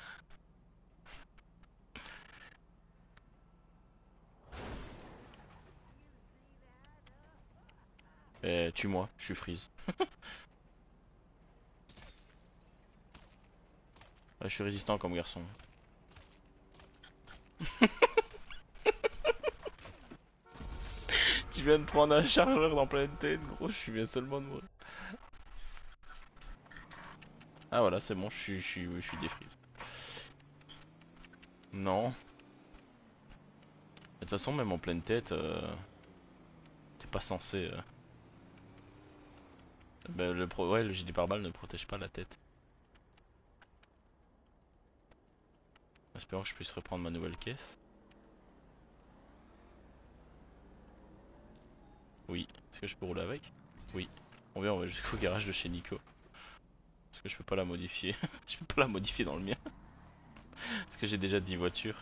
Eh, tue-moi, je suis freeze. Ouais, je suis résistant comme garçon. Je viens de prendre un chargeur dans pleine tête, gros, je suis bien seulement de mourir. Ah voilà, c'est bon, je suis, je suis, je suis défreeze. Non. De toute façon, même en pleine tête, euh, t'es pas censé... Euh... Bah, le pro... ouais, le gilet pare-balles ne protège pas la tête. Espérons que je puisse reprendre ma nouvelle caisse. Oui. Est-ce que je peux rouler avec? Oui. On vient, on va jusqu'au garage de chez Nico. Parce que je peux pas la modifier. Je peux pas la modifier dans le mien. Parce que j'ai déjà dix voitures.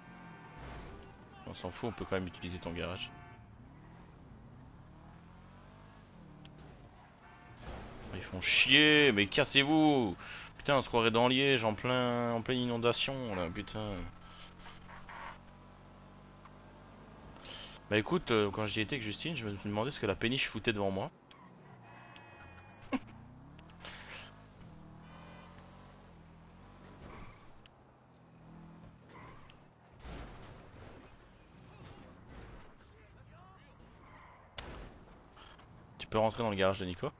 On s'en fout, on peut quand même utiliser ton garage. Ils font chier, mais cassez-vous! Putain, on se croirait dans Liège en plein, en pleine inondation là, putain. Bah écoute, euh, quand j'y étais avec Justine, je me demandais ce que la péniche foutait devant moi. Tu peux rentrer dans le garage de Nico.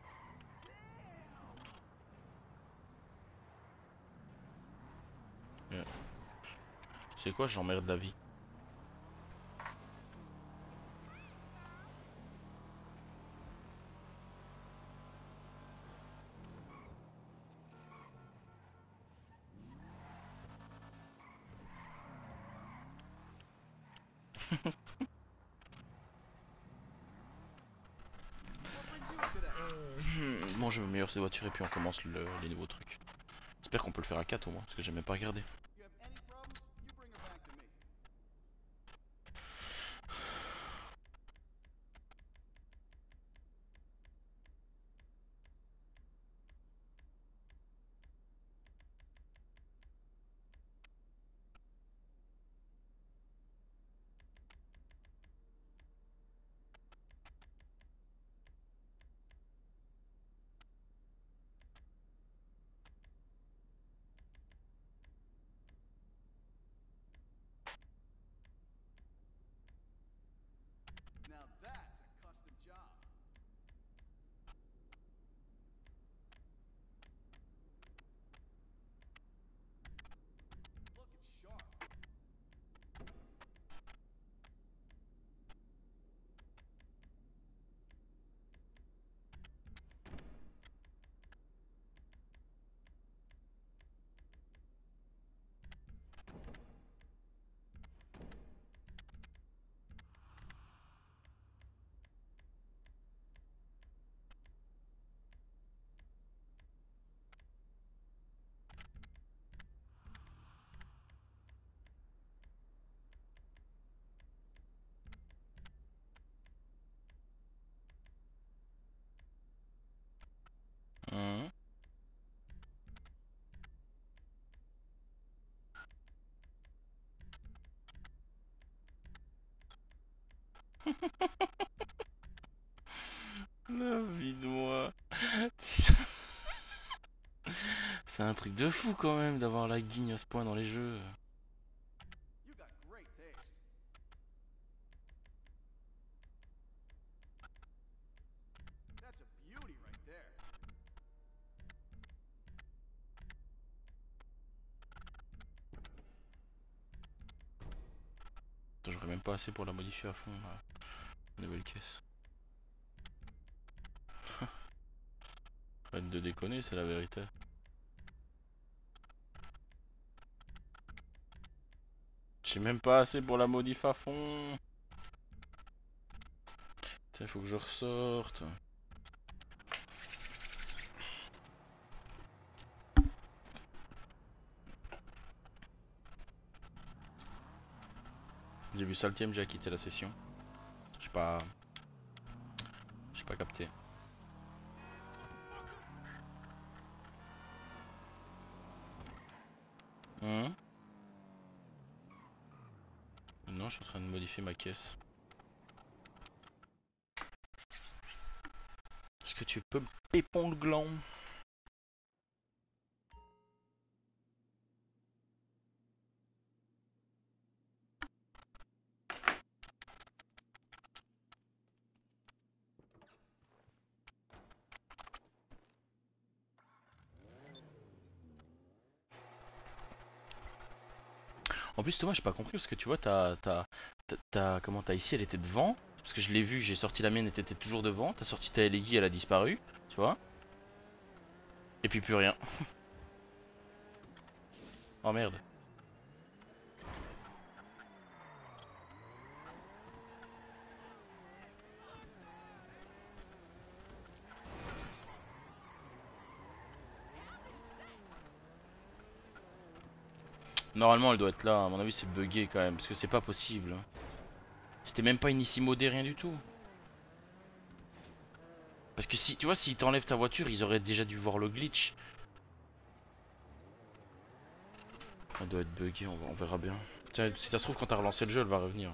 Yeah. Tu sais quoi, j'emmerde la vie. What brings you today? Hmm, bon, je m'améliore ces voitures et puis on commence le- les nouveaux trucs. J'espère qu'on peut le faire à quatre au moins, parce que j'ai même pas regardé. You have any problems? You bring her back to me. C'est un truc de fou quand même d'avoir la guigne à ce point dans les jeux. You got great taste. That's a beauty right there. Attends, j'aurais même pas assez pour la modifier à fond, la nouvelle caisse. Arrête de déconner, c'est la vérité. J'ai même pas assez pour la modif à fond. Il faut que je ressorte. J'ai vu ça le tiem, j'ai quitté la session. J'ai pas... J'ai pas capté. Hum. Non, je suis en train de modifier ma caisse. Est-ce que tu peux me pépon le gland? En plus, Thomas, j'ai pas compris parce que tu vois, t'as, t'as, t'as, t'as- comment t'as ici, elle était devant. Parce que je l'ai vu, j'ai sorti la mienne, elle était toujours devant. T'as sorti ta Elegi, elle a disparu, tu vois. Et puis plus rien. Oh merde. Normalement, elle doit être là. À mon avis, c'est bugué quand même parce que c'est pas possible. C'était même pas une ici modée, rien du tout. Parce que si, tu vois, s'ils t'enlèvent ta voiture, ils auraient déjà dû voir le glitch. Elle doit être buggée, on, on verra bien. Tiens, si ça se trouve, quand t'as relancé le jeu, elle va revenir.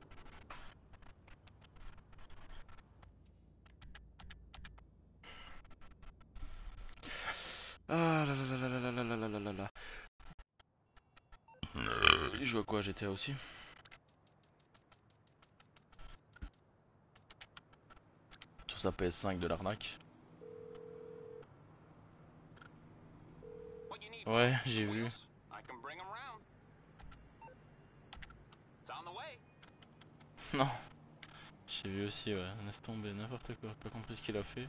Ah là là là là là là là là là là là. Euh, il joue à quoi, G T A aussi? Sur sa P S cinq de l'arnaque. What you need? Ouais, j'ai vu. Wheels? I can bring 'em round. It's on the way. Non, j'ai vu aussi, ouais. Laisse tomber, n'importe quoi. Pas compris ce qu'il a fait.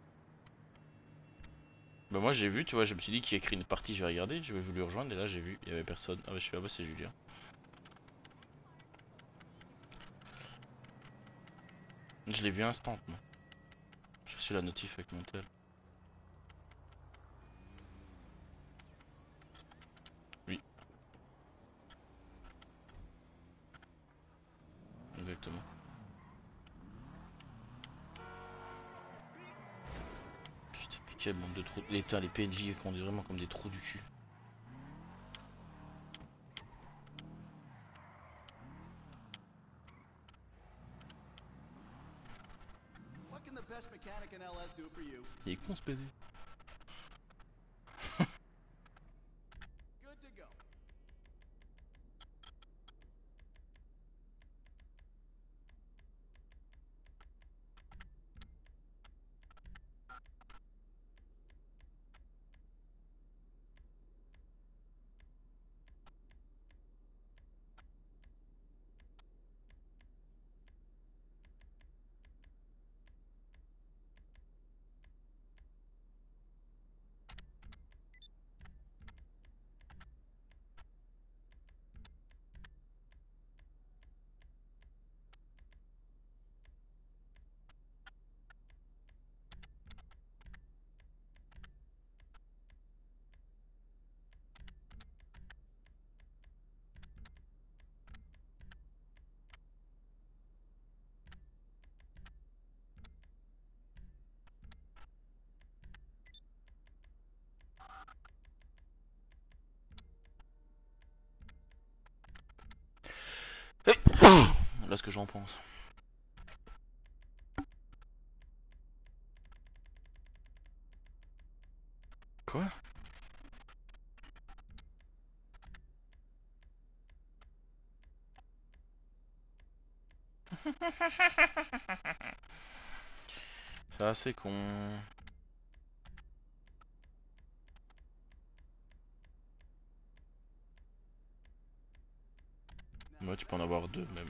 Bah moi j'ai vu, tu vois, je me suis dit qu'il a écrit une partie, j'ai regardé, j'ai voulu rejoindre et là j'ai vu, il y avait personne. Ah bah je suis, ah bah c'est Julien. Je l'ai vu instant moi. J'ai reçu la notif avec mon tel. Oui. Exactement. Putain, mais quel bande de trous. Les, putain, les P N J conduisent vraiment comme des trous du cul. What can the best mechanic in L S do for you? Il est con ce P D. Good to go. Là ce que j'en pense. Quoi? C'est assez con. Moi, tu peux en avoir deux même.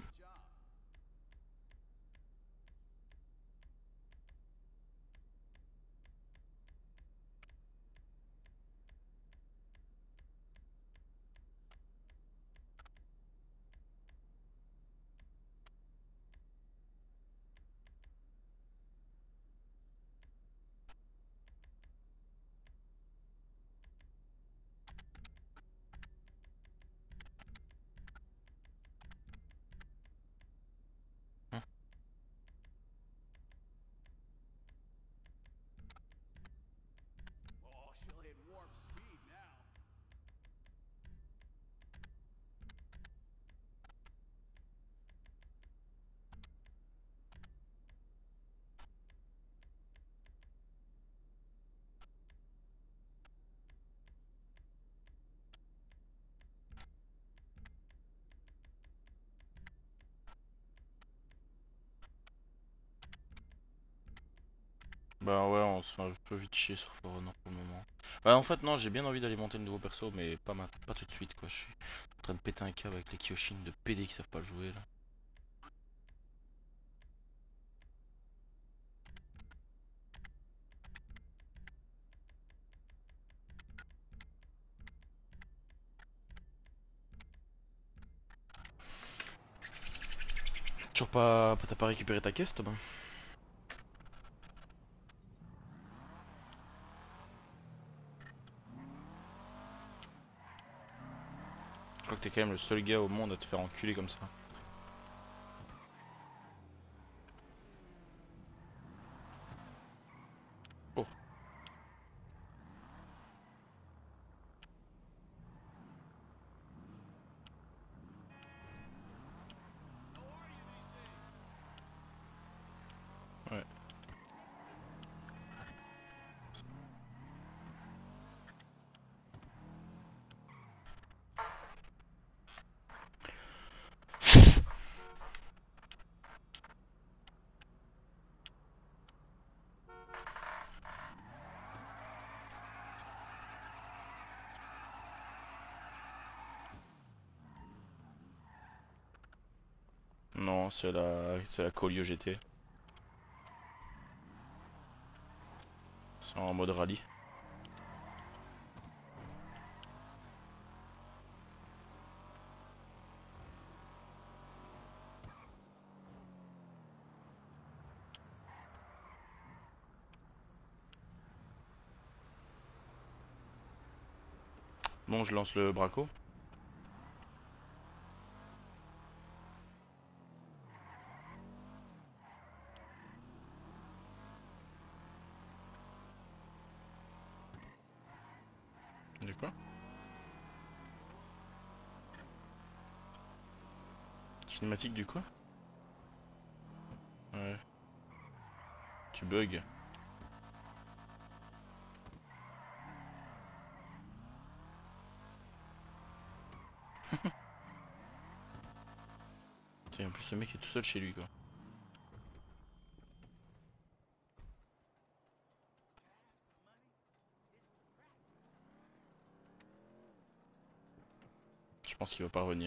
Hum. Oh, she'll hit warp speed now. Bah ouais, on se fait un peu vite chier sur For Honor pour le moment. Bah en fait non, j'ai bien envie d'aller monter le nouveau perso, mais pas ma... pas tout de suite quoi. Je suis en train de péter un câble avec les Kyoshin de P D qui savent pas le jouer là. Toujours pas... T'as pas récupéré ta caisse Thomas? Je crois que t'es quand même le seul gars au monde à te faire enculer comme ça. Oh. Ouais. Non, c'est la... c'est la Collio G T. C'est en mode rallye. Bon, je lance le braco. De quoi? Cinématique du quoi? Ouais. Tu bugs. Tiens, en plus le mec est tout seul chez lui quoi. Je pense qu'il va pas revenir.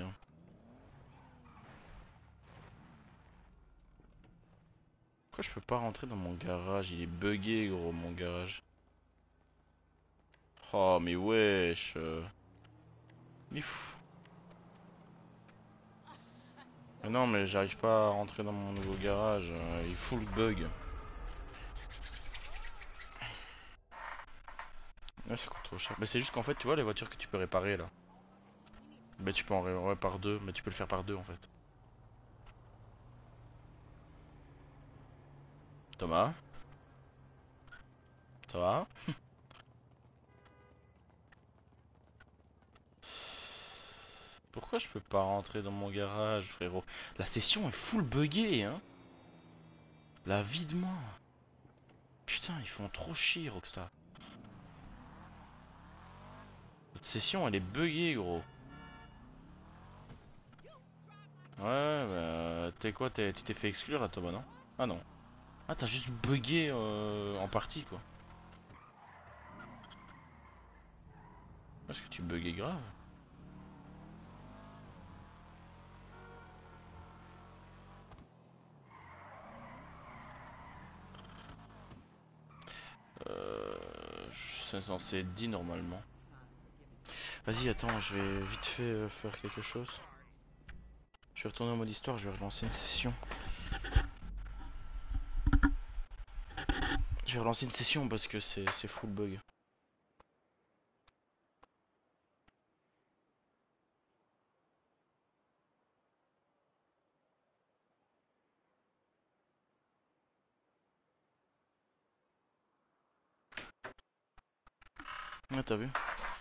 Pourquoi je peux pas rentrer dans mon garage? Il est bugué gros mon garage. Oh mais wesh. euh. Il est fou. Mais non mais j'arrive pas à rentrer dans mon nouveau garage. euh, Il est full bug. Ouais ça coûte trop cher. Mais c'est juste qu'en fait tu vois les voitures que tu peux réparer là. Bah tu peux en réparer par deux. Mais tu peux le faire par deux en fait. Thomas? Ça va? Pourquoi je peux pas rentrer dans mon garage frérot? La session est full buggée hein. La vie de moi. Putain ils font trop chier Rockstar. Cette session elle est buggée gros. Ouais, bah, t'es quoi, t'es- tu t'es fait exclure là, Thomas, non? Ah non. Ah, t'as juste bugué euh, en partie, quoi. Est-ce que tu buguais grave? Euh, c'est censé être dit normalement. Vas-y, attends, je vais vite fait euh, faire quelque chose. Je vais retourner en mode histoire, je vais relancer une session. Je vais relancer une session parce que c'est c'est full bug. Ah, t'as vu?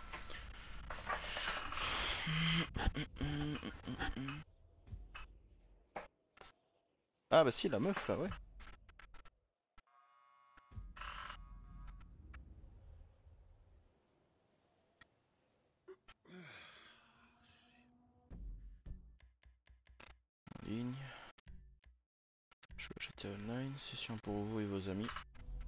Ah bah si, la meuf là, ouais. En ligne. Je vais acheter online, session pour vous et vos amis.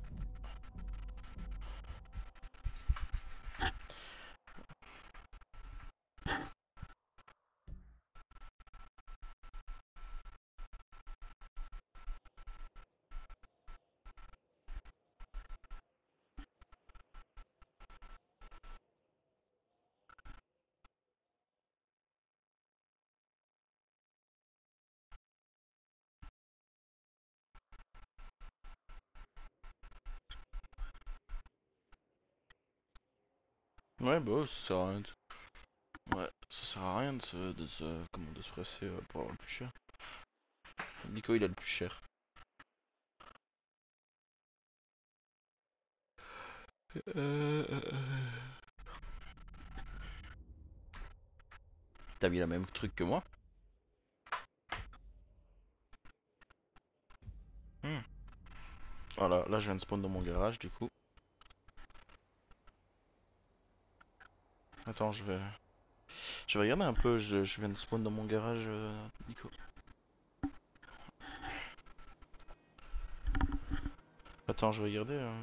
Ouais bah ça sert à rien de... Ouais, ça sert à rien de se, de se, comment, de se presser euh, pour avoir le plus cher. Nico il a le plus cher. Euh, euh, euh. T'as mis la même truc que moi? Hmm. Voilà, là je viens de spawn dans mon garage du coup. Attends, je vais... Je vais regarder un peu, je, je viens de spawn dans mon garage, euh, Nico. Attends, je vais regarder. euh.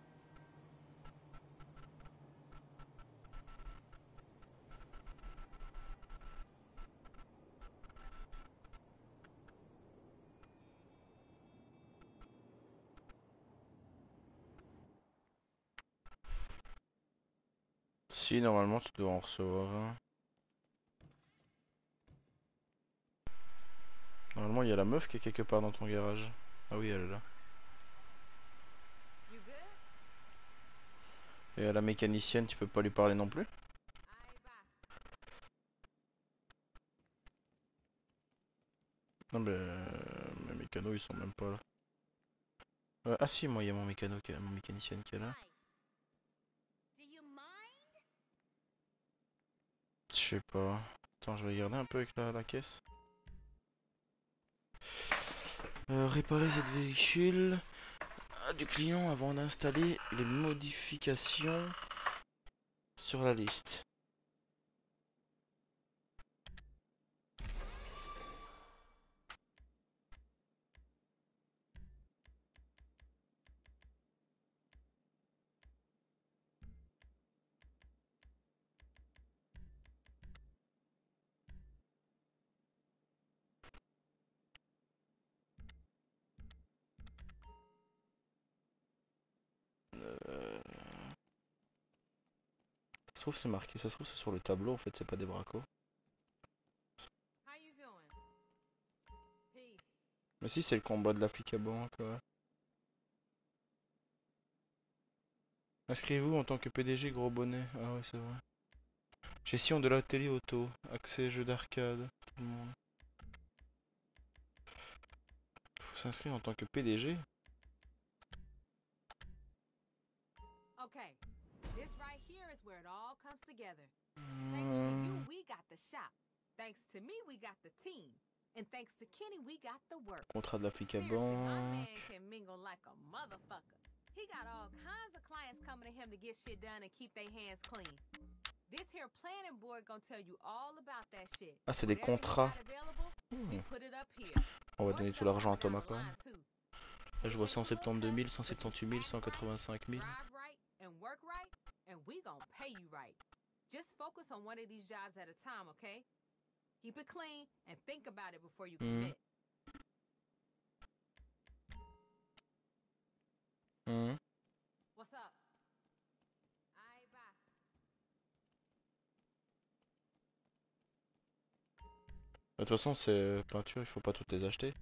Si, normalement tu dois en recevoir un. Normalement il y a la meuf qui est quelque part dans ton garage. Ah oui, elle est là. You good? Et à la mécanicienne, tu peux pas lui parler non plus? Aye, bye. Non mais euh, mes mécanos ils sont même pas là. Euh, ah si, moi il y a mon mécano, qui est- mon mécanicienne qui est là. Hi. Do you mind? Je sais pas. Attends, je vais regarder un peu avec la, la caisse. Euh, réparer cette véhicule ah, du client avant d'installer les modifications sur la liste. Euh... Ça se trouve c'est marqué, ça se trouve c'est sur le tableau en fait, c'est pas des bracos. How you doing? Peace. Mais si c'est le combat de la flic à banque, ouais. Inscrivez-vous en tant que P D G gros bonnet. Ah ouais c'est vrai. Gestion de la télé auto, accès jeux d'arcade, tout le monde. Faut s'inscrire en tant que P D G. Okay, this right here is where it all comes together. Thanks to you, Hmm. we got the shop. Thanks to me, we got the team. And thanks to Kenny, we got the work. Contrat de la flic à Seriously, my banque. man can mingle like a motherfucker. He got all kinds of clients coming to him to get shit done and keep their hands clean. This here planning board gonna tell you all about that shit. Ah, c'est des Whatever you contrats. got available, we Hmm. put it up here. On va Or donner tout stuff l'argent à coming down Thomas the quand même. line, too. Là, je It vois takes a little cent soixante-douze mille, cut, but you cent soixante-dix mille, act cent right, quatre-vingt-cinq mille. drive right, and work right, and we gonna pay you right. Just focus on one of these jobs at a time, okay? Keep it clean and think about it before you Hmm. commit. Hmm. What's up? Aight, bye. De toute façon, c'est peinture, il faut pas toutes les acheter.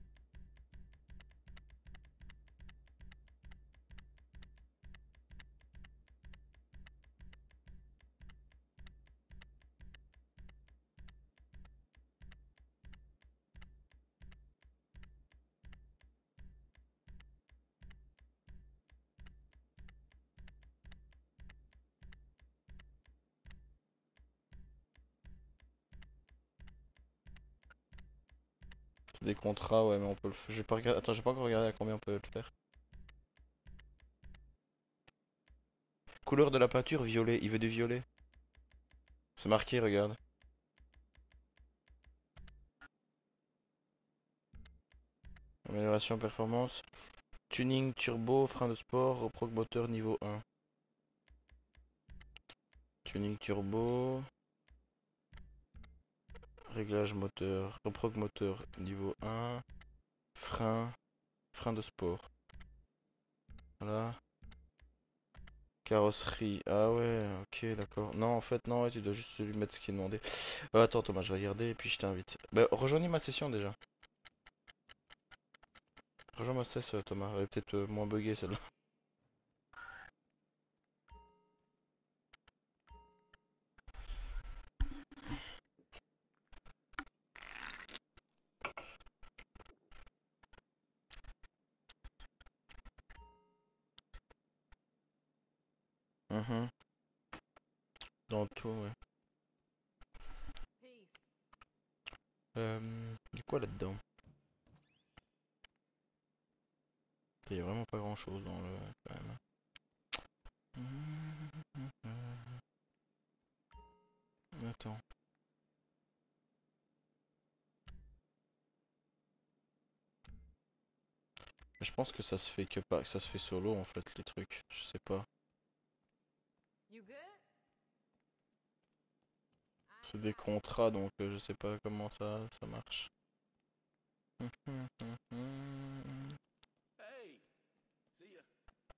Des contrats, ouais, mais on peut le faire. J'ai pas regardé. Attends, j'ai pas encore regardé à combien on peut le faire. Couleur de la peinture, violet. Il veut du violet. C'est marqué, regarde. Amélioration performance. Tuning turbo, frein de sport, reproc moteur niveau un. Tuning turbo. Réglage moteur. Reproc moteur niveau un. Frein. Frein de sport. Voilà. Carrosserie. Ah ouais, ok, d'accord. Non, en fait, non, ouais, tu dois juste lui mettre ce qui est demandé. Euh, attends, Thomas, je vais regarder et puis je t'invite. Bah, rejoignez ma session déjà. Rejoins ma session, Thomas. Elle est peut-être euh, moins buggée celle-là. Mhm. Dans tout, ouais. Peace. Euh, il y a quoi là-dedans? Il y a vraiment pas grand-chose dans le... quand même. Attends. Je pense que ça se fait que pas, que ça se fait solo en fait les trucs. Je sais pas. You good? C'est des contrats donc euh, je sais pas comment ça ça marche. Hey, see ya.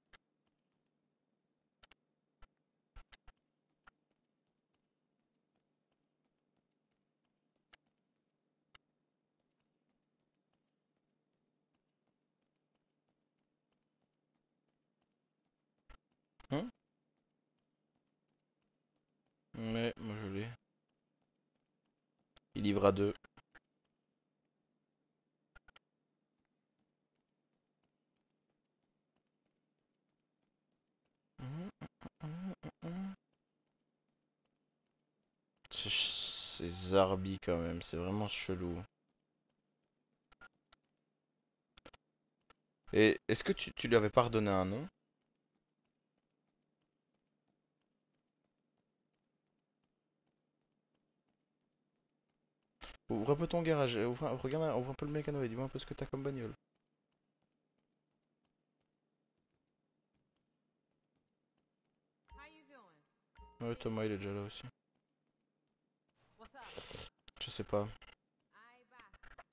Hein? Ouais, moi je l'ai. Il livre à deux. C'est ch- c'est Zarbi quand même, c'est vraiment chelou. Et est-ce que tu, tu lui avais pas redonné un nom? Ouvre un peu ton garage, euh, ouvre, un- regarde, un- ouvre un peu le mécano et dis-moi un peu ce que t'as comme bagnole. How you doing? Ouais, Thomas il est déjà là aussi. What's up? Je sais pas. Aight, bye.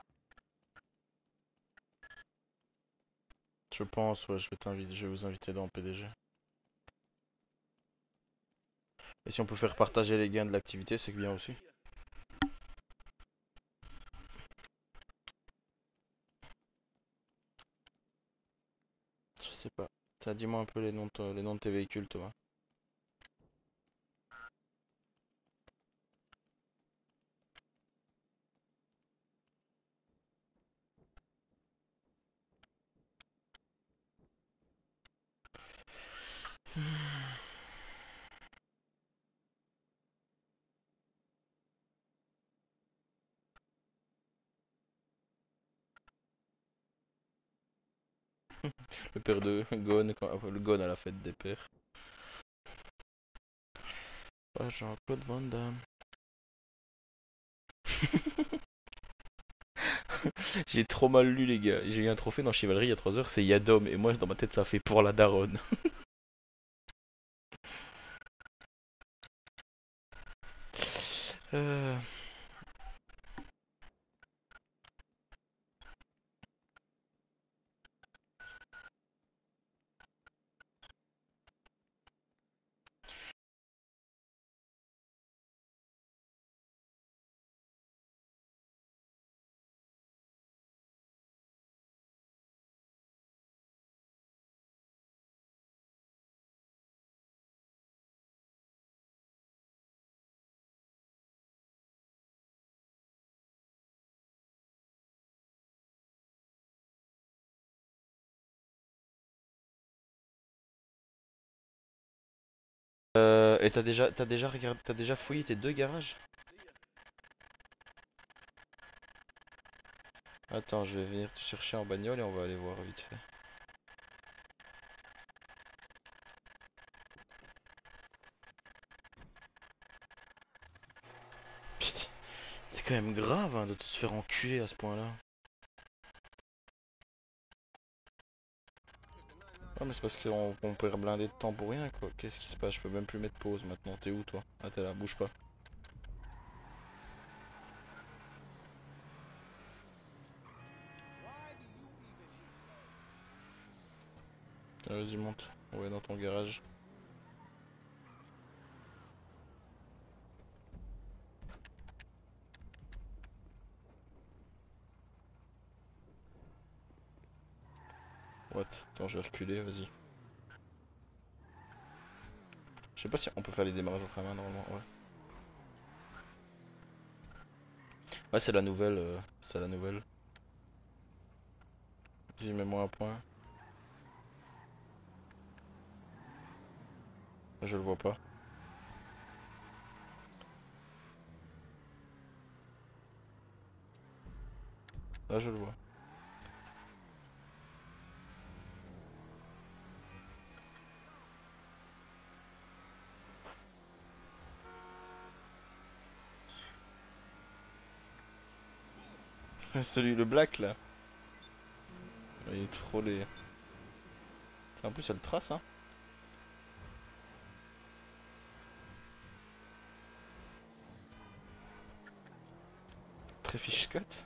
Je pense, ouais, je vais t'inviter, je vais vous inviter dans P D G. Et si on peut faire partager les gains de l'activité, c'est bien aussi. Je sais pas. Ça, dis-moi un peu les noms de, to- les noms de tes véhicules, Thomas. Le père de Gon, quand- le Gon à la fête des pères. Pas Jean-Claude Van Damme. J'ai trop mal lu les gars. J'ai eu un trophée dans Chevalerie il y a trois heures, c'est Yadom. Et moi dans ma tête ça fait pour la daronne. euh... Euh, et t'as déjà, t'as déjà regardé, t'as déjà fouillé tes deux garages? Attends, je vais venir te chercher en bagnole et on va aller voir vite fait. Putain, c'est quand même grave hein, de te faire enculer à ce point-là. Ah mais c'est parce qu'on on perd blindé de temps pour rien quoi. Qu'est-ce qui se passe? Je peux même plus mettre pause maintenant. T'es où toi? Ah t'es là, bouge pas. Ah, vas-y monte. Ouais dans ton garage. What? Attends je vais reculer, vas-y. Je sais pas si on peut faire les démarrages au main normalement, ouais. Ouais c'est la nouvelle, euh, c'est la nouvelle. Vas-y mets-moi un point. Je le vois pas. Là je le vois. Celui le black là. Il est trop laid. En plus il y a le trace hein. Très fiche Scott.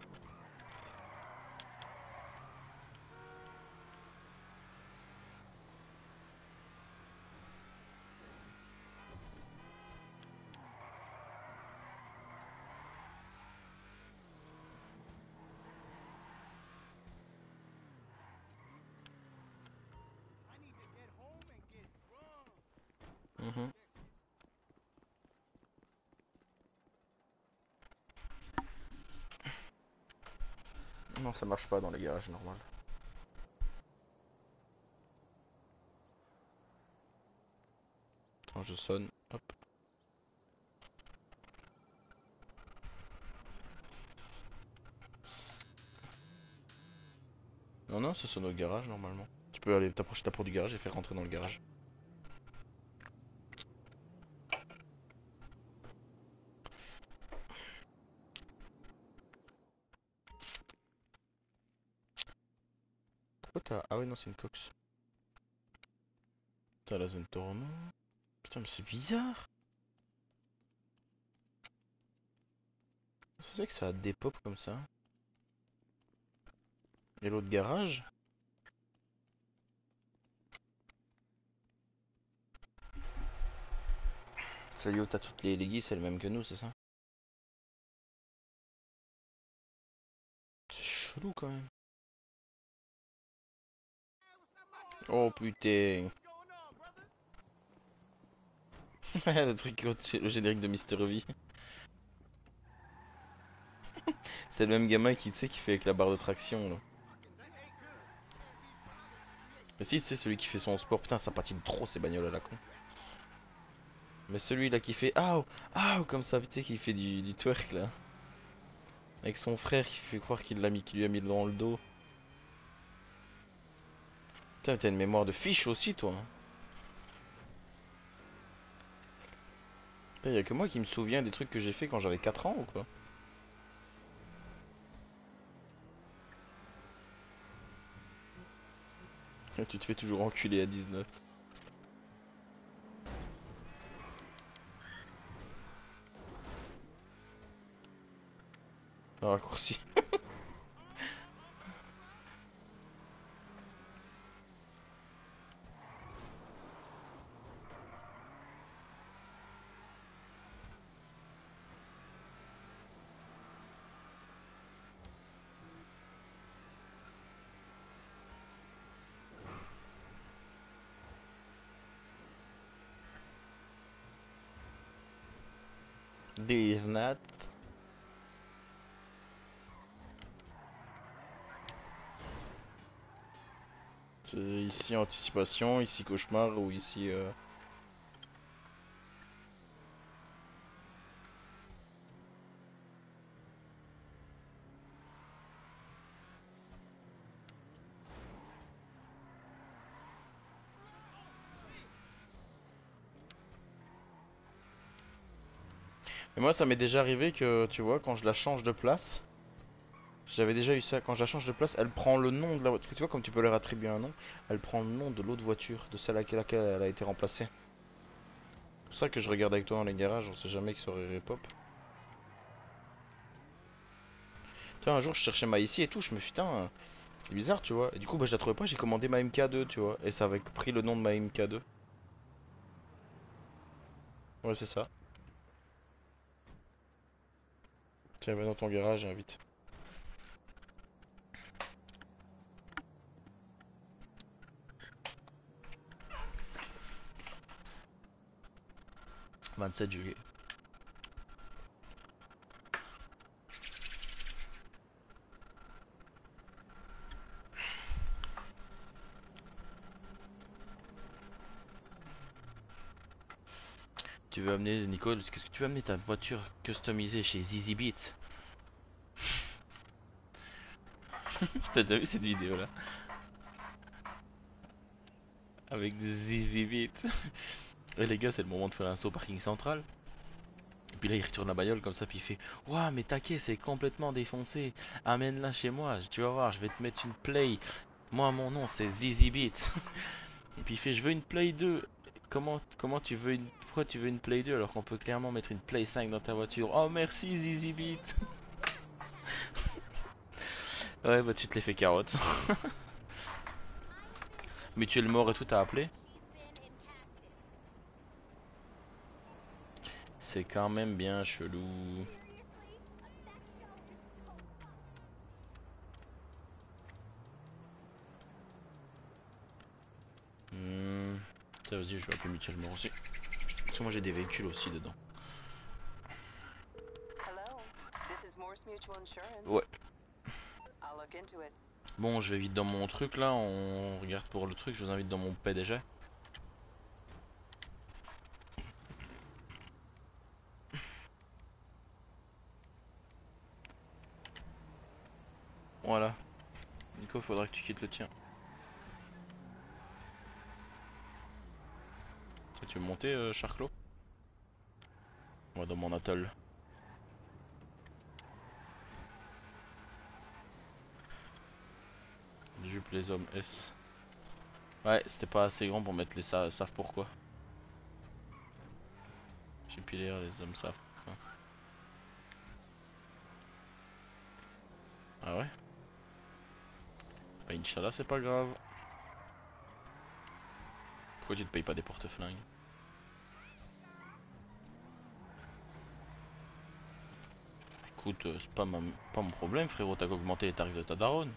Mhm. Non ça marche pas dans les garages normal. Attends je sonne. Hop. Non non ça sonne au garage normalement. Tu peux aller t'approcher de ta porte du garage et faire rentrer dans le garage. Pourquoi t'as... Ah ouais non c'est une cox. T'as la zone tourment. Putain mais c'est bizarre. C'est vrai que ça a des pop comme ça. Et l'autre garage? Celle où t'as toutes les léguis, c'est le même que nous, c'est ça? C'est chelou quand même. Oh putain. Le truc, le générique de Mister V. C'est le même gamin qui, tu sais, qui fait avec la barre de traction là. Mais si, c'est celui qui fait son sport. Putain, ça patine trop ces bagnoles à la con. Mais celui là qui fait ah ah comme ça, tu sais, qui fait du, du twerk là. Avec son frère qui fait croire qu'il l'a mis, qu'il lui a mis dans le dos. Putain, t'as une mémoire de fiche aussi toi. Il y a que moi qui me souviens des trucs que j'ai fait quand j'avais quatre ans ou quoi? Tu te fais toujours enculer à dix-neuf. Un raccourci. Des nat. C'est ici anticipation, ici cauchemar ou ici... Euh... Mais moi ça m'est déjà arrivé que, tu vois, quand je la change de place, j'avais déjà eu ça, quand je la change de place, elle prend le nom de la voiture, tu vois, comme tu peux leur attribuer un nom, elle prend le nom de l'autre voiture, de celle à laquelle elle a été remplacée. C'est pour ça que je regarde avec toi dans les garages, on sait jamais qui serait pop. Tu vois, un jour je cherchais ma ici et tout, je me suis dit, putain, c'est bizarre, tu vois. Et du coup, bah je la trouvais pas, j'ai commandé ma M K deux, tu vois, et ça avait pris le nom de ma M K deux. Ouais, c'est ça. Tiens, va dans ton garage, hein, vite. vingt-sept juillet. Tu veux amener, Nicole, qu'est-ce que tu veux amener ta voiture customisée chez Zizi Beat? T'as déjà vu cette vidéo là? Avec Zizi Beat. Et les gars, c'est le moment de faire un saut au parking central. Et puis là, il retourne la bagnole comme ça, puis il fait: Ouah, mais taquet, c'est complètement défoncé. Amène-la chez moi, tu vas voir, je vais te mettre une play. Moi, mon nom, c'est Zizi Beat. Et puis il fait: Je veux une play deux. Comment, comment tu veux une. Pourquoi tu veux une play deux alors qu'on peut clairement mettre une play cinq dans ta voiture? Oh, merci, Zizi Beat. Ouais, bah tu te l'es fait carotte. Mais tu es le mort et tout, t'as appelé? C'est quand même bien chelou. Hmm. Ça, vas-y, je vais appeler Michel Mort aussi. Parce que moi j'ai des véhicules aussi dedans. Ouais. Bon, je vais vite dans mon truc là, on regarde pour le truc, je vous invite dans mon P D G. Voilà. Nico, faudra que tu quittes le tien. Et tu veux monter, euh, Charclos? Moi dans mon atoll. Jupe les hommes S. Ouais, c'était pas assez grand pour mettre les sa savent pourquoi. J'ai pilé les hommes savent pourquoi. Ah ouais? Bah Inch'Allah, c'est pas grave. Pourquoi tu te payes pas des porte-flingues? Écoute, euh, c'est pas, ma... pas mon problème, frérot, t'as augmenté les tarifs de ta daronne.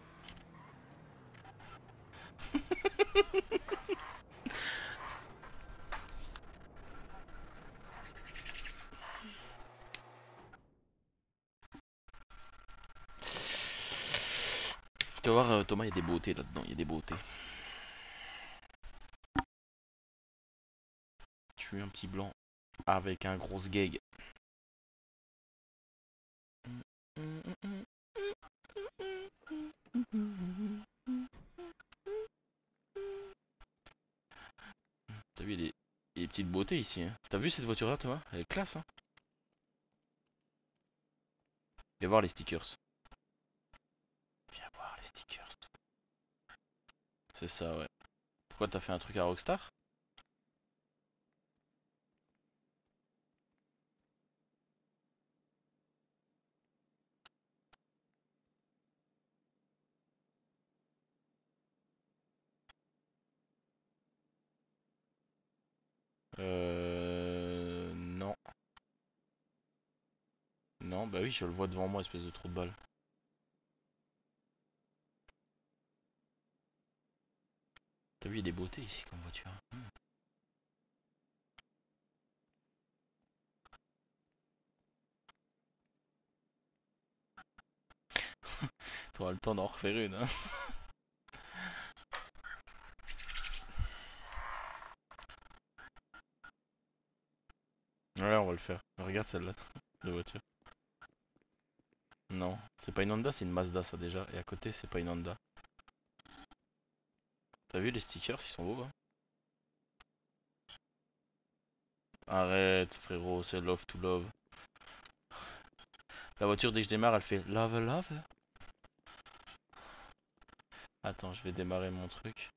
Tu vas voir, euh, Thomas, il y a des beautés là-dedans, il y a des beautés. Je suis un petit blanc avec un gros gag. T'as vu, il est, il des petites beautés ici. Hein. T'as vu cette voiture là, Thomas? Elle est classe. Hein. Viens voir les stickers. Viens voir les stickers. C'est ça, ouais. Pourquoi t'as fait un truc à Rockstar? Euh... Non. Non, bah oui, je le vois devant moi, espèce de trou de balle. T'as vu, il y a des beautés ici comme voiture. Hmm. T'auras le temps d'en refaire une, hein. Ouais, on va le faire. Regarde celle-là, de voiture. Non, c'est pas une Honda, c'est une Mazda ça déjà. Et à côté, c'est pas une Honda. T'as vu les stickers, ils sont beaux, hein. Arrête, frérot, c'est love to love. La voiture, dès que je démarre, elle fait love love. Attends, je vais démarrer mon truc.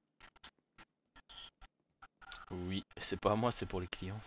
Oui, c'est pas à moi, c'est pour les clients.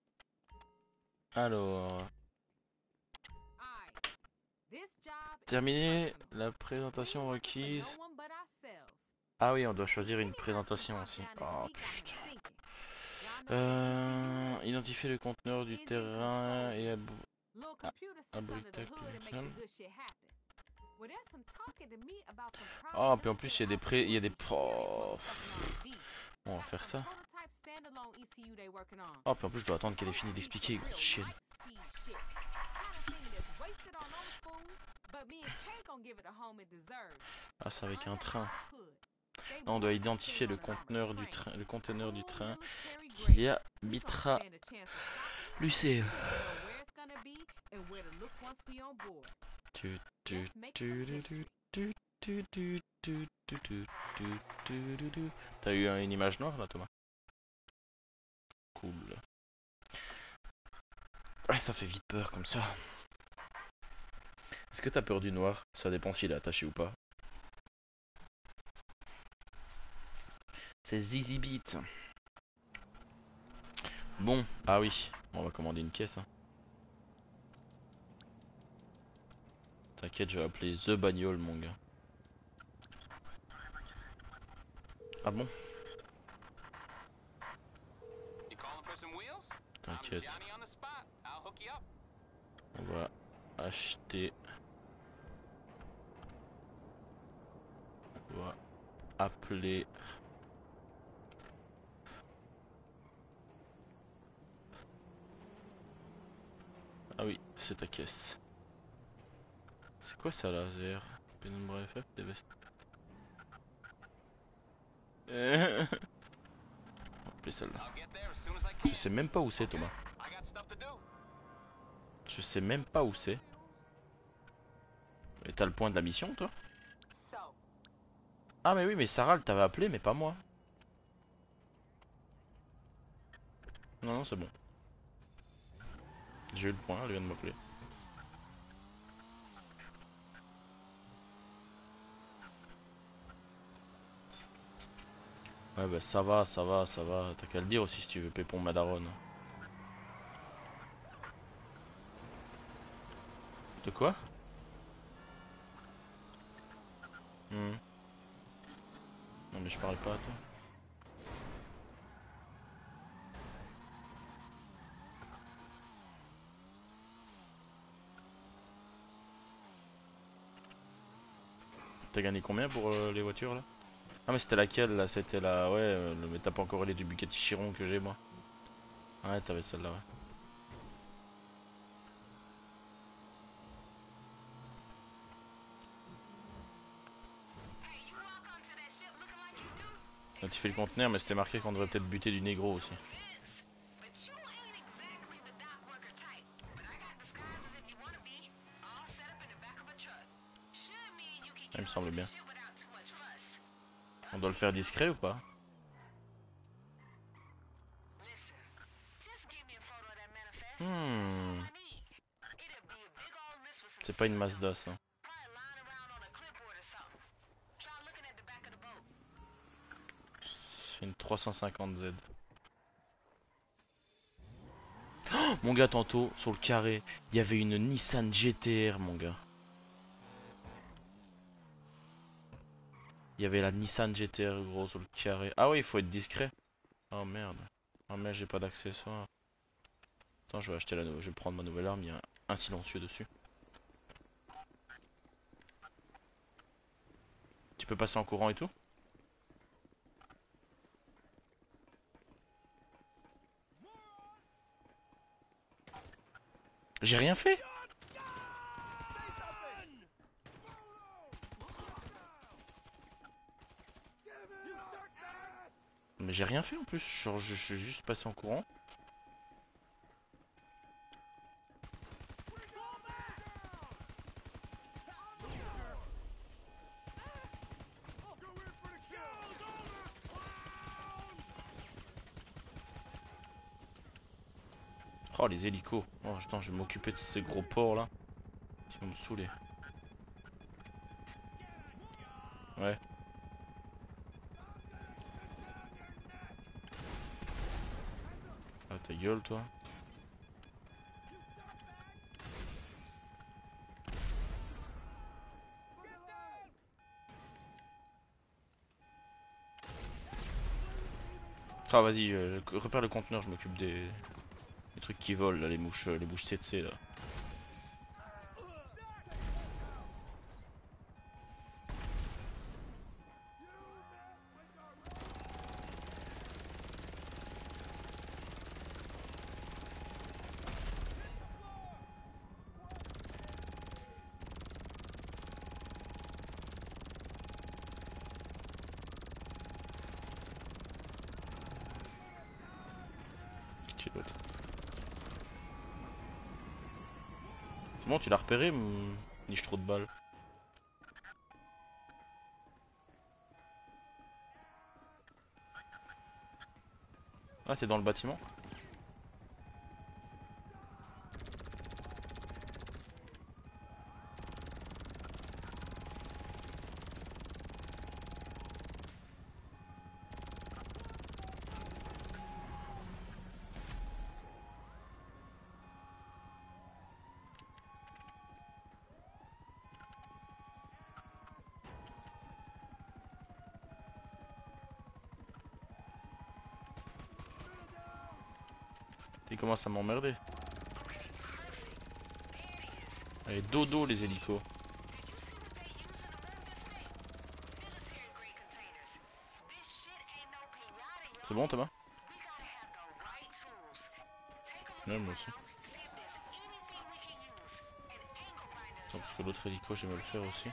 Alors, Alright. This job is terminé personal. la We présentation ain't looking for requise. no one but ourselves. Ah oui, on doit choisir une Kenny got some présentation talk aussi. down in the Oh beat got me putain. thinking. Y'all know Euh, what E C U is? identifier le conteneur du Engine terrain control et unit. abou... Little Ah, computer sits under the abritacle hood and make the fonctionnel. good shit happen. Well, there's some talking to me about some Oh, private puis en plus, il y a military des pré... Il y a outfits des... doing some serious Oh, motherfucking R and D. on va Got faire some ça. prototype standalone E C U they working on. Oh, puis en plus, je dois attendre qu'elle ait fini Supposed to be d'expliquer, some grosse real chienne. light speed shit. Kind of thing that's wasted on those fools, but me and Kay gon' give it the home it deserves. Ah, c'est avec un Under train. our hood. They Non, on doit wanted us identifier in le on an armored conteneur du train. train, le conteneur du Full train military qui grade. We gon' habitera stand a chance of stopping it. l'U C E. We gonna know where it's gonna be and where to look once we on board. Tu, tu, Let's make tu, some tu, history. tu, tu, tu, tu, tu, tu, tu, tu, tu, tu. T'as eu un- une image noire là, Thomas? Cool. Ouais, ça fait vite peur comme ça. Est-ce que t'as peur du noir? Ça dépend s'il est attaché ou pas. C'est Zizi Beat. Bon, ah oui, on va commander une caisse. Hein. T'inquiète, je vais appeler The Bagnole, mon gars. Ah bon? You calling for some wheels? I'm T'inquiète, Johnny on the spot. I'll hook you up. on va acheter. On va appeler. Ah oui, c'est ta caisse. C'est quoi ça laser? Pénombre F F, déveste. On va appeler celle-là. I'll get there as soon as I Je can. sais même pas où c'est, Thomas. I got stuff to do. Je sais même pas où c'est. Et t'as le point de la mission, toi? So, Ah mais oui, mais Sarah, elle t'avait appelé, mais pas moi. Non, non, c'est bon. J'ai eu le point, elle vient de m'appeler. Ouais bah ça va, ça va, ça va. T'as qu'à le dire aussi si tu veux Pépon Madaron. De quoi? Hmm. Non mais je parle pas à toi. T'as gagné combien pour euh, les voitures là? Ah mais c'était laquelle là? C'était la... Ouais, euh, le... mais t'as pas encore les du Bugatti Chiron que j'ai moi. Ouais, t'avais celle-là, ouais. Notifier le conteneur, mais c'était marqué qu'on devrait peut-être buter du négro aussi. Il me semble bien. On doit le faire discret ou pas? Hmm. C'est pas une Mazda ça. C'est une trois cent cinquante Z. Oh, mon gars, tantôt, sur le carré, il y avait une Nissan G T R, mon gars. Il y avait la Nissan G T R, gros, sur le carré. Ah oui, il faut être discret. Oh merde. Oh merde, j'ai pas d'accessoires. Attends, je vais acheter la nouvelle. Je vais prendre ma nouvelle arme, il y a un silencieux dessus. Tu peux passer en courant et tout? J'ai rien fait. Mais j'ai rien fait en plus. Genre, je, je suis juste passé en courant. Oh, les hélicos. Oh, attends, je vais m'occuper de ces gros porcs là. Ils vont me saouler. Ouais. Ah, ta gueule, toi. Ah, vas-y, euh, repère le conteneur, je m'occupe des... des trucs qui volent, là, les mouches, euh, les mouches C C là. Qui est l'autre? C'est bon, tu l'as repéré ou niche trop de balles? Ah, t'es dans le bâtiment? Ils commencent à m'emmerder. Allez, dodo les hélicos. C'est bon, Thomas? Ouais, moi aussi. Attends, parce que l'autre hélico, j'aime le faire aussi.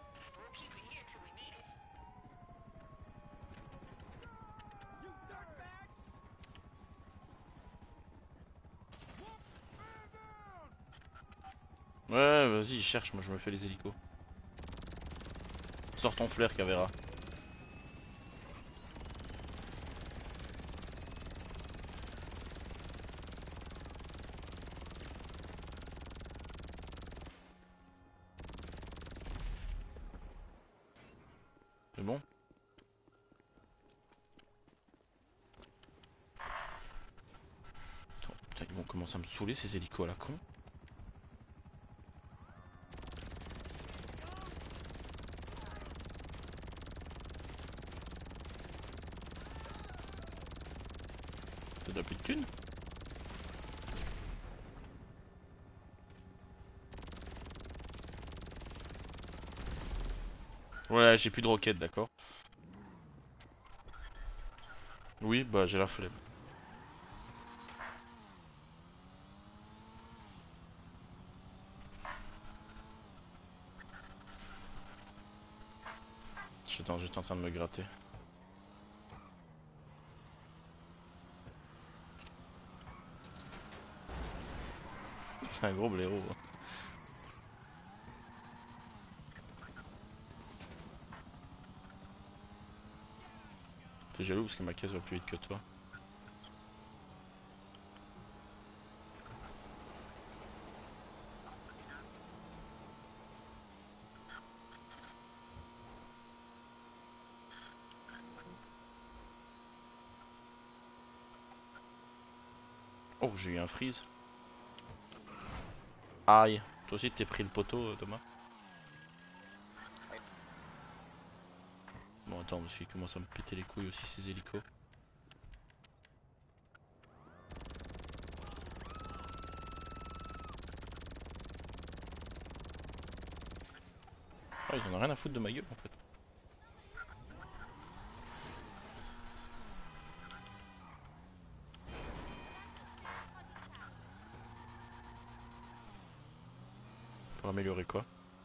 Ouais, vas-y, cherche, moi je me fais les hélicos. Sors ton flair, Cavera. C'est bon? Attends, putain, ils vont commencer à me saouler ces hélicos à la con. T'as déjà plus de thunes? Ouais, j'ai plus de roquettes, d'accord. Oui, bah j'ai la flemme. J'étais juste en train de me gratter. C'est un gros blaireau. Hein. T'es jaloux parce que ma caisse va plus vite que toi. Oh, j'ai eu un freeze. Aïe. Toi aussi t'es pris le poteau, euh, Thomas. Bon, attends, parce qu'il commence à me péter les couilles aussi ces hélicos. Ah, ils en ont rien à foutre de ma gueule en fait. Pour améliorer quoi?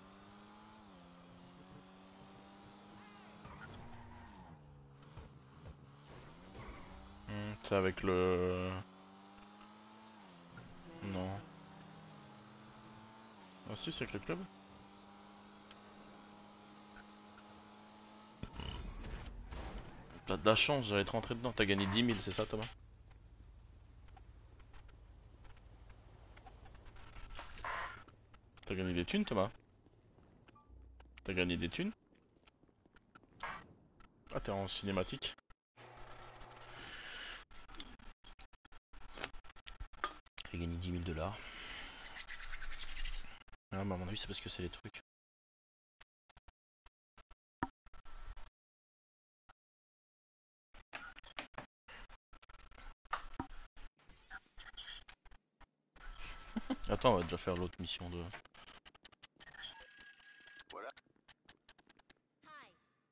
Hmm, c'est avec le... Non. Ah si, c'est avec le club. T'as de la chance, j'allais te rentrer dedans. T'as gagné dix mille, c'est ça Thomas? T'as gagné des thunes Thomas? T'as gagné des thunes? Ah, t'es en cinématique. J'ai gagné dix mille dollars. Ah bah à mon avis c'est parce que c'est les trucs. Attends, on va déjà faire l'autre mission de... Voilà. Hi.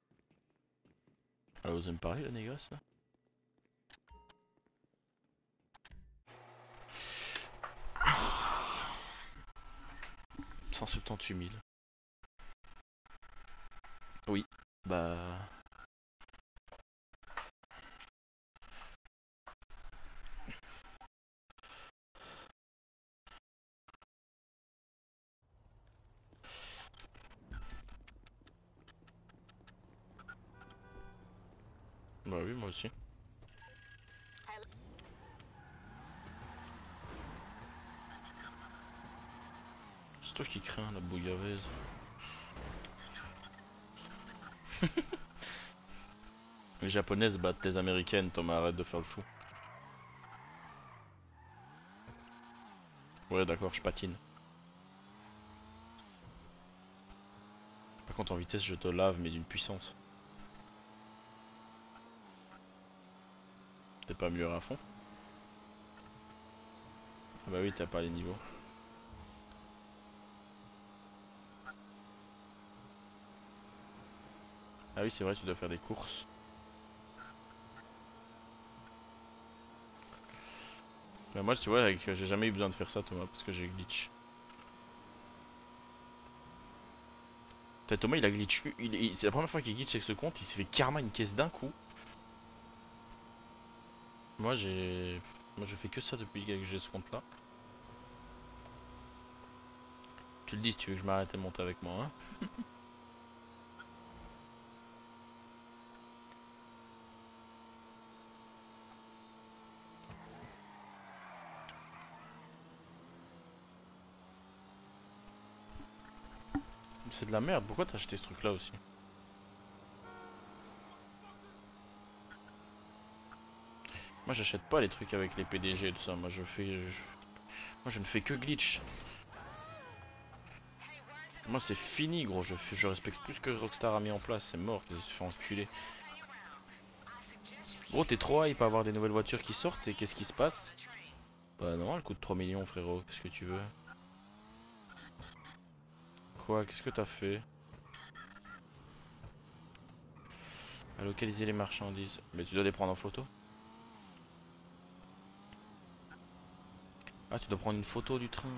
Elle osé me parler la négoce là? cent soixante-dix-huit mille. Oui. Bah... Bah oui, moi aussi. C'est toi qui crains la bouillabaisse. Les japonaises battent les américaines, Thomas, arrête de faire le fou. Ouais d'accord, je patine. Par contre en vitesse je te lave mais d'une puissance. T'es pas mieux à fond? Ah bah oui, t'as pas les niveaux. Ah oui c'est vrai, tu dois faire des courses. Bah moi tu vois, avec- j'ai jamais eu besoin de faire ça Thomas, parce que j'ai glitch. T'as Thomas il a glitch, il, il- c'est la première fois qu'il glitch avec ce compte, il s'est fait karma une caisse d'un coup. Moi j'ai... Moi je fais que ça depuis que j'ai ce compte là. Tu le dis si tu veux que je m'arrête et monter avec moi hein. C'est de la merde, pourquoi t'as acheté ce truc là aussi? Moi j'achète pas les trucs avec les P D G et tout ça, moi je fais... je- Moi je ne fais que glitch. Moi c'est fini gros, je, fais... je respecte plus ce que Rockstar a mis en place, c'est mort, ils se fait enculer. Gros t'es trop hype à avoir des nouvelles voitures qui sortent et qu'est-ce qui se passe? Bah non, elle coûte trois millions frérot, qu'est-ce que tu veux? Quoi? Qu'est-ce que t'as fait? À localiser les marchandises. Mais tu dois les prendre en photo? Ah tu dois prendre une photo du train.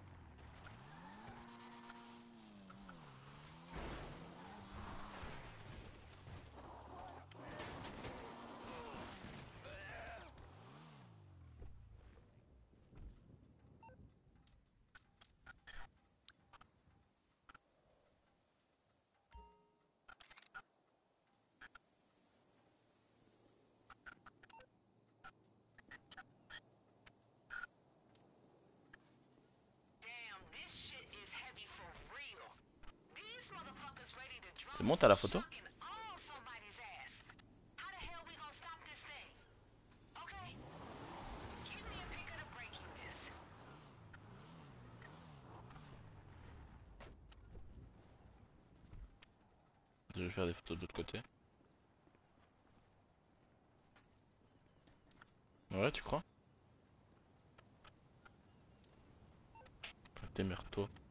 C'est bon t'as la photo? Je vais faire des photos de l'autre côté. Ouais, tu crois? Démerde-toi.